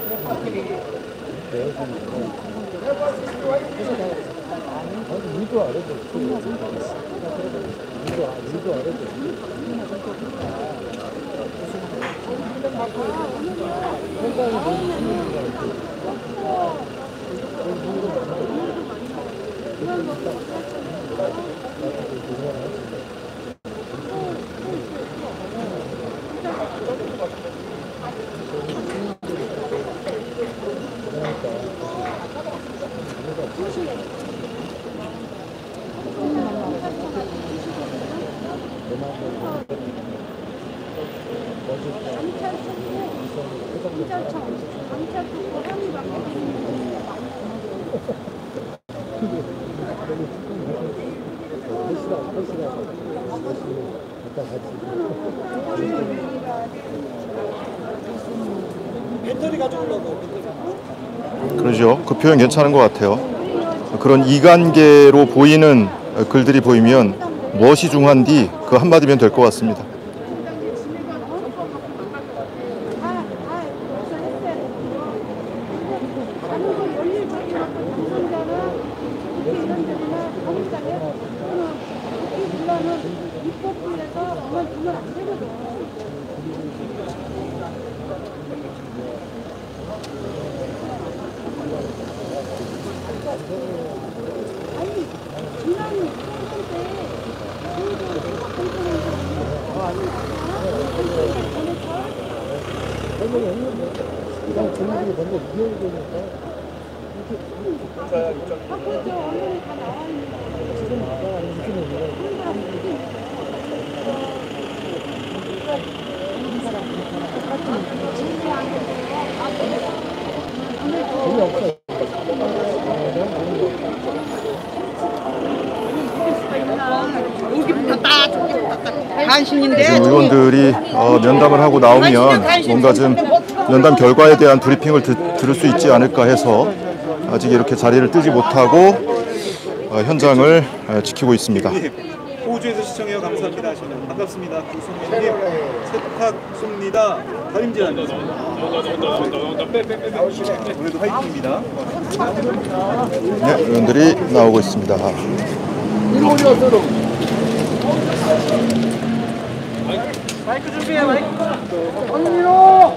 배터리 가져오려고. 그러죠. 그 표현 괜찮은 것 같아요. 그런 이간계로 보이는 글들이 보이면 무엇이 중요한디 그 한마디면 될 것 같습니다. 간신인데 지금 의원들이 어, 면담을 하고 나오면 뭔가 좀 면담 결과에 대한 브리핑을 드, 들을 수 있지 않을까 해서 아직 이렇게 자리를 뜨지 못하고 어, 현장을 어, 지키고 있습니다. 호주에서 시청해요. 감사합니다 하시는 반갑습니다. 구성민님 세탁 쏩니다. 다림질 하면서 오늘도 화이팅입니다. 네, 의원들이 나오고 있습니다. 마이크 준비해 마이크. 언니로.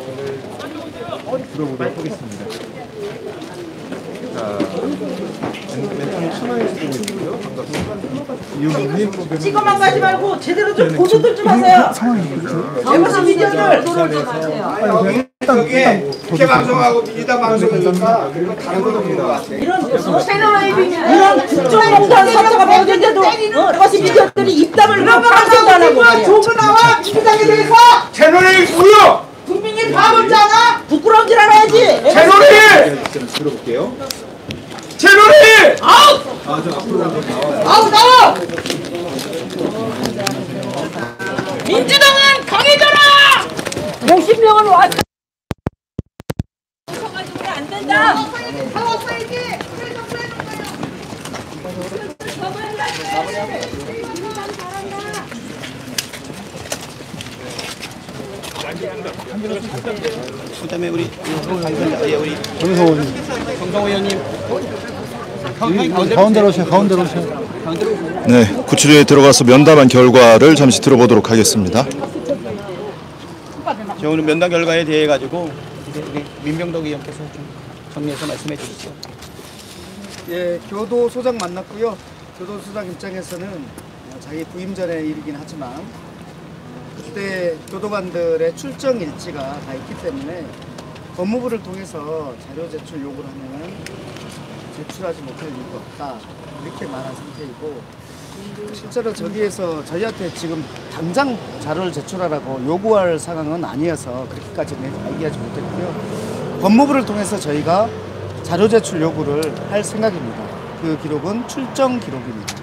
들어보도록 하겠습니다. 자, 찍어만 가지 말고 제대로 좀 보도들 좀 하세요. 에버시 미디어들 보도를 좀 하세요. 여기에 국회 방송하고 민주당 방송이니까 그리고 다른 것도 보는 것 같아요. 이런 이런 국정농단 사태가 벌어졌는데도 에버시 미디어들이 입담을 하고 방송도 안 하고 조금 나와 민주당에 대해서 채널이 뭐야? 국민이 바보잖아. 부끄러운 줄 알아야지. 채널이 들어볼게요. 채널이 아우 아, 저 앞으로 한번 나와요. 아우 나와. 민주당은 강해져라. 몇십 명은 왔어. 안 된다. 그다음에 우리 예, 우리 정성호 정성호 의원님 가운데로 오세요. 가운데로 오세요. 네, 구치소에 들어가서 면담한 결과를 잠시 들어보도록 하겠습니다. 저 오늘 면담 결과에 대해 가지고 우리 민병덕 의원께서 좀 정리해서 말씀해 주시죠. 예, 교도소장 만났고요. 교도소장 입장에서는 자기 부임 전의 일이긴 하지만 그때 교도관들의 출정 일지가 다 있기 때문에 법무부를 통해서 자료 제출 요구를 하면 제출하지 못할 이유가 없다 이렇게 말한 상태이고, 실제로 저기에서 저희한테 지금 당장 자료를 제출하라고 요구할 상황은 아니어서 그렇게까지 얘기하지 못했고요. 법무부를 통해서 저희가 자료 제출 요구를 할 생각입니다. 그 기록은 출정 기록입니다.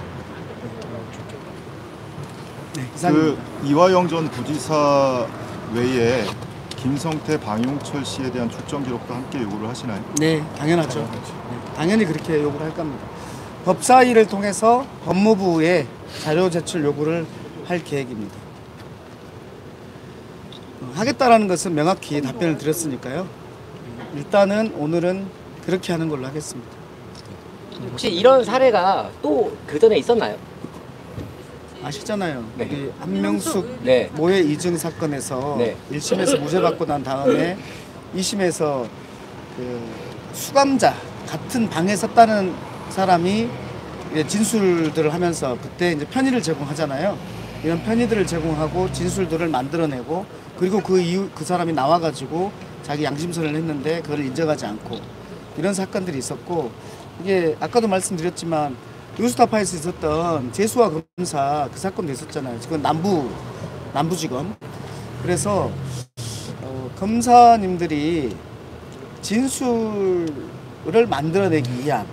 네, 그 이화영 전 부지사 외에 김성태, 방용철 씨에 대한 출정 기록도 함께 요구를 하시나요? 네, 당연하죠. 네, 당연히 그렇게 요구를 할 겁니다. 법사위를 통해서 법무부에 자료 제출 요구를 할 계획입니다. 어, 하겠다라는 것은 명확히 답변을 드렸으니까요. 일단은 오늘은 그렇게 하는 걸로 하겠습니다. 혹시 이런 사례가 또 그전에 있었나요? 아시잖아요. 네. 우리 한명숙 네. 모해 이중 사건에서 네. 일 심에서 무죄 받고 난 다음에 이 심에서 그 수감자 같은 방에 섰다는 사람이 진술들을 하면서 그때 이제 편의를 제공하잖아요. 이런 편의들을 제공하고 진술들을 만들어내고, 그리고 그 이후 그 사람이 나와가지고 자기 양심선을 했는데 그걸 인정하지 않고, 이런 사건들이 있었고, 이게 아까도 말씀드렸지만 뉴스타파에서 있었던 재수와 검사 그 사건도 있었잖아요. 지금 남부 남부지검. 그래서 어, 검사님들이 진술을 만들어내기 위한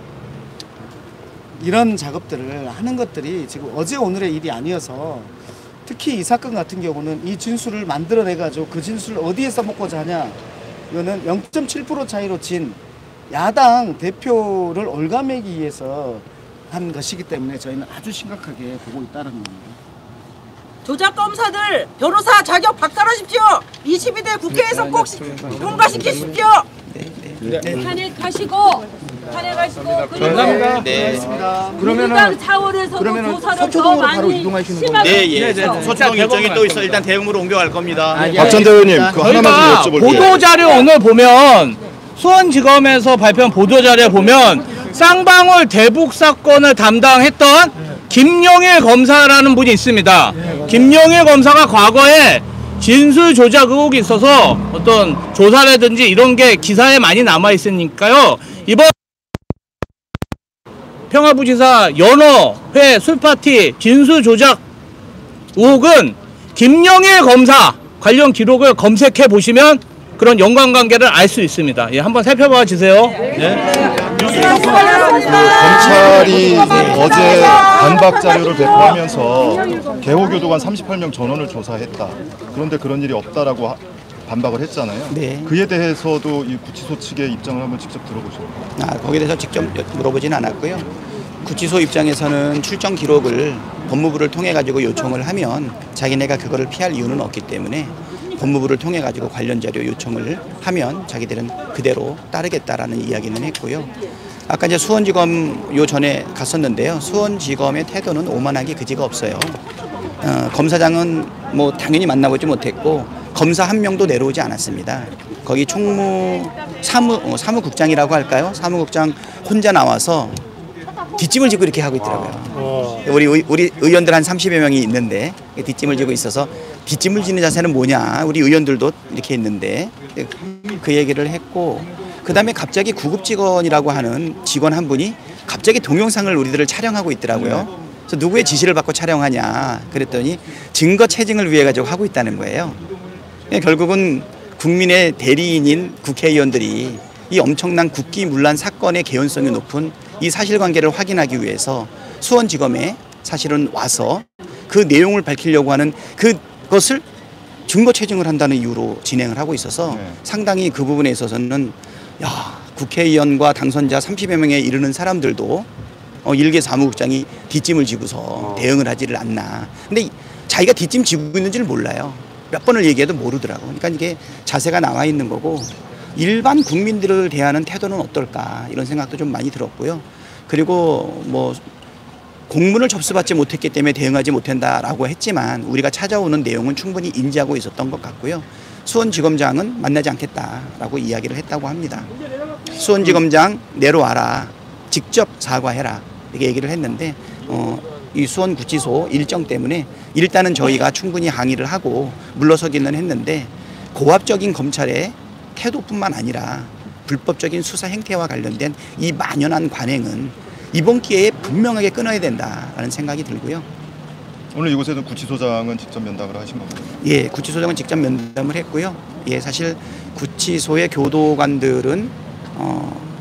이런 작업들을 하는 것들이 지금 어제 오늘의 일이 아니어서, 특히 이 사건 같은 경우는 이 진술을 만들어내 가지고 그 진술을 어디에 써먹고자 하냐, 이거는 영 점 칠 퍼센트 차이로 진 야당 대표를 올가매기 위해서 한 것이기 때문에 저희는 아주 심각하게 보고 있다는 겁니다. 조작 검사들 변호사 자격 박탈하십시오. 이십이 대 국회에서 꼭 통과시키십시오. 탄핵하시고 탄핵하시고 감사합니다. 네. 민주당 차원에서도 조사를 더 많이 심하게 네, 예. 서초동 일정이 또 있어. 일단 대응으로 옮겨갈 겁니다. 박 전 대표님, 그 하나만 좀 여쭤볼게요. 보도자료 오늘 보면 수원지검에서 발표한 보도자료에 보면 쌍방울 대북 사건을 담당했던 김용일 검사라는 분이 있습니다. 김용일 검사가 과거에 진술 조작 의혹이 있어서 어떤 조사라든지 이런 게 기사에 많이 남아 있으니까요. 이번 평화부지사 연어회 술파티 진술 조작 의혹은 김용일 검사 관련 기록을 검색해 보시면 그런 연관관계를 알 수 있습니다. 예, 한번 살펴봐 주세요. 네. 그 검찰이 어제 반박 자료를 배포하면서 개호교도관 삼십팔 명 전원을 조사했다. 그런데 그런 일이 없다라고 하, 반박을 했잖아요. 네. 그에 대해서도 이 구치소 측의 입장을 한번 직접 들어보시죠. 아, 거기에 대해서 직접 물어보진 않았고요. 구치소 입장에서는 출정 기록을 법무부를 통해 가지고 요청을 하면 자기네가 그거를 피할 이유는 없기 때문에 법무부를 통해 가지고 관련 자료 요청을 하면 자기들은 그대로 따르겠다라는 이야기는 했고요. 아까 이제 수원지검 요 전에 갔었는데요. 수원지검의 태도는 오만하기 그지가 없어요. 어, 검사장은 뭐 당연히 만나보지 못했고 검사 한 명도 내려오지 않았습니다. 거기 총무 사무 어, 사무국장이라고 할까요? 사무국장 혼자 나와서 뒷짐을 지고 이렇게 하고 있더라고요. 우리 의, 우리 의원들 한 삼십여 명이 있는데 뒷짐을 지고 있어서 뒷짐을 지는 자세는 뭐냐? 우리 의원들도 이렇게 있는데 그 얘기를 했고 그다음에 갑자기 구급 직원이라고 하는 직원 한 분이 갑자기 동영상을 우리들을 촬영하고 있더라고요. 그래서 누구의 지시를 받고 촬영하냐 그랬더니 증거 채증을 위해 가지고 하고 있다는 거예요. 결국은 국민의 대리인인 국회의원들이 이 엄청난 국기문란 사건의 개연성이 높은 이 사실관계를 확인하기 위해서 수원지검에 사실은 와서 그 내용을 밝히려고 하는 그것을 증거 채증을 한다는 이유로 진행을 하고 있어서 네. 상당히 그 부분에 있어서는 야, 국회의원과 당선자 삼십여 명에 이르는 사람들도 어, 일개 사무국장이 뒷짐을 지고서 어. 대응을 하지를 않나. 근데 자기가 뒷짐 지고 있는지를 몰라요. 몇 번을 얘기해도 모르더라고. 그러니까 이게 자세가 나와 있는 거고 일반 국민들을 대하는 태도는 어떨까 이런 생각도 좀 많이 들었고요. 그리고 뭐 공문을 접수받지 못했기 때문에 대응하지 못한다라고 했지만 우리가 찾아오는 내용은 충분히 인지하고 있었던 것 같고요. 수원지검장은 만나지 않겠다라고 이야기를 했다고 합니다. 수원지검장 내려와라. 직접 사과해라. 이렇게 얘기를 했는데 어, 이 수원구치소 일정 때문에 일단은 저희가 충분히 항의를 하고 물러서기는 했는데 고압적인 검찰의 태도뿐만 아니라 불법적인 수사 행태와 관련된 이 만연한 관행은 이번 기회에 분명하게 끊어야 된다라는 생각이 들고요. 오늘 이곳에서 구치소장은 직접 면담을 하신 건가요? 예, 구치소장은 직접 면담을 했고요. 예, 사실 구치소의 교도관들은 어,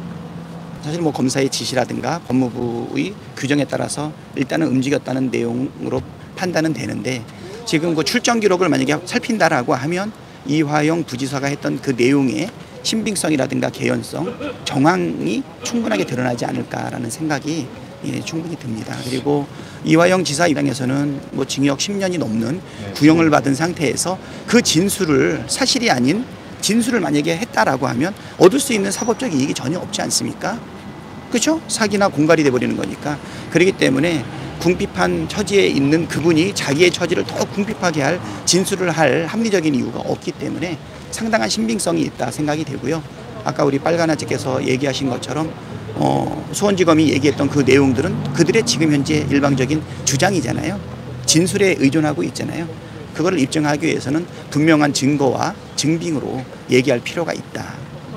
사실 뭐 검사의 지시라든가 법무부의 규정에 따라서 일단은 움직였다는 내용으로 판단은 되는데 지금 그 출정 기록을 만약에 살핀다라고 하면 이화영 부지사가 했던 그 내용의 신빙성이라든가 개연성, 정황이 충분하게 드러나지 않을까라는 생각이 예, 충분히 듭니다. 그리고 이화영 지사 입장에서는 뭐 징역 십 년이 넘는 구형을 받은 상태에서 그 진술을 사실이 아닌 진술을 만약에 했다라고 하면 얻을 수 있는 사법적 이익이 전혀 없지 않습니까? 그렇죠? 사기나 공갈이 돼버리는 거니까. 그렇기 때문에 궁핍한 처지에 있는 그분이 자기의 처지를 더 궁핍하게 할 진술을 할 합리적인 이유가 없기 때문에 상당한 신빙성이 있다 생각이 되고요. 아까 우리 빨간아지께서 얘기하신 것처럼 어, 수원지검이 얘기했던 그 내용들은 그들의 지금 현재 일방적인 주장이잖아요. 진술에 의존하고 있잖아요. 그거를 입증하기 위해서는 분명한 증거와 증빙으로 얘기할 필요가 있다.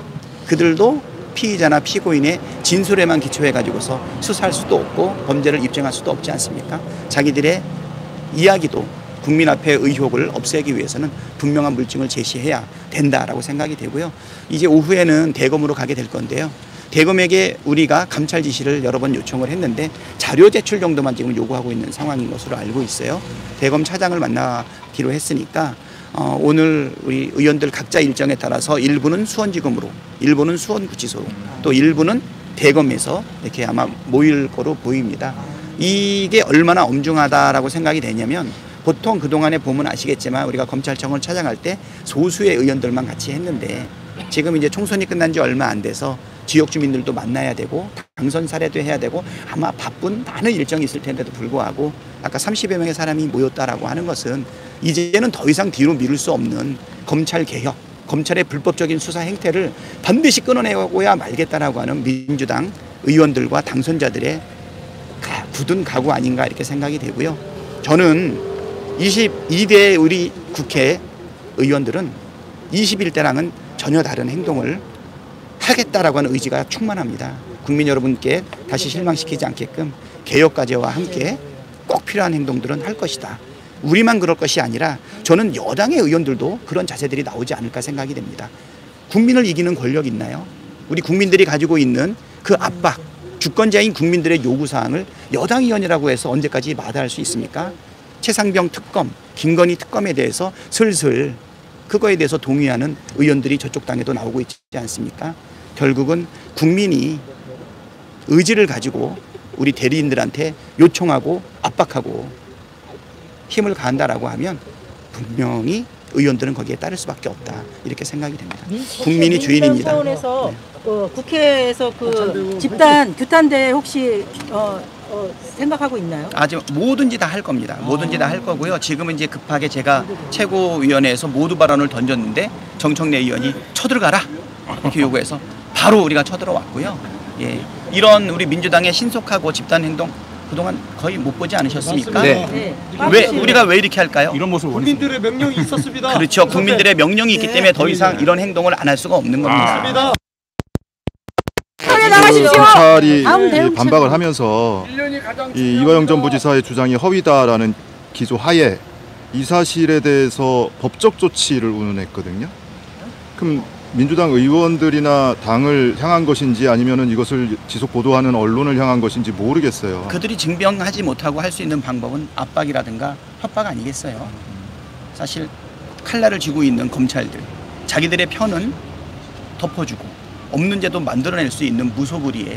그들도 피의자나 피고인의 진술에만 기초해 가지고서 수사할 수도 없고 범죄를 입증할 수도 없지 않습니까? 자기들의 이야기도 국민 앞에 의혹을 없애기 위해서는 분명한 물증을 제시해야 된다라고 생각이 되고요. 이제 오후에는 대검으로 가게 될 건데요. 대검에게 우리가 감찰 지시를 여러 번 요청을 했는데 자료 제출 정도만 지금 요구하고 있는 상황인 것으로 알고 있어요. 대검 차장을 만나기로 했으니까 어, 오늘 우리 의원들 각자 일정에 따라서 일부는 수원지검으로, 일부는 수원구치소로, 또 일부는 대검에서 이렇게 아마 모일 거로 보입니다. 이게 얼마나 엄중하다라고 생각이 되냐면 보통 그동안에 보면 아시겠지만 우리가 검찰청을 찾아갈 때 소수의 의원들만 같이 했는데 지금 이제 총선이 끝난 지 얼마 안 돼서 지역 주민들도 만나야 되고 당선 사례도 해야 되고 아마 바쁜 많은 일정이 있을 텐데도 불구하고 아까 삼십여 명의 사람이 모였다라고 하는 것은 이제는 더 이상 뒤로 미룰 수 없는 검찰 개혁, 검찰의 불법적인 수사 행태를 반드시 끊어내고야 말겠다라고 하는 민주당 의원들과 당선자들의 굳은 각오 아닌가 이렇게 생각이 되고요. 저는 이십이 대 우리 국회 의원들은 이십일 대랑은 전혀 다른 행동을 하겠다라고 하는 의지가 충만합니다. 국민 여러분께 다시 실망시키지 않게끔 개혁과제와 함께 꼭 필요한 행동들은 할 것이다. 우리만 그럴 것이 아니라 저는 여당의 의원들도 그런 자세들이 나오지 않을까 생각이 됩니다. 국민을 이기는 권력 있나요? 우리 국민들이 가지고 있는 그 압박, 주권자인 국민들의 요구사항을 여당 의원이라고 해서 언제까지 마다할 수 있습니까? 최상병 특검, 김건희 특검에 대해서 슬슬 그거에 대해서 동의하는 의원들이 저쪽 당에도 나오고 있지 않습니까? 결국은 국민이 의지를 가지고 우리 대리인들한테 요청하고 압박하고 힘을 가한다라고 하면 분명히 의원들은 거기에 따를 수밖에 없다 이렇게 생각이 됩니다. 국민이 주인입니다. 차원에서 네. 어, 국회에서 그 집단 규탄대 혹시 어, 어, 생각하고 있나요? 아직 뭐든지 다 할 겁니다. 뭐든지 다 할 거고요. 지금은 이제 급하게 제가 최고위원회에서 모두 발언을 던졌는데 정청래 의원이 쳐들어가라 이렇게 요구해서 바로 우리가 쳐들어왔고요. 예, 이런 우리 민주당의 신속하고 집단 행동 그동안 거의 못 보지 않으셨습니까? 네. 네. 왜 우리가 왜 이렇게 할까요? 이런 모습을 국민들의 명령이 있었습니다. 그렇죠. 국민들의 명령이 있기 때문에 더 이상 이런 행동을 안 할 수가 없는 겁니다. 그 검찰이 이 반박을 하면서 이 이화영 전 부지사의 주장이 허위다라는 기소 하에 이 사실에 대해서 법적 조치를 운운했거든요. 그럼 민주당 의원들이나 당을 향한 것인지 아니면은 이것을 지속 보도하는 언론을 향한 것인지 모르겠어요. 그들이 증명하지 못하고 할 수 있는 방법은 압박이라든가 협박 아니겠어요. 사실 칼날을 쥐고 있는 검찰들, 자기들의 편은 덮어주고 없는 제도 만들어낼 수 있는 무소불위에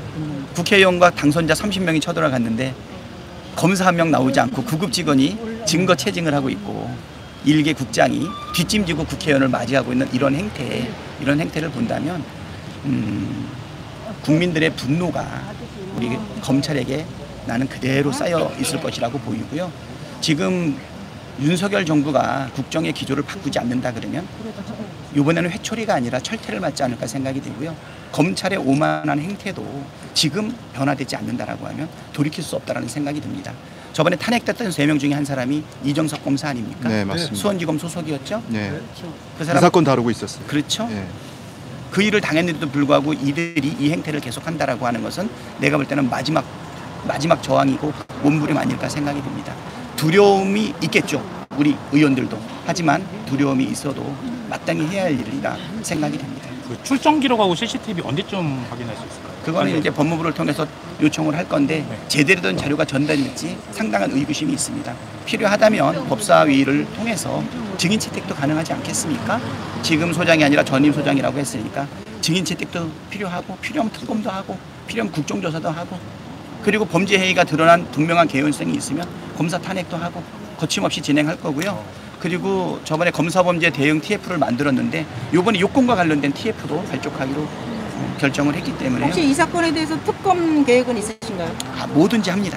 국회의원과 당선자 삼십 명이 쳐들어갔는데 검사 한 명 나오지 않고 구급 직원이 증거 채증을 하고 있고 일개 국장이 뒷짐지고 국회의원을 맞이하고 있는 이런 행태, 이런 행태를 본다면 음, 국민들의 분노가 우리 검찰에게 나는 그대로 쌓여 있을 것이라고 보이고요. 지금 윤석열 정부가 국정의 기조를 바꾸지 않는다 그러면 이번에는 회초리가 아니라 철퇴를 맞지 않을까 생각이 들고요. 검찰의 오만한 행태도 지금 변화되지 않는다라고 하면 돌이킬 수 없다라는 생각이 듭니다. 저번에 탄핵됐던 세 명 중에 한 사람이 이정석 검사 아닙니까? 네, 맞습니다. 수원지검 소속이었죠? 네. 그 사람 이 사건 다루고 있었어요. 그렇죠. 네. 그 일을 당했는데도 불구하고 이들이 이 행태를 계속한다라고 하는 것은 내가 볼 때는 마지막 마지막 저항이고 몸부림 아닐까 생각이 듭니다. 두려움이 있겠죠. 우리 의원들도. 하지만 두려움이 있어도 마땅히 해야 할 일이라 생각이 됩니다. 그 출정 기록하고 씨씨티비 언제쯤 확인할 수 있을까요? 그거는 이제 법무부를 통해서 요청을 할 건데 네. 제대로 된 자료가 전달될지 상당한 의구심이 있습니다. 필요하다면 법사위를 통해서 증인 채택도 가능하지 않겠습니까? 지금 소장이 아니라 전임 소장이라고 했으니까 증인 채택도 필요하고 필요하면 특검도 하고 필요하면 국정조사도 하고 그리고 범죄 행위가 드러난 분명한 개연성이 있으면 검사 탄핵도 하고 거침없이 진행할 거고요. 그리고 저번에 검사범죄 대응 티에프를 만들었는데 이번에 요건과 관련된 티에프도 발족하기로 결정을 했기 때문에 혹시 이 사건에 대해서 특검 계획은 있으신가요? 아, 뭐든지 합니다.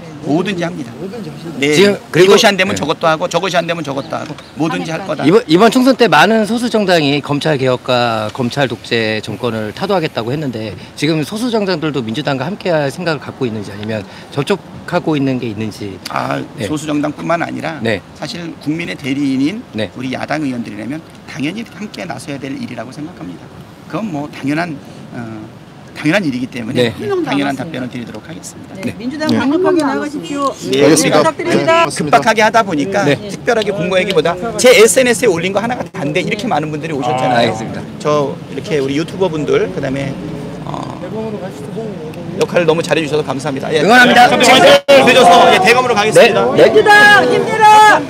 뭐든지 합니다. 네, 지금 그리고- 이것이 안 되면 네. 저것도 하고 저것이 안 되면 저것도 하고 뭐든지 할 거다. 이번, 이번 총선 때 많은 소수 정당이 검찰 개혁과 검찰 독재 정권을 타도하겠다고 했는데 지금 소수 정당들도 민주당과 함께할 생각을 갖고 있는지 아니면 접촉하고 있는 게 있는지. 아, 네. 소수 정당뿐만 아니라 네. 사실 국민의 대리인인 네. 우리 야당 의원들이라면 당연히 함께 나서야 될 일이라고 생각합니다. 그건 뭐 당연한 어, 당연한 일이기 때문에 네. 예, 당연한 답변을 드리도록 하겠습니다. 네. 민주당 강력하게 나가십시오. 네, 알겠습니다. 부탁드립니다. 네, 급박하게 하다 보니까 네. 특별하게 공모하기보다 제 에스엔에스에 올린 거 하나가 다인데 이렇게 많은 분들이 오셨잖아요. 아, 알겠습니다. 저 이렇게 우리 유튜버 분들 그다음에 어, 역할을 너무 잘해주셔서 감사합니다. 예, 응원합니다. 시간을 늦어서 예, 대검으로 가겠습니다. 네. 민주당 힘내라.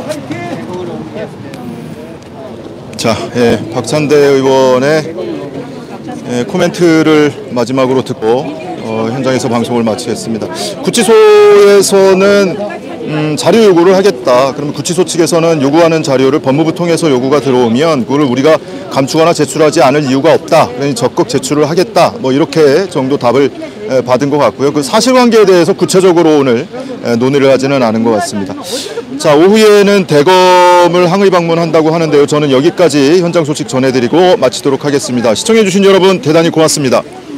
자, 예, 박찬대 의원의 예, 코멘트를 마지막으로 듣고 어, 현장에서 방송을 마치겠습니다. 구치소에서는 음, 자료 요구를 하겠다. 그러면 구치소 측에서는 요구하는 자료를 법무부 통해서 요구가 들어오면 그걸 우리가 감추거나 제출하지 않을 이유가 없다. 그러니 적극 제출을 하겠다. 뭐 이렇게 정도 답을 에, 받은 것 같고요. 그 사실관계에 대해서 구체적으로 오늘 에, 논의를 하지는 않은 것 같습니다. 자, 오후에는 대검을 항의 방문한다고 하는데요. 저는 여기까지 현장 소식 전해드리고 마치도록 하겠습니다. 시청해주신 여러분 대단히 고맙습니다.